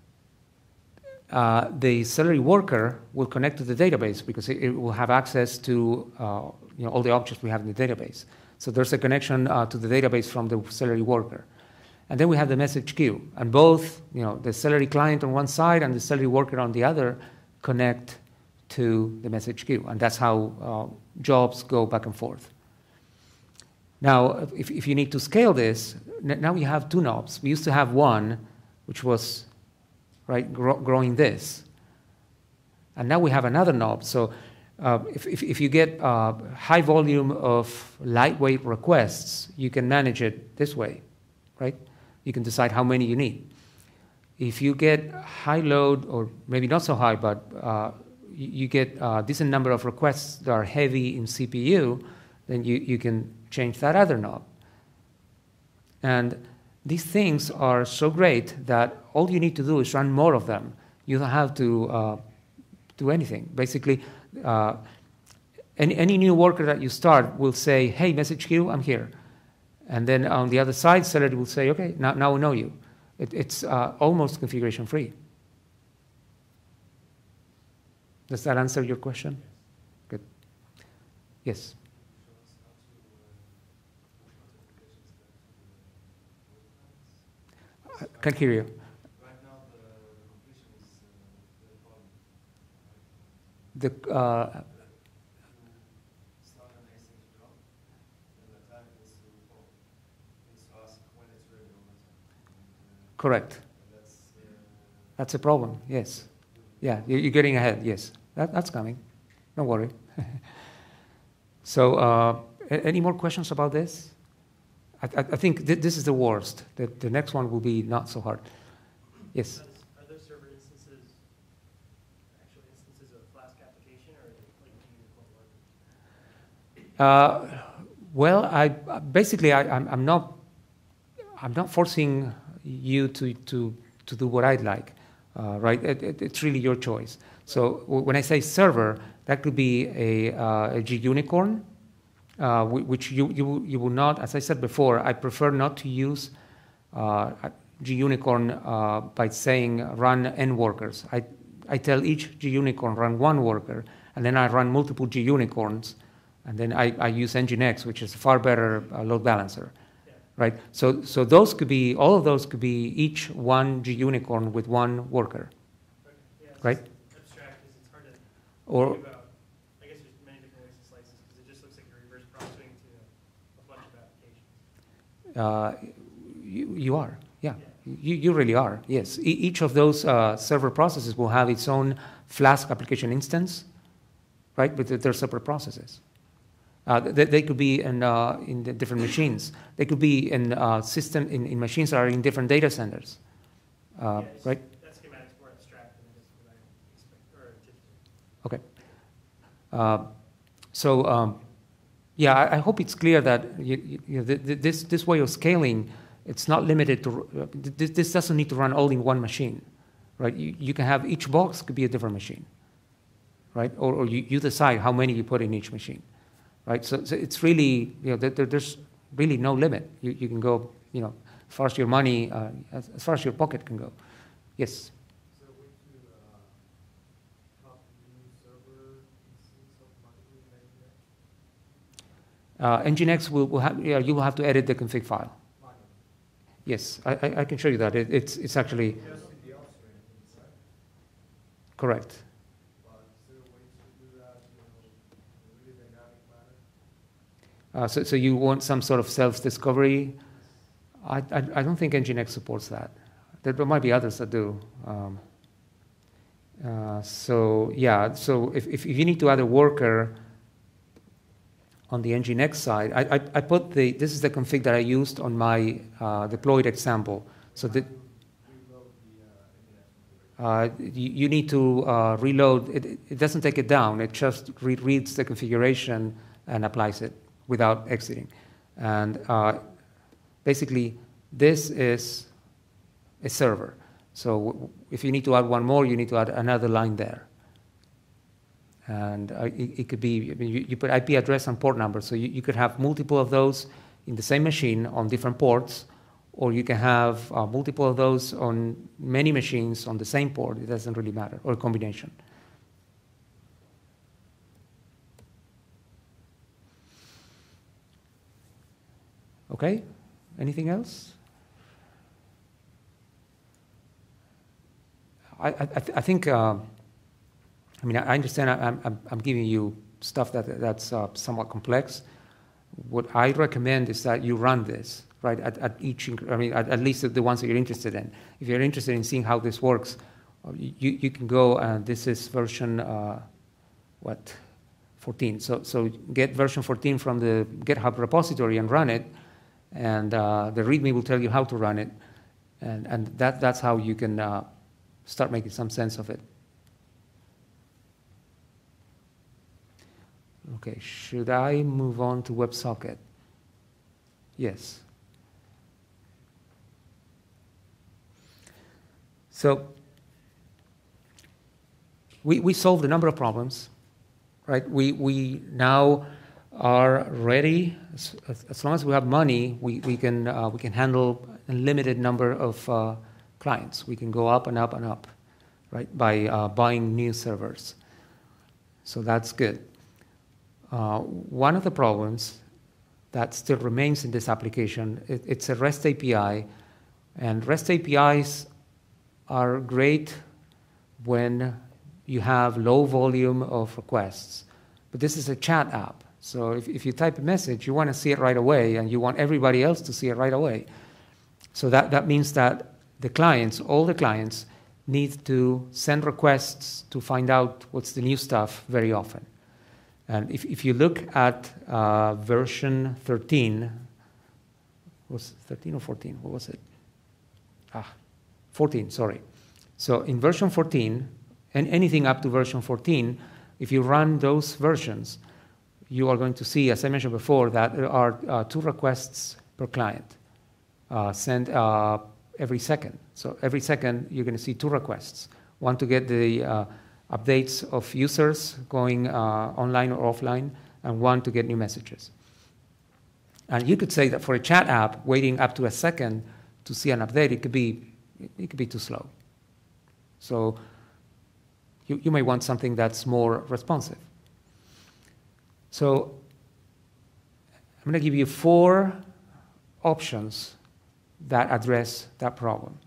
Uh, the Celery worker will connect to the database because it, it will have access to uh, you know, all the objects we have in the database. So there's a connection uh, to the database from the Celery worker. And then we have the message queue. And both, you know, the Celery client on one side and the Celery worker on the other connect to the message queue. And that's how uh, jobs go back and forth. Now, if, if you need to scale this, now we have two knobs. We used to have one, which was right, grow, growing this. And now we have another knob. So uh, if, if, if you get a high volume of lightweight requests, you can manage it this way, right? You can decide how many you need. If you get high load, or maybe not so high, but uh, you, you get a decent number of requests that are heavy in C P U, then you, you can change that other knob. And these things are so great that all you need to do is run more of them. You don't have to uh, do anything. Basically, uh, any, any new worker that you start will say, hey, message queue, I'm here. And then on the other side, Celery will say, okay, now, now we know you. It, it's uh, almost configuration free. Does that answer your question? Good. Yes. I can't hear you. Right now, the, the completion is uh, the problem. The, uh, Start an async job, and the time is to call. It's to ask when it's ready all the time. correct. And that's, uh, That's a problem, yes. Yeah, you- you're getting ahead, yes. That, that's coming. Don't worry. So, uh, a- any more questions about this? I, I, I think th this is the worst. The, the next one will be not so hard. Yes? Are those server instances actual instances of Flask application or like unicorn workers? Uh, well, I basically I, I'm, I'm not I'm not forcing you to to to do what I'd like, uh, right? It, it, it's really your choice. So w when I say server, that could be a, uh, a G unicorn, uh, which you you you will not. As I said before, I prefer not to use uh, G unicorn uh, by saying run n workers. I I tell each G unicorn run one worker, and then I run multiple G unicorns. And then I, I use Nginx, which is a far better uh, load balancer, Yeah. right? So, so those could be, all of those could be each one G unicorn with one worker, Okay. Yeah, it's right? just abstract because it's hard to Or, think about. I guess there's many different ways to slice this because it just looks like you're reverse processing to a bunch of applications. uh, you, you are, yeah. Yeah. You, you really are, yes. E each of those uh, server processes will have its own Flask application instance, right? But they're separate processes. Uh, they, they could be in, uh, in the different machines. They could be in uh, system in, in machines that are in different data centers, uh, Yeah, it's- right? That schematic's more abstract than it is what I expect or anticipated. Okay. Uh, so um, yeah, I, I hope it's clear that you, you, you know, th th this this way of scaling, it's not limited to. Uh, this, this doesn't need to run all in one machine, right? You, you can have each box could be a different machine, right? Or, or you, you decide how many you put in each machine. Right, so, so it's really, you know, there, there's really no limit. You, you can go, you know, as far as your money, uh, as, as far as your pocket can go. Yes? So would you uh, top new server instance of Nginx? Uh, Nginx will, will have, yeah, you will have to edit the config file. Yes, I, I, I can show you that. It, it's, it's actually Just in the upstream inside. correct. But is there a way to do that, you know, in a really dynamic manner? Uh, so, so you want some sort of self-discovery? I, I, I don't think Nginx supports that. There, there might be others that do. Um, uh, so yeah, so if, if you need to add a worker on the Nginx side, I, I, I put the, this is the config that I used on my uh, deployed example. So that Reload the uh, Nginx configuration. uh, you, you need to uh, reload, it, it doesn't take it down, it just re reads the configuration and applies it without exiting. And uh, basically, this is a server. So if you need to add one more, you need to add another line there. And uh, it, it could be, I mean, you, you put I P address and port number, so you, you could have multiple of those in the same machine on different ports, or you can have uh, multiple of those on many machines on the same port. It doesn't really matter, or a combination. Okay, anything else? I, I, I th I think, uh, I mean, I understand I, I'm, I'm giving you stuff that, that's uh, somewhat complex. What I recommend is that you run this, right, at, at each, I mean, at, at least the ones that you're interested in. If you're interested in seeing how this works, you, you can go, and this is version, uh, what, fourteen. So, so get version fourteen from the GitHub repository and run it, and uh, the README will tell you how to run it, and, and that, that's how you can uh, start making some sense of it. Okay, should I move on to WebSocket? Yes. So we, we solved a number of problems. right? We, we now are ready, as, as long as we have money, we, we, can, uh, we can handle a limited number of uh, clients. We can go up and up and up, right, by uh, buying new servers. So that's good. Uh, one of the problems that still remains in this application, it, it's a REST A P I, and REST A P Is are great when you have low volume of requests. But this is a chat app. So if, if you type a message, you want to see it right away, and you want everybody else to see it right away. So that, that means that the clients, all the clients, need to send requests to find out what's the new stuff very often. And if, if you look at uh, version thirteen, was it thirteen or fourteen? What was it? Ah, fourteen, sorry. So in version fourteen, and anything up to version fourteen, if you run those versions, you are going to see, as I mentioned before, that there are uh, two requests per client uh, sent uh, every second. So every second, you're going to see two requests. One to get the uh, updates of users going uh, online or offline, and one to get new messages. And you could say that for a chat app, waiting up to a second to see an update, it could be, it could be too slow. So you, you may want something that's more responsive. So I'm going to give you four options that address that problem.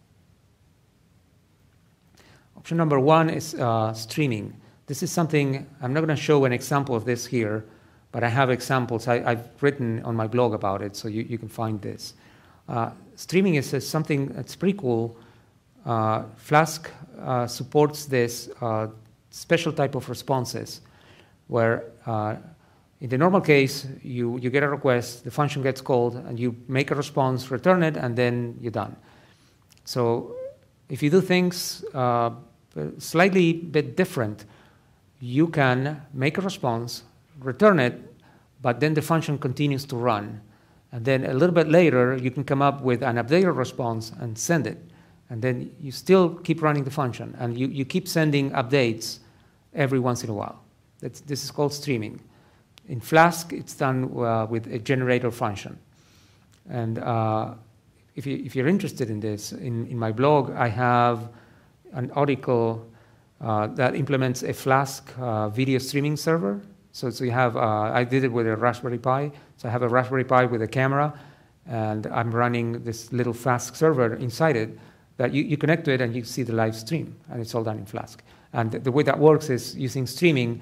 Option number one is uh, streaming. This is something, I'm not going to show an example of this here, but I have examples. I, I've written on my blog about it, so you, you can find this. Uh, streaming is uh, something that's pretty cool. Uh, Flask uh, supports this uh, special type of responses where uh, in the normal case, you, you get a request, the function gets called, and you make a response, return it, and then you're done. So if you do things uh, slightly bit different, you can make a response, return it, but then the function continues to run. And then a little bit later, you can come up with an updated response and send it. And then you still keep running the function, and you, you keep sending updates every once in a while. That's, this is called streaming. In Flask, it's done uh, with a generator function. And uh, if, you, if you're interested in this, in, in my blog, I have an article uh, that implements a Flask uh, video streaming server. So, so you have, uh, I did it with a Raspberry Pi. So I have a Raspberry Pi with a camera, and I'm running this little Flask server inside it that you, you connect to it and you see the live stream, and it's all done in Flask. And the, the way that works is using streaming.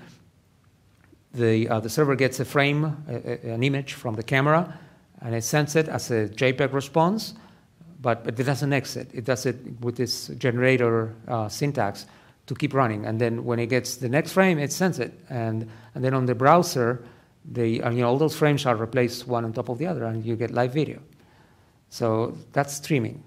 The, uh, the server gets a frame, a, a, an image from the camera, and it sends it as a JPEG response, but, but it doesn't exit. It does it with this generator uh, syntax to keep running. And then when it gets the next frame, it sends it. And, and then on the browser, the, uh, you know, all those frames are replaced one on top of the other, and you get live video. So that's streaming.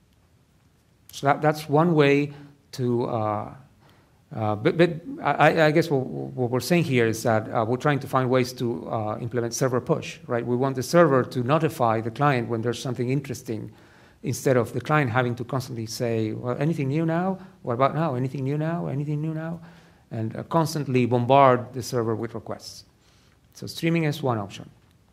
So that, that's one way to... Uh, Uh, but but I, I guess what, what we're saying here is that uh, we're trying to find ways to uh, implement server push, right? We want the server to notify the client when there's something interesting, instead of the client having to constantly say, well, anything new now? What about now? Anything new now? Anything new now? And uh, constantly bombard the server with requests. So streaming is one option.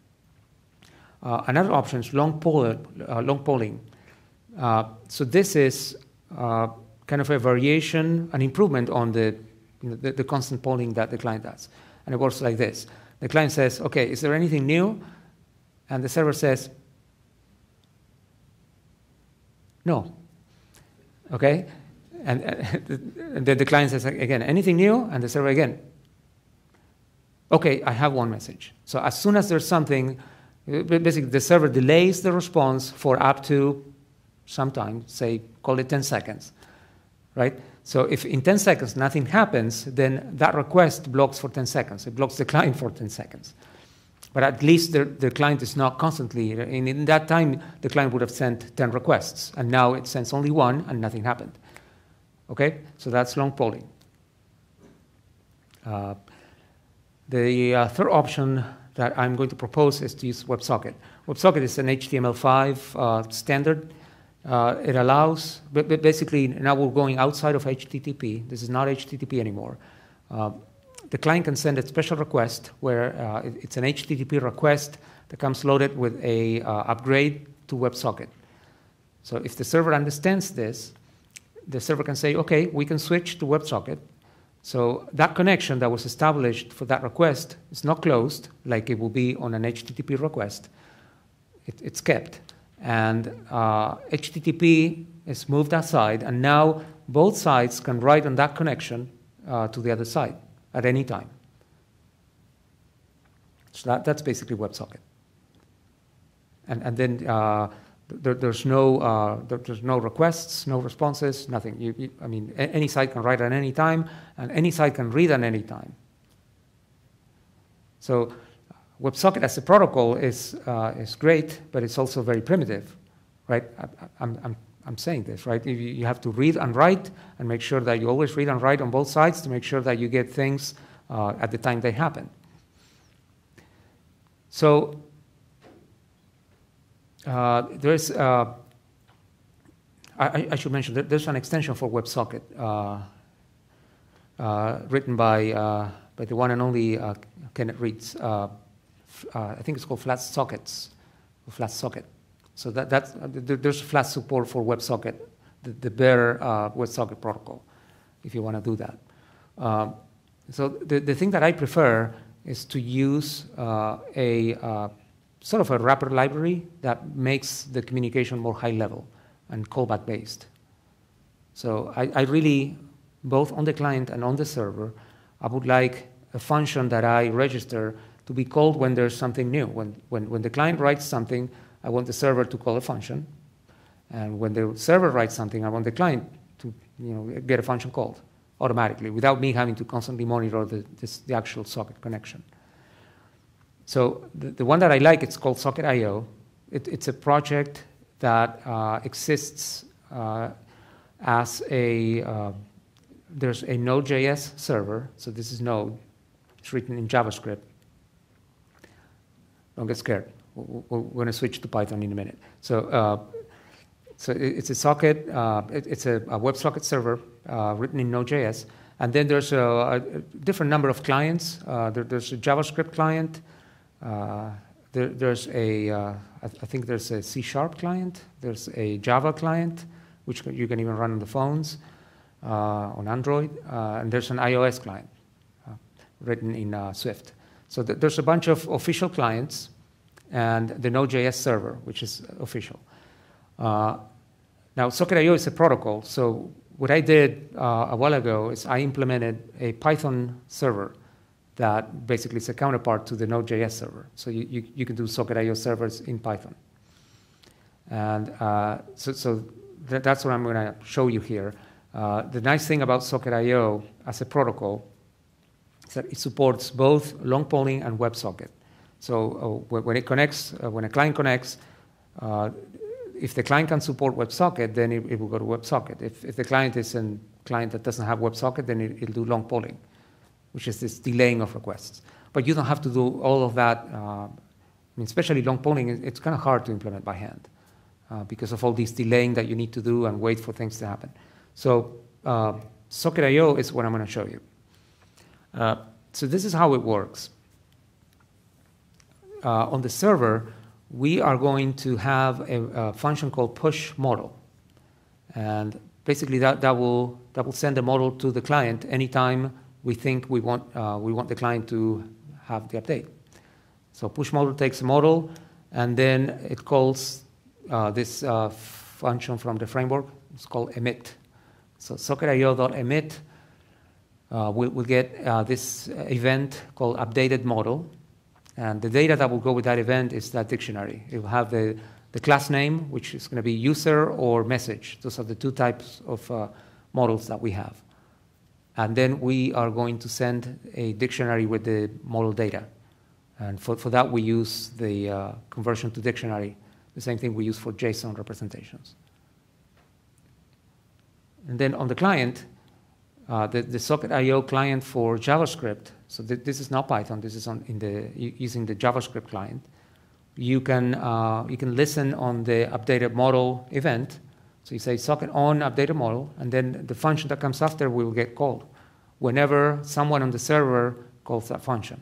Uh, another option is long, poll, uh, long polling. Uh, so this is uh, kind of a variation, an improvement on the, you know, the, the constant polling that the client does. And it works like this. The client says, okay, is there anything new? And the server says, no. Okay? And, and then the client says, again, anything new? And the server again, okay, I have one message. So as soon as there's something, basically the server delays the response for up to some time, say, call it ten seconds. Right? So if in ten seconds nothing happens, then that request blocks for ten seconds. It blocks the client for ten seconds. But at least the, the client is not constantly, in, in that time, the client would have sent ten requests, and now it sends only one, and nothing happened. Okay? So that's long polling. Uh, the uh, third option that I'm going to propose is to use WebSocket. WebSocket is an H T M L five uh, standard. Uh, it allows, but basically now we're going outside of H T T P. This is not H T T P anymore. Uh, the client can send a special request where uh, it, it's an H T T P request that comes loaded with a uh, upgrade to WebSocket. So if the server understands this, the server can say, okay, we can switch to WebSocket. So that connection that was established for that request is not closed like it will be on an H T T P request. It, it's kept. And uh, H T T P is moved aside, and now both sides can write on that connection uh, to the other side at any time. So that, that's basically WebSocket. And, and then uh, there, there's, no, uh, there, there's no requests, no responses, nothing. You, you, I mean, a, any side can write at any time, and any side can read at any time. So WebSocket as a protocol is, uh, is great, but it's also very primitive, right? I, I'm, I'm, I'm saying this, right? You, you have to read and write and make sure that you always read and write on both sides to make sure that you get things uh, at the time they happen. So uh, there's, uh, I, I should mention, that there's an extension for WebSocket uh, uh, written by, uh, by the one and only uh, Kenneth Reeds. Uh, Uh, I think it's called Flask Sockets, or Flask Socket. So that, that's, uh, there's Flask support for WebSocket, the, the bare uh, WebSocket protocol, if you want to do that. Um, so the, the thing that I prefer is to use uh, a uh, sort of a wrapper library that makes the communication more high level and callback based. So I, I really, both on the client and on the server, I would like a function that I register to be called when there's something new. When, when, when the client writes something, I want the server to call a function. And when the server writes something, I want the client to you know, get a function called automatically without me having to constantly monitor the, this, the actual socket connection. So the, the one that I like, it's called Socket I O. It, it's a project that uh, exists uh, as a, uh, there's a Node.js server. So this is Node. It's written in JavaScript. Don't get scared. We're going to switch to Python in a minute. So, uh, so it's a socket. Uh, it, it's a, a WebSocket server uh, written in Node.js, and then there's a, a different number of clients. Uh, there, there's a JavaScript client. Uh, there, there's a, uh, I, th I think there's a C Sharp client. There's a Java client, which you can even run on the phones, uh, on Android, uh, and there's an iOS client uh, written in uh, Swift. So th there's a bunch of official clients and the Node.js server, which is official. Uh, now, Socket I O is a protocol. So what I did uh, a while ago is I implemented a Python server that basically is a counterpart to the Node.js server. So you, you, you can do Socket I O servers in Python. And uh, so, so th that's what I'm going to show you here. Uh, the nice thing about Socket I O as a protocol that it supports both long polling and WebSocket. So uh, when it connects, uh, when a client connects, uh, if the client can support WebSocket, then it, it will go to WebSocket. If, if the client is a client that doesn't have WebSocket, then it, it'll do long polling, which is this delaying of requests. But you don't have to do all of that. Uh, I mean, especially long polling, it's kind of hard to implement by hand uh, because of all these delaying that you need to do and wait for things to happen. So uh, Socket I O is what I'm going to show you. Uh, so this is how it works. Uh, on the server, we are going to have a, a function called push model. And basically that, that, will, that will send a model to the client anytime we think we want, uh, we want the client to have the update. So push model takes a model, and then it calls uh, this uh, function from the framework. It's called emit. So socket I O.emit uh, will will get uh, this event called updated model. And the data that will go with that event is that dictionary. It will have the, the class name, which is going to be user or message. Those are the two types of uh, models that we have. And then we are going to send a dictionary with the model data. And for, for that, we use the uh, conversion to dictionary, the same thing we use for JSON representations. And then on the client, uh, the, the Socket I O client for JavaScript, so th this is not Python, this is on, in the, using the JavaScript client. You can, uh, you can listen on the updated model event. So you say socket on updated model, and then the function that comes after will get called whenever someone on the server calls that function.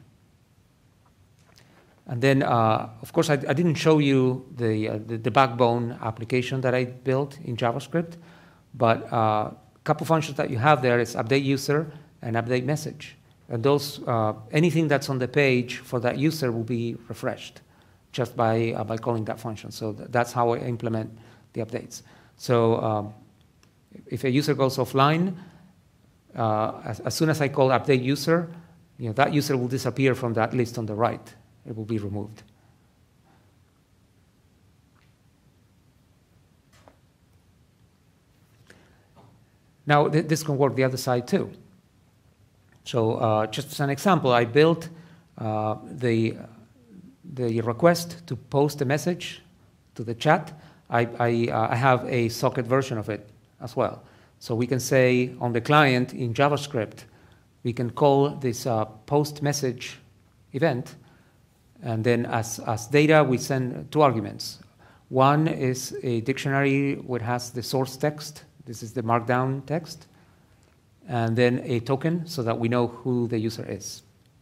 And then, uh, of course, I, I didn't show you the, uh, the, the backbone application that I built in JavaScript, but a uh, couple functions that you have there is update user and update message. And those, uh, anything that's on the page for that user will be refreshed just by, uh, by calling that function. So th that's how I implement the updates. So um, if a user goes offline, uh, as, as soon as I call update user, you know, that user will disappear from that list on the right. It will be removed. Now, th this can work the other side too. So uh, just as an example, I built uh, the, the request to post a message to the chat. I, I, uh, I have a socket version of it as well. So we can say on the client in JavaScript, we can call this uh, post message event. And then as, as data, we send two arguments. One is a dictionary which has the source text. This is the markdown text. And then a token so that we know who the user is.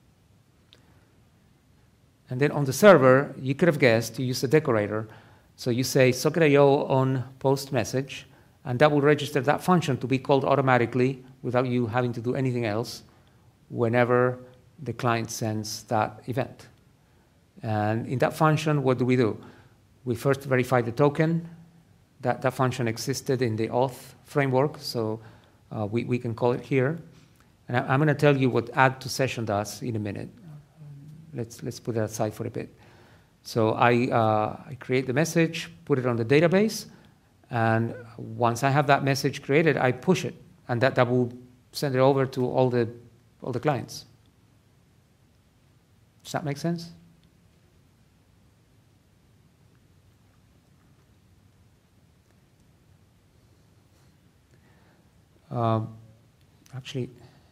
And then on the server, you could have guessed, you use a decorator. So you say socket dot I O on post message, and that will register that function to be called automatically without you having to do anything else whenever the client sends that event. And in that function, what do we do? We first verify the token. That, that function existed in the auth framework, so uh, we, we can call it here. And I, I'm going to tell you what add to session does in a minute. Let's, let's put that aside for a bit. So I, uh, I create the message, put it on the database, and once I have that message created, I push it, and that, that will send it over to all the, all the clients. Does that make sense? Um, actually,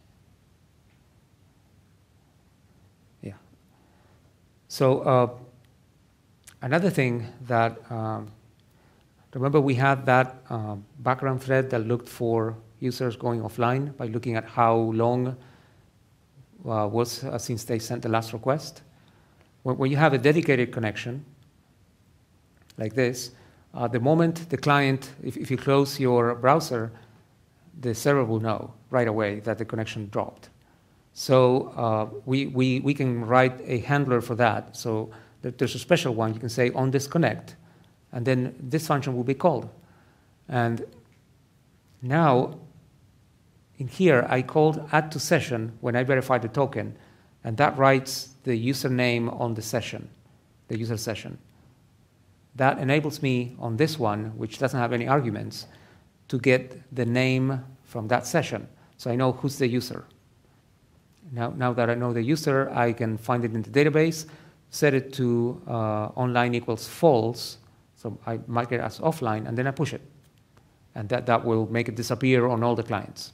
yeah. So uh, another thing that, um, remember we had that uh, background thread that looked for users going offline by looking at how long uh, was uh, since they sent the last request. When, when you have a dedicated connection, like this, uh, the moment the client, if, if you close your browser, the server will know right away that the connection dropped. So uh, we, we, we can write a handler for that. So there's a special one. You can say on disconnect, and then this function will be called. And now, in here, I called add to session when I verify the token, and that writes the username on the session, the user session. That enables me on this one, which doesn't have any arguments, to get the name from that session, so I know who's the user. Now, now that I know the user, I can find it in the database, set it to uh, online equals false, so I mark it as offline, and then I push it. And that, that will make it disappear on all the clients.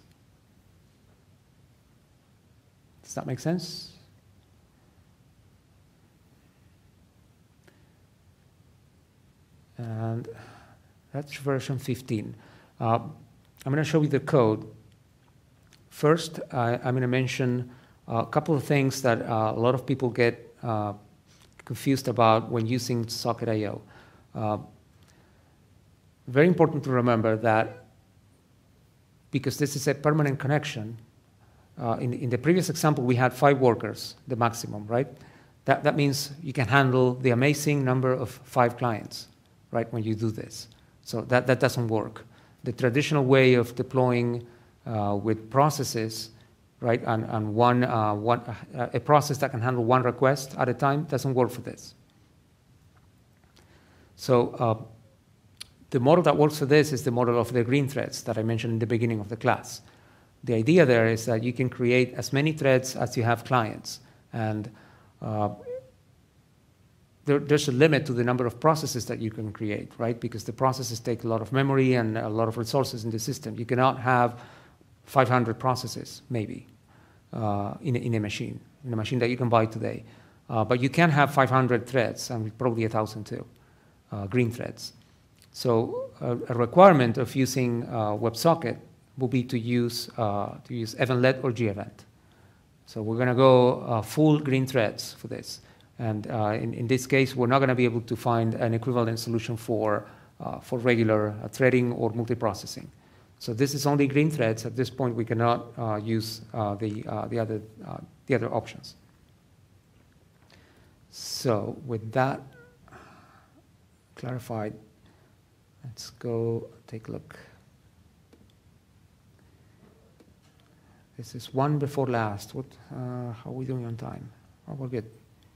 Does that make sense? And that's version fifteen. Uh, I'm going to show you the code. First, I, I'm going to mention a couple of things that uh, a lot of people get uh, confused about when using socket dot I O. Uh, very important to remember that because this is a permanent connection, uh, in, in the previous example, we had five workers, the maximum, right? That, that means you can handle the amazing number of five clients, right, when you do this. So that, that doesn't work. The traditional way of deploying uh, with processes, right, and, and one, uh, one, uh, a process that can handle one request at a time doesn't work for this. So uh, the model that works for this is the model of the green threads that I mentioned in the beginning of the class. The idea there is that you can create as many threads as you have clients, and uh, There, there's a limit to the number of processes that you can create, right? Because the processes take a lot of memory and a lot of resources in the system. You cannot have five hundred processes, maybe, uh, in, a, in a machine, in a machine that you can buy today. Uh, but you can have five hundred threads, and probably one thousand too, uh, green threads. So uh, a requirement of using uh, WebSocket will be to use, uh, to use event-let or G-event. So we're going to go uh, full green threads for this. And uh, in, in this case, we're not going to be able to find an equivalent solution for, uh, for regular uh, threading or multiprocessing. So this is only green threads. At this point, we cannot uh, use uh, the, uh, the, other, uh, the other options. So with that clarified, let's go take a look. This is one before last. What, uh, how are we doing on time? Oh, we're good.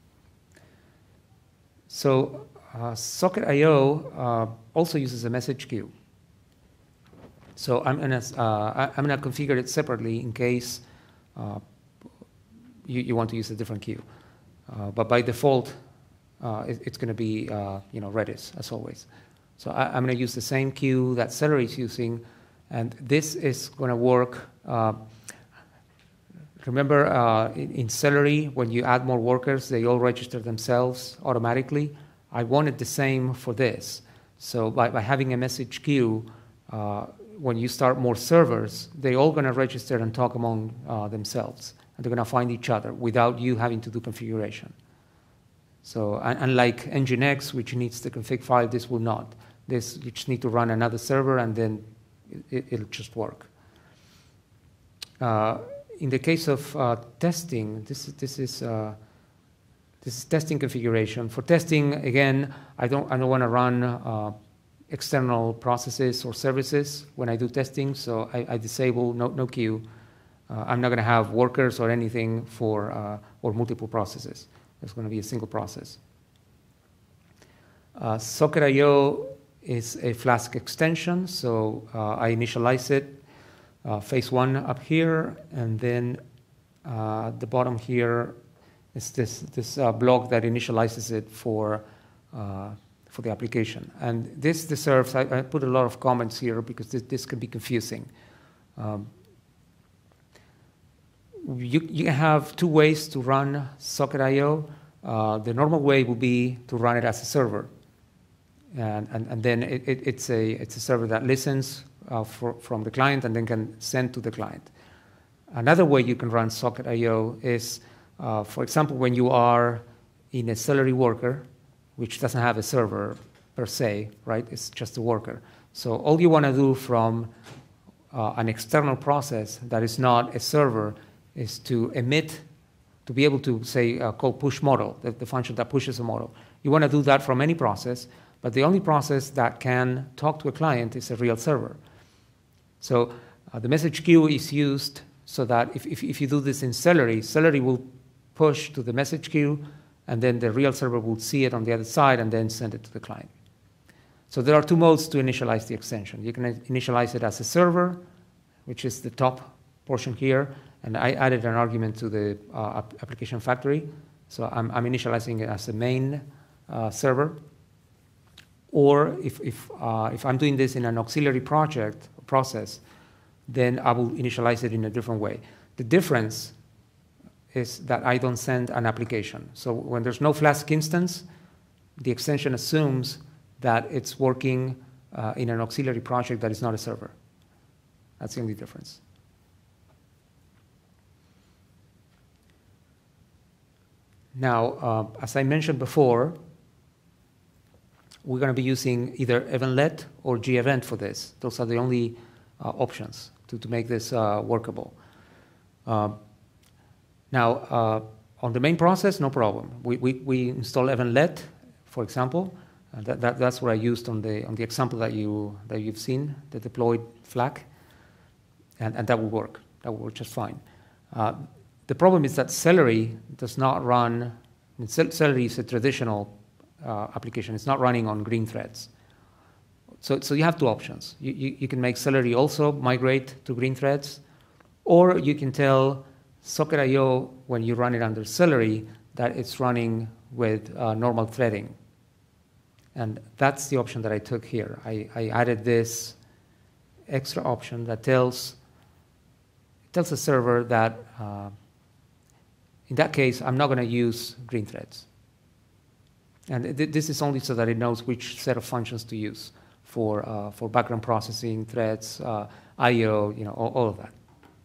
So uh, Socket I O uh, also uses a message queue. So I'm gonna, uh, I'm gonna configure it separately in case uh, you, you want to use a different queue. Uh, but by default, uh, it, it's gonna be uh, you know, Redis, as always. So I, I'm gonna use the same queue that Celery is using, and this is gonna work. Uh, remember uh, in, in Celery, when you add more workers, they all register themselves automatically. I wanted the same for this. So by, by having a message queue, uh, when you start more servers, they're all going to register and talk among uh, themselves. And they're going to find each other without you having to do configuration. So unlike Nginx, which needs the config file, this will not. This, you just need to run another server, and then it, it'll just work. Uh, in the case of uh, testing, this, this, is, uh, this is testing configuration. For testing, again, I don't, I don't want to run uh, external processes or services when I do testing, so I, I disable no, no queue. Uh, I'm not going to have workers or anything for, uh, or multiple processes. It's going to be a single process. Uh, Socket I O is a Flask extension, so uh, I initialize it, uh, phase one up here, and then uh, at the bottom here is this, this uh, block that initializes it for uh, for the application. And this deserves, I, I put a lot of comments here because this, this can be confusing. Um, you, you have two ways to run Socket I O. Uh, the normal way would be to run it as a server. And, and, and then it, it, it's, a, it's a server that listens uh, for, from the client and then can send to the client. Another way you can run Socket I O is, uh, for example, when you are in a Celery worker, which doesn't have a server per se, right? It's just a worker. So all you want to do from uh, an external process that is not a server is to emit, to be able to, say, uh, call push model, the, the function that pushes a model. You want to do that from any process, but the only process that can talk to a client is a real server. So uh, the message queue is used so that if, if, if you do this in Celery, Celery will push to the message queue, and then the real server will see it on the other side and then send it to the client. So there are two modes to initialize the extension. You can initialize it as a server, which is the top portion here, and I added an argument to the uh, application factory. So I'm, I'm initializing it as a main uh, server. Or if, if, uh, if I'm doing this in an auxiliary project or process, then I will initialize it in a different way. The difference is that I don't send an application. So when there's no Flask instance, the extension assumes that it's working uh, in an auxiliary project that is not a server. That's the only difference. Now, uh, as I mentioned before, we're going to be using either event-let or G-event for this. Those are the only uh, options to, to make this uh, workable. Uh, Now, uh, on the main process, no problem. We, we, we install event-let, for example. Uh, that, that, that's what I used on the, on the example that, you, that you've seen, the deployed flag. And, and that will work. That will work just fine. Uh, the problem is that Celery does not run, I mean, Celery is a traditional uh, application. It's not running on green threads. So, so you have two options. You, you, you can make Celery also migrate to green threads, or you can tell Socket I O, when you run it under Celery, that it's running with uh, normal threading. And that's the option that I took here. I, I added this extra option that tells, tells the server that, uh, in that case, I'm not going to use green threads. And th this is only so that it knows which set of functions to use for, uh, for background processing threads, uh, I O, you know, all, all of that.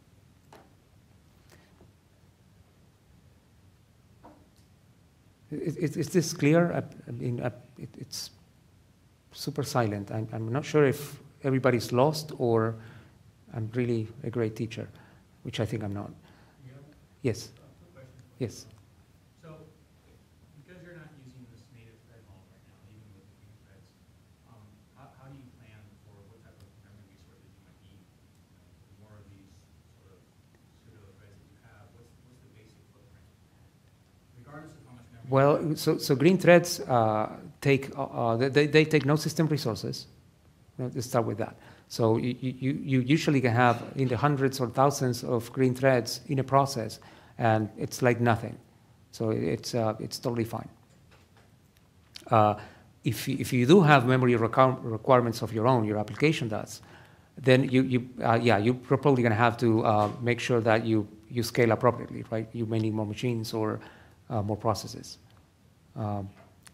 Is, is, is this clear? I, I mean, I, it, it's super silent. I'm, I'm not sure if everybody's lost or I'm really a great teacher, which I think I'm not. Yeah. Yes. Uh, quick question. Yes. So, because you're not using this native thread model right now, even with the green threads, um, how, how do you plan for what type of memory resources you might need? The more of these sort of pseudo threads that you have, what's, what's the basic footprint? Regardless of how much memory. Well, so, so green threads uh, take, uh, they, they take no system resources. Let's start with that. So you, you, you usually can have in the hundreds or thousands of green threads in a process, and it's like nothing. So it's, uh, it's totally fine. Uh, if, if you do have memory requir requirements of your own, your application does, then you, you, uh, yeah, you're probably going to have to uh, make sure that you, you scale appropriately, right? You may need more machines or uh, more processes. Um,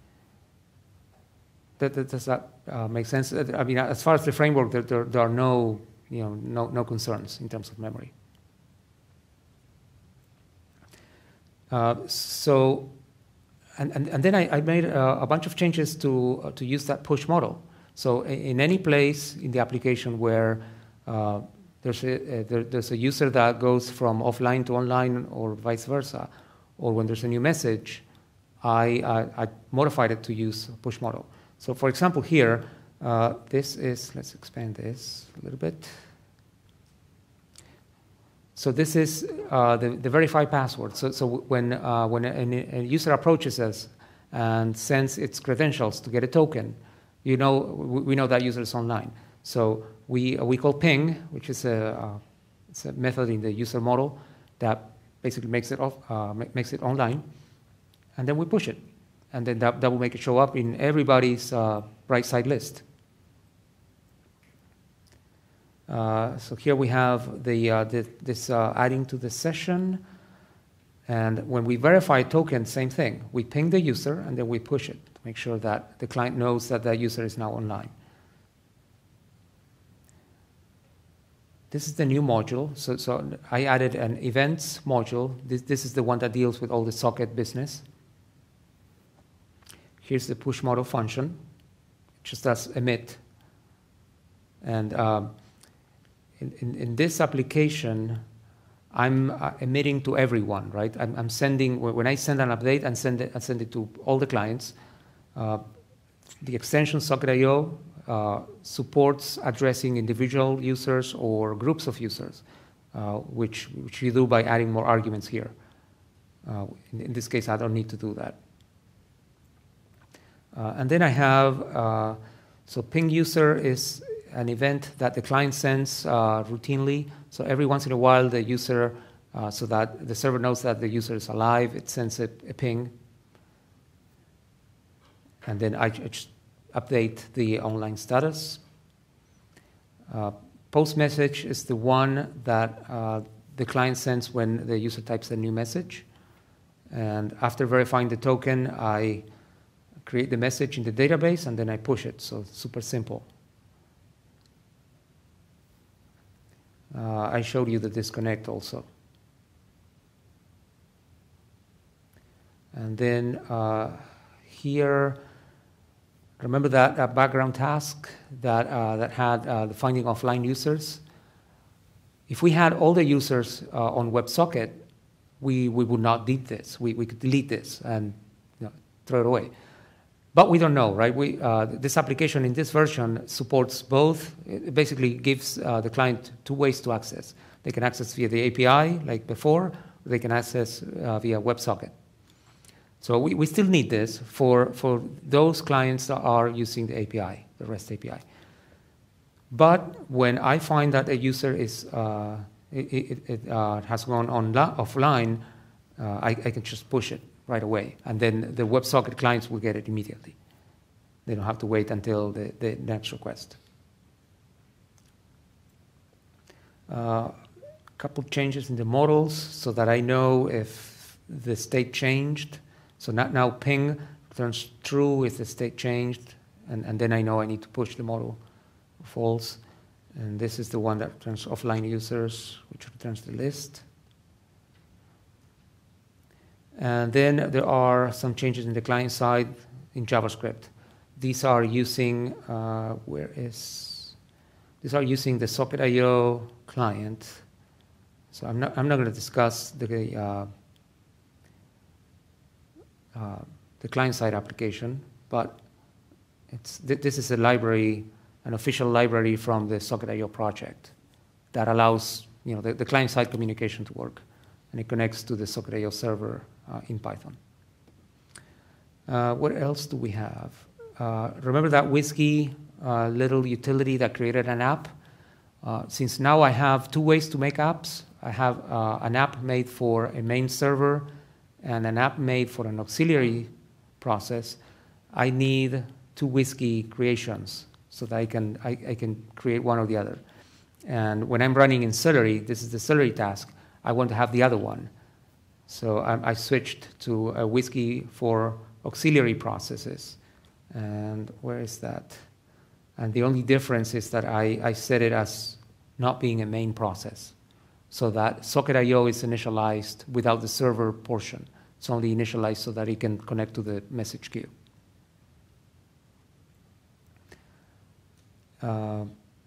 that, that, does that uh, make sense? I mean, as far as the framework, there, there, there are no, you know, no, no concerns in terms of memory. Uh, so, and, and, and then I, I made uh, a bunch of changes to, uh, to use that push model. So in, in any place in the application where uh, there's, a, uh, there, there's a user that goes from offline to online or vice versa, or when there's a new message, I, I, I modified it to use push model. So for example here, uh, this is, let's expand this a little bit. So this is uh, the, the verified password. So, so when, uh, when a, a user approaches us and sends its credentials to get a token, you know, we know that user is online. So we, we call ping, which is a, uh, it's a method in the user model that basically makes it, off, uh, makes it online, and then we push it. And then that, that will make it show up in everybody's uh, right side list. Uh, so here we have the, uh, the, this uh, adding to the session. And when we verify a token, same thing. We ping the user, and then we push it to make sure that the client knows that that user is now online. This is the new module. So, so I added an events module. This, this is the one that deals with all the socket business. Here's the push model function, just as emit. And um, in, in, in this application, I'm uh, emitting to everyone, right? I'm, I'm sending, when I send an update, and send it, I send it to all the clients. Uh, the extension socket I O uh, supports addressing individual users or groups of users, uh, which, which you do by adding more arguments here. Uh, in, in this case, I don't need to do that. Uh, and then I have, uh, so ping user is an event that the client sends uh, routinely. So every once in a while, the user, uh, so that the server knows that the user is alive, it sends a, a ping. And then I just update the online status. Uh, post message is the one that uh, the client sends when the user types a new message. And after verifying the token, I create the message in the database, and then I push it. So it's super simple. Uh, I showed you the disconnect also. And then uh, here, remember that, that background task that, uh, that had uh, the finding offline users? If we had all the users uh, on WebSocket, we, we would not need this. We, we could delete this and you know, throw it away. But we don't know, right? We, uh, this application in this version supports both. It basically gives uh, the client two ways to access. They can access via the A P I, like before, or they can access uh, via WebSocket. So we, we still need this for, for those clients that are using the A P I, the REST A P I. But when I find that a user is, uh, it, it, it uh, has gone on offline, uh, I, I can just push it right away. And then the WebSocket clients will get it immediately. They don't have to wait until the, the next request. A uh, couple changes in the models so that I know if the state changed. So not now ping returns true if the state changed, and, and then I know I need to push the model false. And this is the one that returns offline users, which returns the list. And then there are some changes in the client side in JavaScript. These are using, uh, where is, these are using the socket dot i o client. So I'm not, I'm not going to discuss the, uh, uh, the client-side application, but it's, th this is a library, an official library from the socket dot i o project that allows, you know, the, the client-side communication to work, and it connects to the socket dot i o server uh, in Python. Uh, what else do we have? Uh, remember that Whiskey uh, little utility that created an app? Uh, since now I have two ways to make apps, I have uh, an app made for a main server and an app made for an auxiliary process. I need two Whiskey creations so that I can, I, I can create one or the other. And when I'm running in Celery, this is the Celery task, I want to have the other one. So I, I switched to a Whiskey for auxiliary processes. And where is that? And the only difference is that I, I set it as not being a main process, so that socket dot i o is initialized without the server portion. It's only initialized so that it can connect to the message queue. Uh,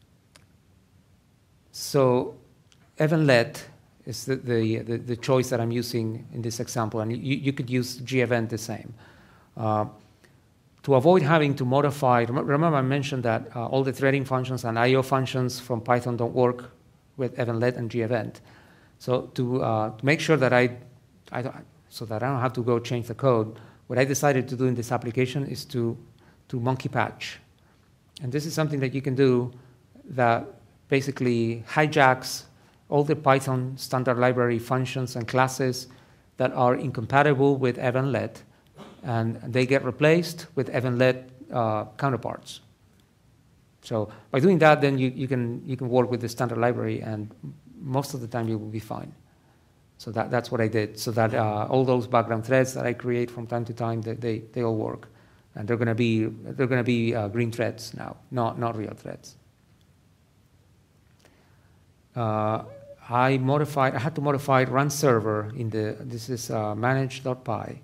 so eventlet is the, the, the, the choice that I'm using in this example, and you, you could use gevent the same. Uh, to avoid having to modify, remember I mentioned that uh, all the threading functions and I O functions from Python don't work with eventlet and gevent. So to, uh, to make sure that I, I don't, so that I don't have to go change the code, what I decided to do in this application is to, to monkey patch. And this is something that you can do that basically hijacks all the Python standard library functions and classes that are incompatible with eventlet, and they get replaced with eventlet uh, counterparts. So by doing that, then you, you, can, you can work with the standard library, and most of the time you will be fine. So that, that's what I did, so that uh, all those background threads that I create from time to time, they, they, they all work. And they're going to be, they're going to be uh, green threads now, not, not real threads. Uh, I modified, I had to modify run server in the, this is uh, manage.py.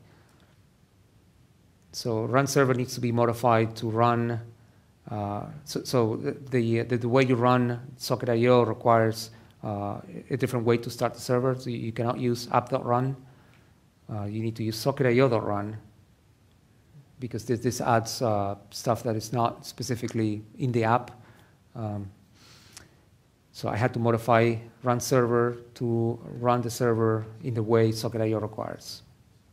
So run server needs to be modified to run, uh, so, so the, the, the way you run socket dot i o requires uh, a different way to start the server. So you, you cannot use app.run. Uh, you need to use socket dot i o.run, because this, this adds uh, stuff that is not specifically in the app. Um, so I had to modify run server to run the server in the way socket dot i o requires.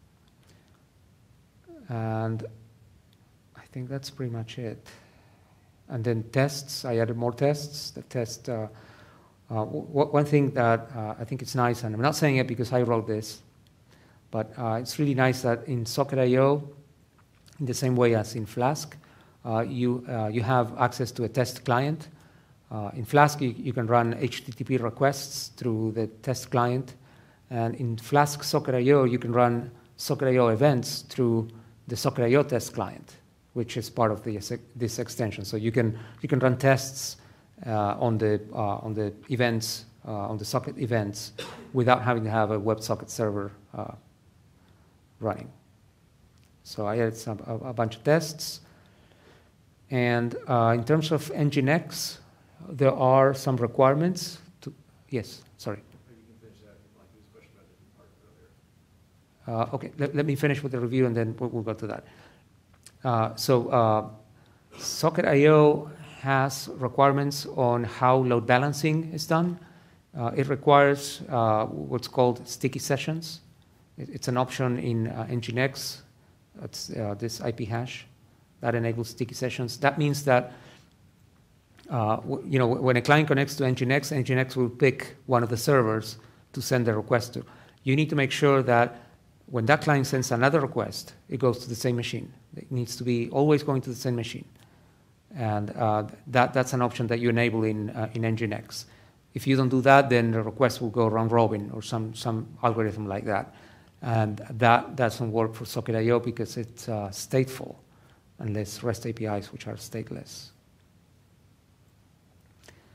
And I think that's pretty much it. And then tests, I added more tests. The test, uh, uh, one thing that uh, I think it's nice, and I'm not saying it because I wrote this, but uh, it's really nice that in socket dot i o, in the same way as in Flask, uh, you, uh, you have access to a test client. Uh, in Flask, you, you can run H T T P requests through the test client. And in Flask socket dot i o, you can run socket dot i o events through the socket dot i o test client, which is part of the, this extension. So you can, you can run tests uh, on, the, uh, on the events, uh, on the socket events, without having to have a WebSocket server uh, running. So I added some, a, a bunch of tests. And uh, in terms of Nginx, there are some requirements to, yes, sorry. Maybe you can finish that, like he was questioning about the part earlier. Uh, okay, let, let me finish with the review and then we'll, we'll go to that. Uh, so uh, socket dot i o has requirements on how load balancing is done. Uh, it requires uh, what's called sticky sessions. It, it's an option in uh, Nginx. It's uh, this I P hash that enables sticky sessions. That means that uh, you know, when a client connects to Nginx, Nginx will pick one of the servers to send the request to. You need to make sure that when that client sends another request, it goes to the same machine. It needs to be always going to the same machine. And uh, that, that's an option that you enable in, uh, in Nginx. If you don't do that, then the request will go round robin or some, some algorithm like that. And that doesn't work for socket dot i o because it's uh, stateful, unless REST A P Is, which are stateless.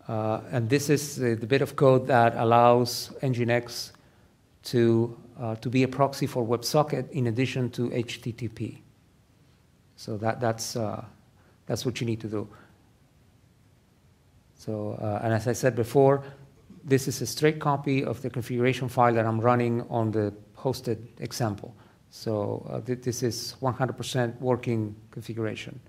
Uh, and this is the, the bit of code that allows Nginx to, uh, to be a proxy for WebSocket in addition to H T T P. So that, that's, uh, that's what you need to do. So, uh, and as I said before, this is a straight copy of the configuration file that I'm running on the hosted example. So uh, th this is one hundred percent working configuration.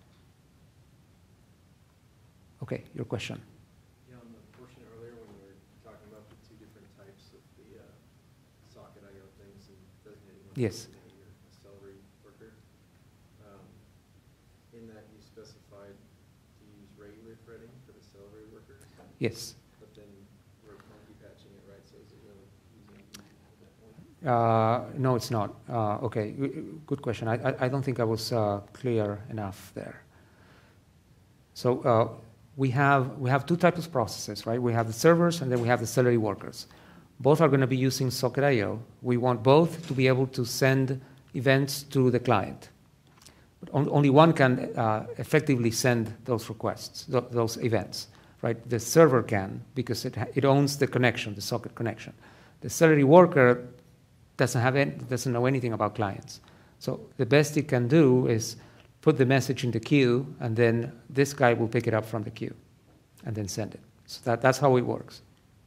Okay, your question. Yeah, on the portion earlier when we were talking about the two different types of the uh, socket I O things and designating one Yes. as a accelerate worker, um, in that you specified to use regular threading for the accelerate worker, Yes. but then we're monkey patching it, right? So is it really using E at that point? Uh, no, it's not. Uh, okay, good question. I, I, I don't think I was uh, clear enough there. So uh, we have we have two types of processes, right? We have the servers and then we have the celery workers. Both are going to be using socket I O. We want both to be able to send events to the client. But on, only one can uh, effectively send those requests, th those events, right? The server can because it it owns the connection, the socket connection. The celery worker doesn't have any, doesn't know anything about clients. So the best it can do is put the message in the queue, and then this guy will pick it up from the queue and then send it. So that, that's how it works.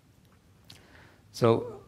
So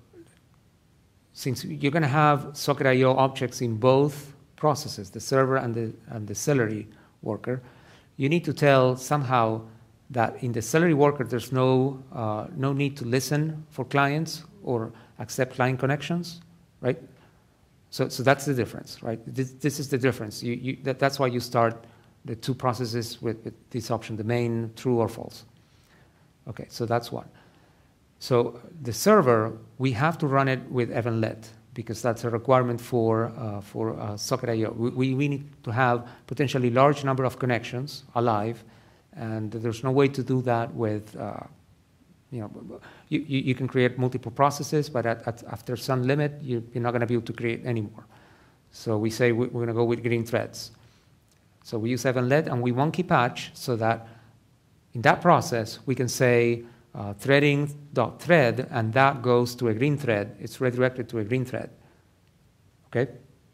since you're going to have socket I O objects in both processes, the server and the, and the celery worker, you need to tell somehow that in the celery worker there's no, uh, no need to listen for clients or accept client connections, right? So, so that's the difference, right? This, this is the difference. You, you, that, that's why you start the two processes with, with this option, the main true or false. Okay, so that's one. So the server, we have to run it with event-let because that's a requirement for, uh, for uh, socket I O. We, we need to have potentially large number of connections alive, and there's no way to do that with uh, You know, you, you, you can create multiple processes, but at, at, after some limit, you, you're not going to be able to create any more. So we say we, we're going to go with green threads. So we use event-let, and we monkey patch so that in that process, we can say uh, threading.thread, and that goes to a green thread. It's redirected to a green thread. Okay?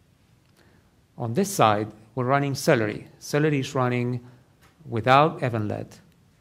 On this side, we're running celery. Celery is running without event-let.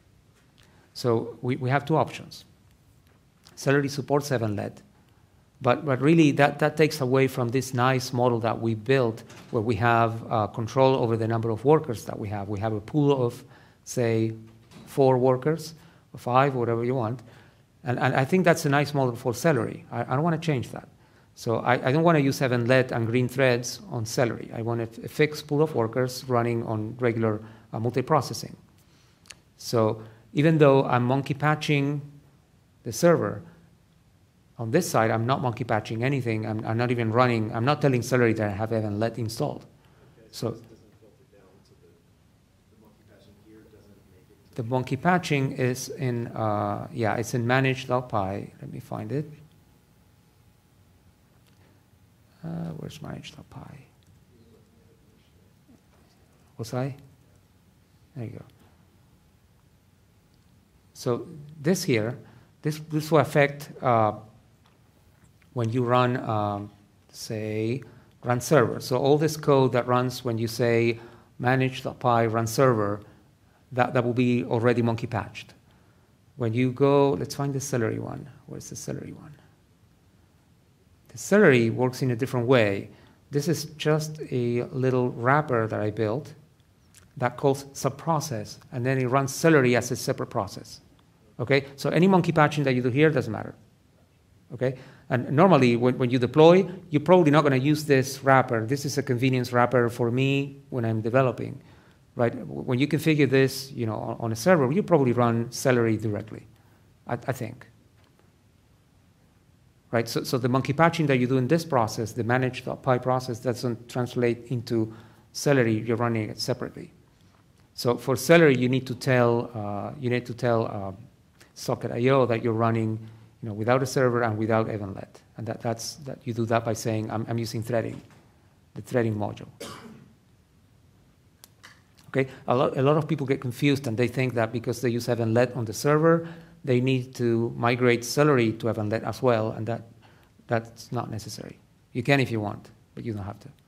So we, we have two options. Celery supports event-let, but, but really that, that takes away from this nice model that we built where we have uh, control over the number of workers that we have. We have a pool of, say, four workers, or five, or whatever you want. And, and I think that's a nice model for celery. I, I don't want to change that. So I, I don't want to use event-let and green threads on celery. I want a, a fixed pool of workers running on regular uh, multiprocessing. So even though I'm monkey patching the server, on this side, I'm not monkey patching anything. I'm, I'm not even running. I'm not telling Celery that I have event-let installed. Okay, so so this doesn't filter down to the, the monkey patching here doesn't make it to the monkey patching is in, uh, yeah, it's in manage.py. Let me find it. Uh, where's manage.py? Was I? There you go. So this here, this, this will affect uh, when you run, um, say, run server. So all this code that runs when you say manage.py run server, that, that will be already monkey patched. When you go, let's find the Celery one. Where's the Celery one? The Celery works in a different way. This is just a little wrapper that I built that calls subprocess, and then it runs Celery as a separate process. Okay, so any monkey patching that you do here doesn't matter. Okay, and normally when, when you deploy, you're probably not going to use this wrapper. This is a convenience wrapper for me when I'm developing, right? When you configure this, you know, on, on a server, you probably run Celery directly, I, I think. Right, so, so the monkey patching that you do in this process, the manage.py process, doesn't translate into Celery. You're running it separately. So for Celery, you need to tell uh, you need to tell uh, socket I O that you're running, you know, without a server and without event-let, and that that's that you do that by saying I'm, I'm using threading, the threading module. Okay, a lot, a lot of people get confused and they think that because they use Heaven Let on the server, they need to migrate Celery to Heaven Let as well, and that that's not necessary. You can if you want, but you don't have to.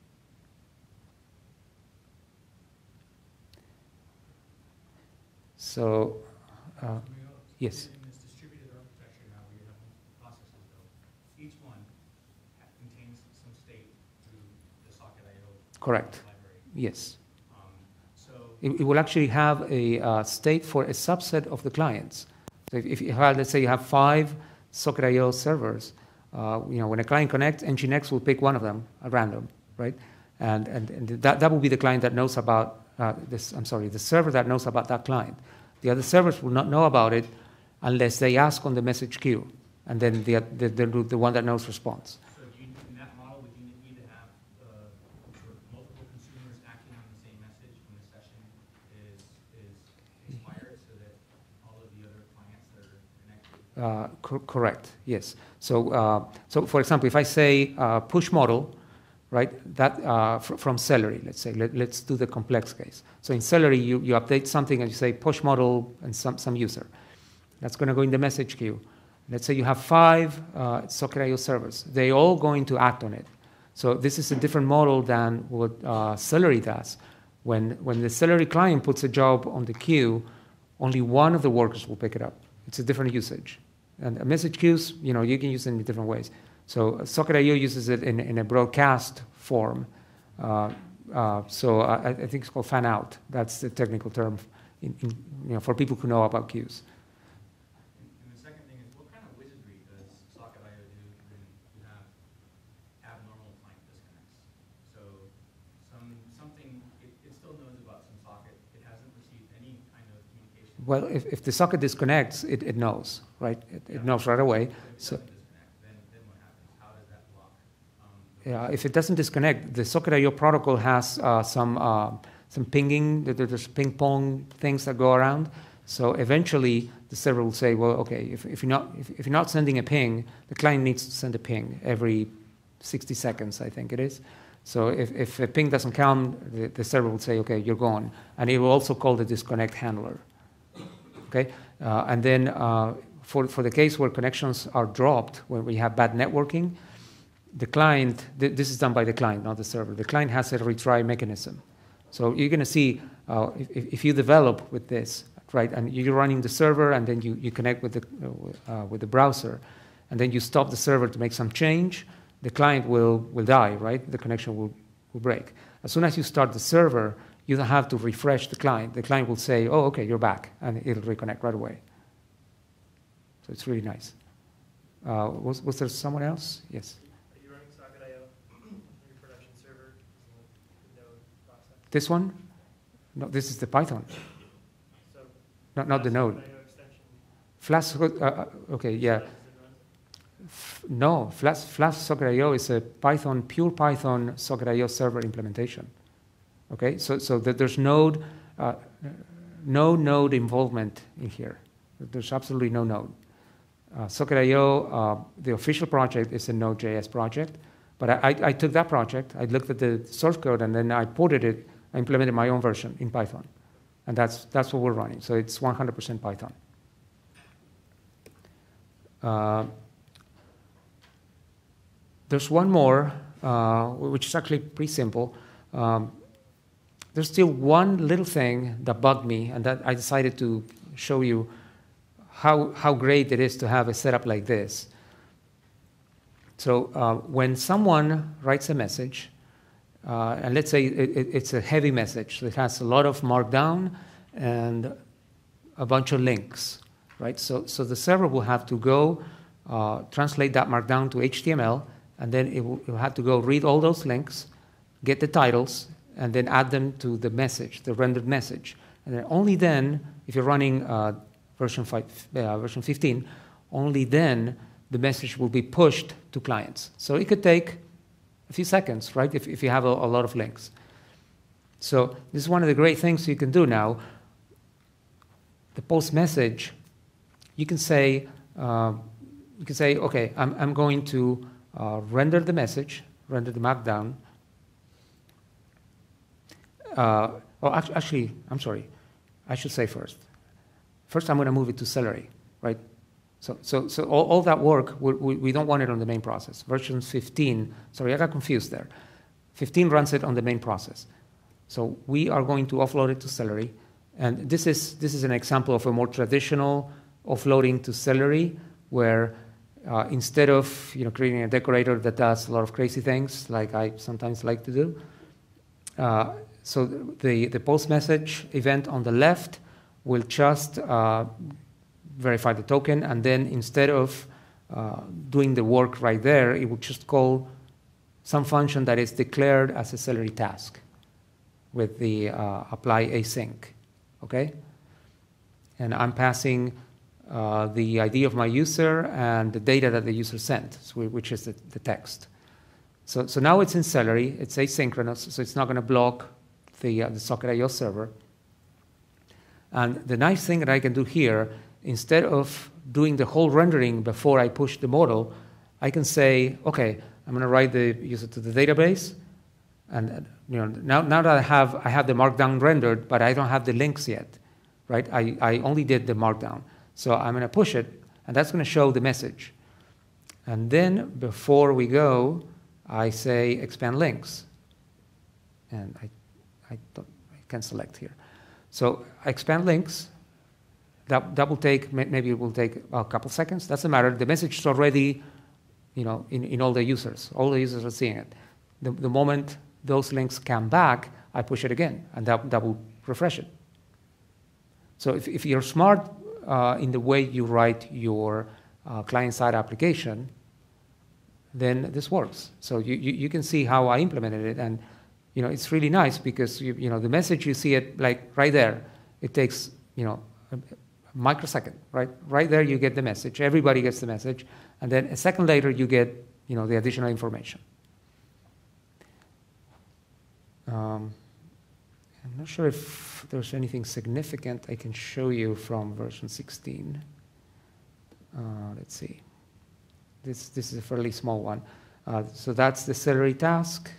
So, uh, yes. In this distributed architecture now, where you have multiple processes, though, each one ha- contains some state through the socket I O Correct. library. Yes. Um, so It, it will actually have a uh, state for a subset of the clients. So if, if you have, let's say you have five socket I O servers, uh, you know, when a client connects, Nginx will pick one of them at random, right? And, and, and that, that will be the client that knows about uh, this, I'm sorry, the server that knows about that client. The other servers will not know about it unless they ask on the message queue, and then the, the, the, the one that knows responds. So do you, in that model, would you need to have uh, sort of multiple consumers acting on the same message when the session is, is expired so that all of the other clients that are connected? Uh, cor correct, yes. So, uh, so for example, if I say uh, push model, right, that uh, fr from Celery, let's say, Let, let's do the complex case. So in Celery, you, you update something and you say push model and some, some user. That's going to go in the message queue. Let's say you have five uh, socket I O servers. They're all going to act on it. So this is a different model than what uh, Celery does. When, when the Celery client puts a job on the queue, only one of the workers will pick it up. It's a different usage. And message queues, you know, you can use it in different ways. So socket I O uses it in, in a broadcast form. Uh, uh, so I, I think it's called fan out. That's the technical term in, in, you know, for people who know about queues. And the second thing is, what kind of wizardry does socket I O do when you have abnormal client disconnects? So some, something, it, it still knows about some socket. It hasn't received any kind of communication. Well, if, if the socket disconnects, it, it knows, right? It, it Yeah. knows right away. But if it So, doesn't disconnect, then, then what happens? How does that block? Um, the yeah, if it doesn't disconnect, the socket I O protocol has uh, some, uh, some pinging, there- there's ping pong things that go around. So eventually the server will say, well, okay, if, if, you're not, if, if you're not sending a ping, the client needs to send a ping every sixty seconds, I think it is. So if, if a ping doesn't come, the, the server will say, okay, you're gone. And it will also call the disconnect handler. Okay? Uh, and then uh, for, for the case where connections are dropped, when we have bad networking, the client, th this is done by the client, not the server. The client has a retry mechanism. So you're going to see, uh, if, if you develop with this, right, and you're running the server, and then you, you connect with the, uh, with the browser, and then you stop the server to make some change, the client will, will die, right? The connection will, will break. As soon as you start the server, you don't have to refresh the client. The client will say, oh, okay, you're back, and it'll reconnect right away. So it's really nice. Uh, was, was there someone else? Yes. Are you running socket I O on your production server using the node process? This one? No, this is the Python, So not, not the Flask node. I O extension. Flask, uh, uh, okay, yeah. does it run? F no, Flask, Flask Socket I O is a Python, pure Python Socket I O server implementation. Okay, so, so that there's node, uh, no node involvement in here. There's absolutely no node. Uh, Socket I O, uh, the official project is a Node.js project, but I, I, I took that project, I looked at the source code, and then I ported it, I implemented my own version in Python. And that's, that's what we're running, so it's one hundred percent Python. Uh, there's one more, uh, which is actually pretty simple. Um, there's still one little thing that bugged me, and that I decided to show you how, how great it is to have a setup like this. So uh, when someone writes a message, uh, and let's say it, it, it's a heavy message that has a lot of markdown and a bunch of links, right? So, so the server will have to go uh, translate that markdown to H T M L, and then it will, it will have to go read all those links, get the titles, and then add them to the message, the rendered message. And then only then, if you're running uh, version, five, uh, version fifteen, only then the message will be pushed to clients. So it could take a few seconds, right, if, if you have a, a lot of links. So this is one of the great things you can do now. The post message, you can say, uh, you can say, okay, I'm, I'm going to uh, render the message, render the markdown. Uh, Oh, act- actually, I'm sorry. I should say first. First, I'm going to move it to Celery, right? So, so, so all, all that work, we, we, we don't want it on the main process. Version fifteen, sorry, I got confused there. fifteen runs it on the main process. So we are going to offload it to Celery. And this is, this is an example of a more traditional offloading to Celery, where uh, instead of you know, creating a decorator that does a lot of crazy things, like I sometimes like to do, uh, so the, the post message event on the left will just uh, verify the token, and then instead of uh, doing the work right there, it will just call some function that is declared as a Celery task with the uh, apply async, okay? And I'm passing uh, the I D of my user and the data that the user sent, which is the, the text. So, so now it's in Celery, it's asynchronous, so it's not gonna block the, uh, the socket dot I O server. And the nice thing that I can do here, instead of doing the whole rendering before I push the model, I can say, okay, I'm going to write the user to the database, and you know, now, now that I have, I have the markdown rendered, but I don't have the links yet, right? I, I only did the markdown. So I'm going to push it, and that's going to show the message. And then before we go, I say expand links. And I, I, don't, I can select here. So expand links, that, that will take, maybe it will take a couple seconds. Doesn't matter. The message is already, you know, in, in all the users. All the users are seeing it. The, the moment those links come back, I push it again, and that, that will refresh it. So if, if you're smart uh, in the way you write your uh, client-side application, then this works. So you, you, you can see how I implemented it, and you know, it's really nice because you, you know, the message, you see it like right there. It takes, you know, a microsecond, right? Right there you get the message. Everybody gets the message. And then a second later you get, you know, the additional information. Um, I'm not sure if there's anything significant I can show you from version sixteen. Uh, let's see. This, this is a fairly small one. Uh, so that's the Celery task.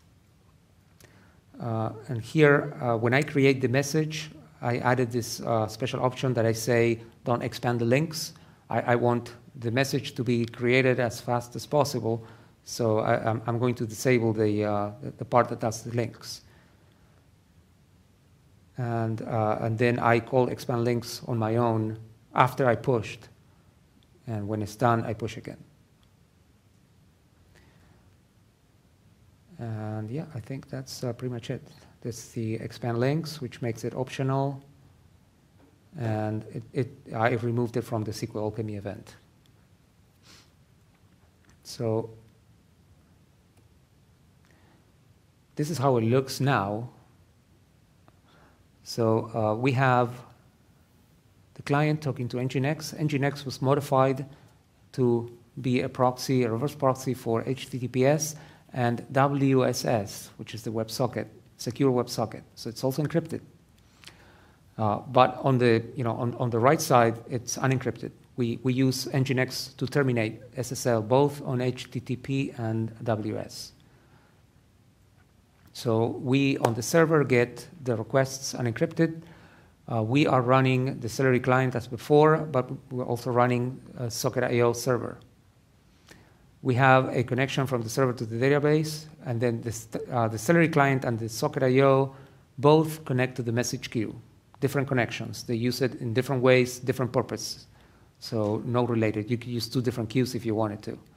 Uh, and here, uh, when I create the message, I added this uh, special option that I say, don't expand the links. I, I want the message to be created as fast as possible. So I, I'm, I'm going to disable the, uh, the part that does the links. And, uh, and then I call expand links on my own after I pushed. And when it's done, I push again. And yeah, I think that's uh, pretty much it. That's the expand links, which makes it optional. And it, it, I removed it from the S Q L Alchemy event. So this is how it looks now. So uh, we have the client talking to Nginx. Nginx was modified to be a proxy, a reverse proxy for H T T P S and W S S, which is the WebSocket, secure WebSocket. So it's also encrypted. Uh, but on the, you know, on, on the right side, it's unencrypted. We, we use Nginx to terminate S S L both on H T T P and W S. So we, on the server, get the requests unencrypted. Uh, we are running the Celery client as before, but we're also running a socket dot I O server. We have a connection from the server to the database, and then this, uh, the Celery client and the socket dot I O both connect to the message queue. Different connections. They use it in different ways, different purposes. So no related. You could use two different queues if you wanted to.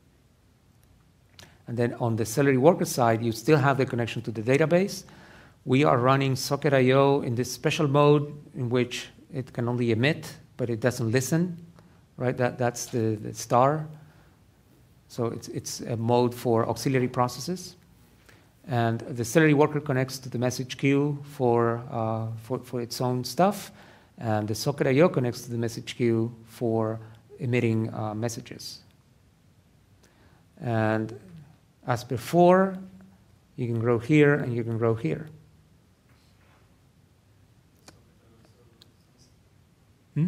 And then on the Celery worker side, you still have the connection to the database. We are running socket dot I O in this special mode in which it can only emit, but it doesn't listen, right? That, that's the, the star. So it's, it's a mode for auxiliary processes. And the Celery worker connects to the message queue for, uh, for, for its own stuff. And the socket dot I O connects to the message queue for emitting uh, messages. And as before, you can grow here and you can grow here. Hmm?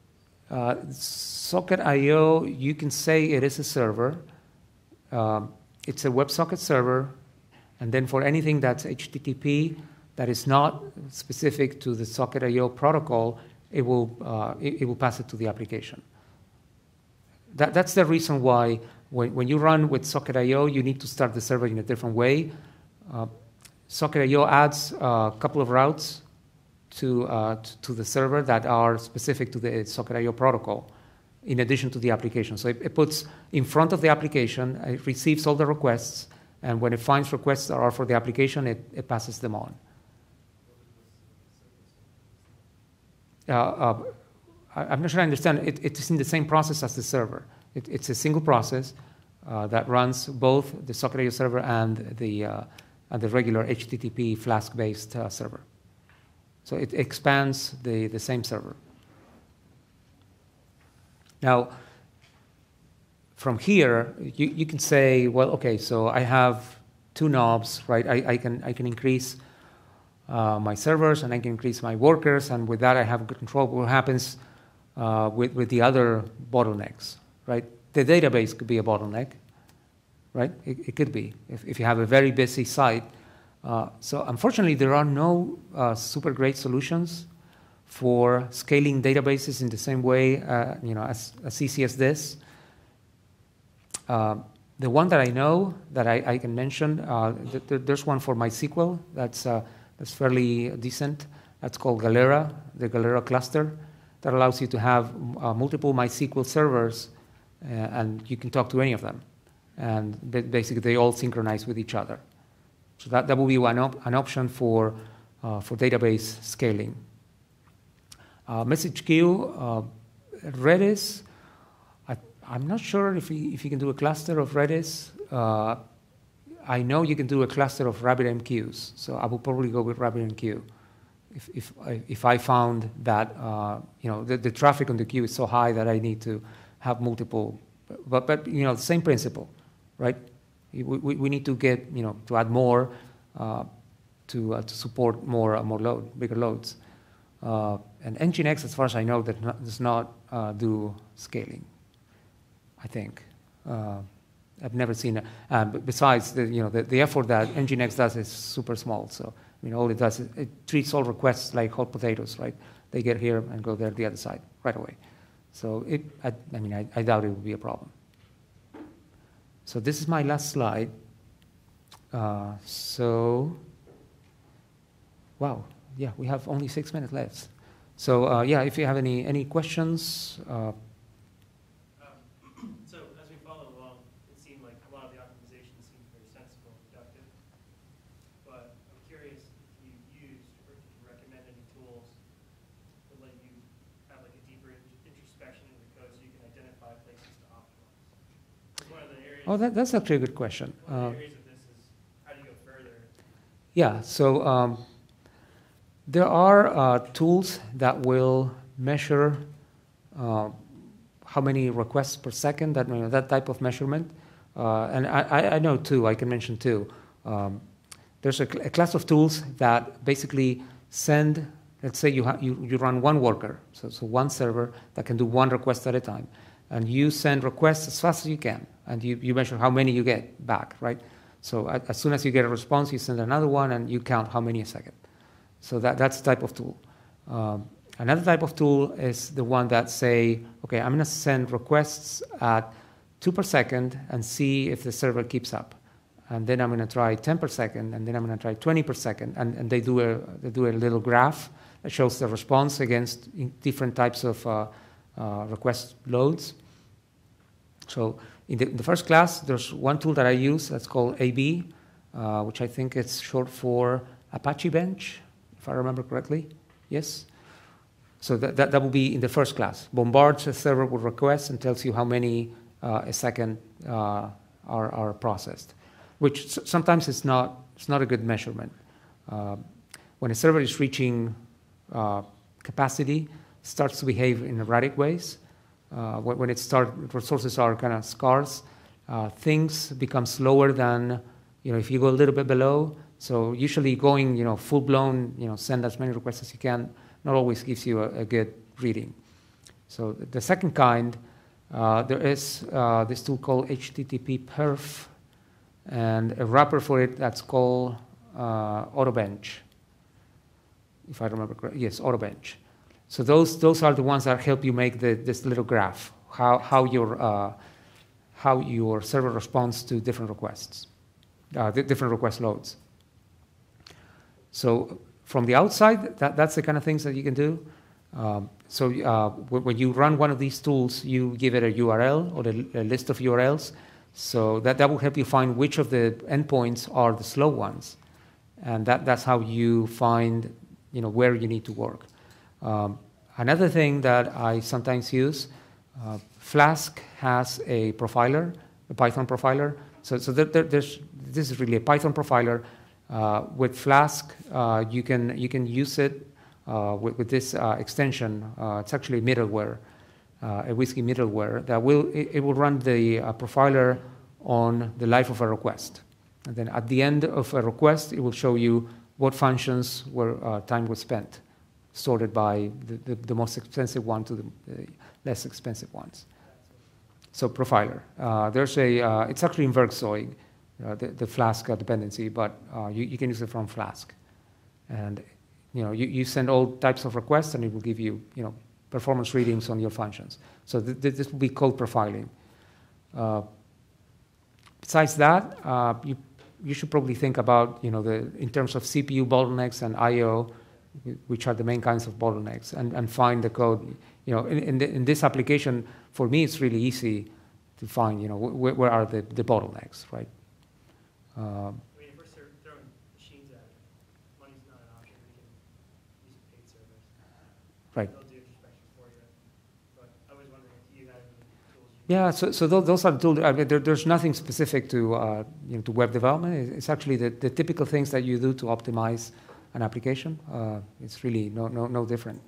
Uh, socket dot I O, you can say it is a server. Um, it's a WebSocket server, and then for anything that's H T T P that is not specific to the socket I O protocol, it will, uh, it, it will pass it to the application. That, that's the reason why when, when you run with socket I O, you need to start the server in a different way. Uh, socket I O adds a couple of routes to, uh, to the server that are specific to the socket I O protocol, in addition to the application. So it, it puts in front of the application, it receives all the requests, and when it finds requests that are for the application, it, it passes them on. Uh, uh, I, I'm not sure I understand. It, it's in the same process as the server. It, it's a single process uh, that runs both the socket I O server and the, uh, and the regular H T T P Flask-based uh, server. So it expands the, the same server. Now, from here, you, you can say, well, okay, so I have two knobs, right? I, I, can, I can increase uh, my servers, and I can increase my workers, and with that I have good control of what happens uh, with, with the other bottlenecks, right? The database could be a bottleneck, right? It, it could be, if, if you have a very busy site. Uh, so unfortunately, there are no uh, super great solutions for scaling databases in the same way, uh, you know, as, as easy as this. Uh, the one that I know that I, I can mention, uh, th th there's one for MySQL that's, uh, that's fairly decent. That's called Galera, the Galera cluster, that allows you to have uh, multiple MySQL servers, uh, and you can talk to any of them. And basically, they all synchronize with each other. So that, that will be one op an option for, uh, for database scaling. Uh, message queue, uh, Redis, I, I'm not sure if you, if you can do a cluster of Redis. Uh, I know you can do a cluster of RabbitMQs, so I will probably go with RabbitMQ. If, if, if I found that uh, you know, the, the traffic on the queue is so high that I need to have multiple, but, but you know, the same principle, right? We, we, we need to get, you know, to add more uh, to, uh, to support more, uh, more load, bigger loads. Uh, and Nginx, as far as I know, that not, does not uh, do scaling, I think. Uh, I've never seen it. Um, but besides, the, you know, the, the effort that Nginx does is super small. So, I mean, all it does is it treats all requests like hot potatoes, right? They get here and go there the other side right away. So, it, I, I mean, I, I doubt it would be a problem. So this is my last slide. Uh, so, wow. Yeah, we have only six minutes left. So uh, yeah, if you have any any questions. Uh, um, so as we follow along, it seemed like a lot of the optimization seemed very sensible and productive. But I'm curious if you used or if you can recommend any tools that let you have like a deeper introspection into the code so you can identify places to optimize. One of the areas. oh, that, that's actually a good question. One of the areas of this is how do you go further? Yeah. So. Um, There are uh, tools that will measure uh, how many requests per second, that, you know, that type of measurement. Uh, and I, I know two, I can mention two. Um, there's a, cl a class of tools that basically send, let's say you, you, you run one worker, so, so one server that can do one request at a time. And you send requests as fast as you can, and you, you measure how many you get back, right? So as soon as you get a response, you send another one, and you count how many a second. So that, that's the type of tool. Um, another type of tool is the one that say, okay, I'm going to send requests at two per second and see if the server keeps up. And then I'm going to try ten per second, and then I'm going to try twenty per second. And, and they, do a, they do a little graph that shows the response against different types of uh, uh, request loads. So in the, in the first class, there's one tool that I use that's called A B, uh, which I think it's short for Apache Bench, if I remember correctly. Yes? So that, that, that will be in the first class. Bombards a server with requests and tells you how many uh, a second uh, are, are processed, which sometimes it's not, it's not a good measurement. Uh, when a server is reaching uh, capacity, it starts to behave in erratic ways. Uh, when, when it start, resources are kind of scarce, uh, things become slower than, you know, if you go a little bit below. So usually going, you know, full-blown, you know, send as many requests as you can, not always gives you a, a good reading. So the second kind, uh, there is uh, this tool called H T T P perf and a wrapper for it that's called uh, AutoBench, if I remember correctly. Yes, AutoBench. So those those are the ones that help you make the, this little graph, how how your uh, how your server responds to different requests, uh, the different request loads. So from the outside, that, that's the kind of things that you can do. Um, so uh, when you run one of these tools, you give it a U R L or a, a list of U R Ls. So that, that will help you find which of the endpoints are the slow ones. And that, that's how you find, you know, where you need to work. Um, another thing that I sometimes use, uh, Flask has a profiler, a Python profiler. So, so there, there, there's, this is really a Python profiler. Uh, with Flask, uh, you can you can use it uh, with, with this uh, extension. Uh, it's actually middleware, uh, a Whiskey middleware that will it, it will run the uh, profiler on the life of a request, and then at the end of a request, it will show you what functions were uh, time was spent, sorted by the, the, the most expensive one to the, the less expensive ones. So profiler. Uh, there's a uh, it's actually in Verkzoid. Uh, the, the Flask dependency, but uh, you, you can use it from Flask. And you know, you, you send all types of requests and it will give you, you know, performance readings on your functions. So th th this will be code profiling. Uh, besides that, uh, you, you should probably think about, you know, the, in terms of C P U bottlenecks and I O, which are the main kinds of bottlenecks, and, and find the code. You know, in, in, the, in this application, for me, it's really easy to find, you know, wh where are the, the bottlenecks, right? Um, I mean, if we're ser- throwing machines at it, money's not an option. We can use paid servers. right. They'll do introspections for you. But I was wondering if you had any tools. You Yeah, so, so those, those are the tools. I mean, there, there's nothing specific to, uh, you know, to web development. It's, it's actually the, the typical things that you do to optimize an application. Uh, it's really no, no, no different.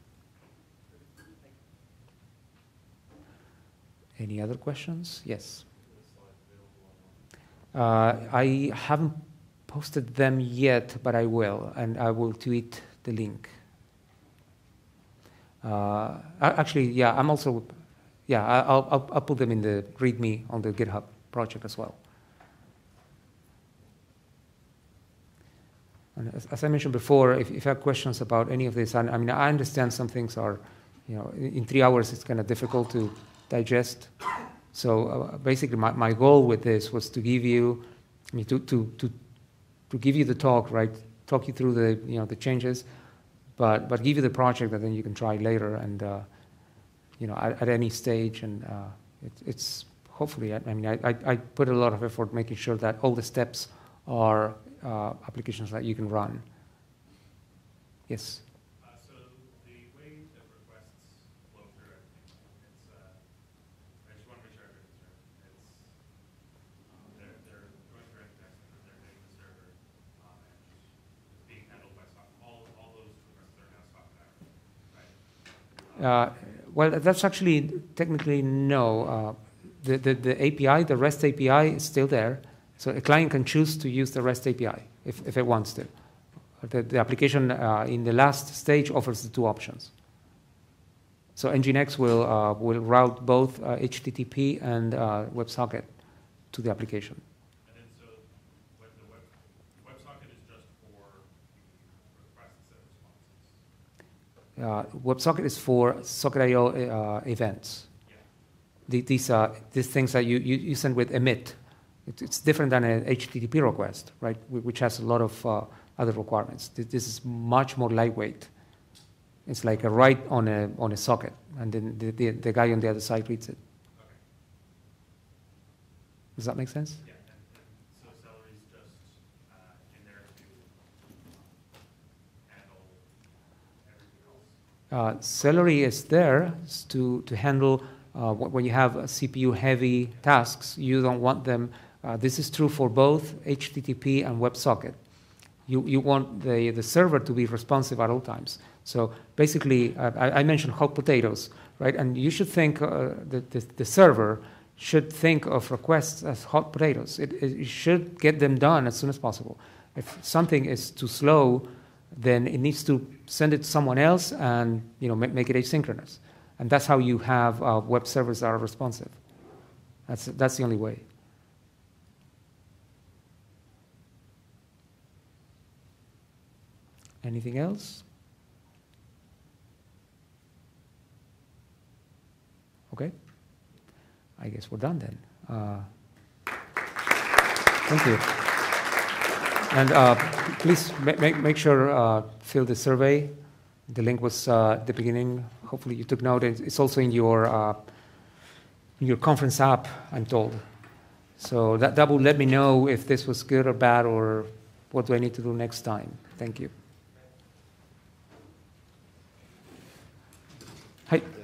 Any other questions? Yes. Uh, I haven't posted them yet, but I will, and I will tweet the link. Uh, actually, yeah, I'm also, yeah, I'll, I'll, I'll put them in the README on the GitHub project as well. And as, as I mentioned before, if, if you have questions about any of this, I, I mean, I understand some things are, you know, in, in three hours it's kind of difficult to digest. So uh, basically, my, my goal with this was to give you, I mean, to, to, to, to give you the talk, right? Talk you through the, you know, the changes, but, but give you the project that then you can try later and, uh, you know, at, at any stage. And uh, it, it's hopefully, I, I mean, I, I, I put a lot of effort making sure that all the steps are uh, applications that you can run. Yes? Uh, well, that's actually technically no. Uh, the, the, the A P I, the REST A P I is still there. So a client can choose to use the REST A P I if, if it wants to. The, the application uh, in the last stage offers the two options. So Nginx will, uh, will route both uh, H T T P and uh, WebSocket to the application. And then so what the web, WebSocket is just for requests and responses? Uh, WebSocket is for Socket dot I O uh, events. Yeah. The, these, uh, these things that you, you, you send with emit. It, it's different than an H T T P request, right, which has a lot of uh, other requirements. This, this is much more lightweight. It's like a write on a, on a socket, and then the, the, the guy on the other side reads it. Okay. Does that make sense? Yeah, and, and so Celery's just uh, in there to handle everything else? Uh, Celery is there to, to handle uh, when you have C P U-heavy tasks. You don't want them. Uh, this is true for both H T T P and WebSocket. You, you want the, the server to be responsive at all times. So basically, uh, I, I mentioned hot potatoes, right? And you should think, uh, the, the, the server should think of requests as hot potatoes. It, it should get them done as soon as possible. If something is too slow, then it needs to send it to someone else and, you know, make, make it asynchronous. And that's how you have uh, web servers that are responsive. That's, that's the only way. Anything else? Okay. I guess we're done then. Uh, thank you. And uh, please ma- make, make sure uh, fill the survey. The link was uh, at the beginning. Hopefully you took note. It's also in your, uh, in your conference app, I'm told. So that, that will let me know if this was good or bad or what do I need to do next time. Thank you. Hi.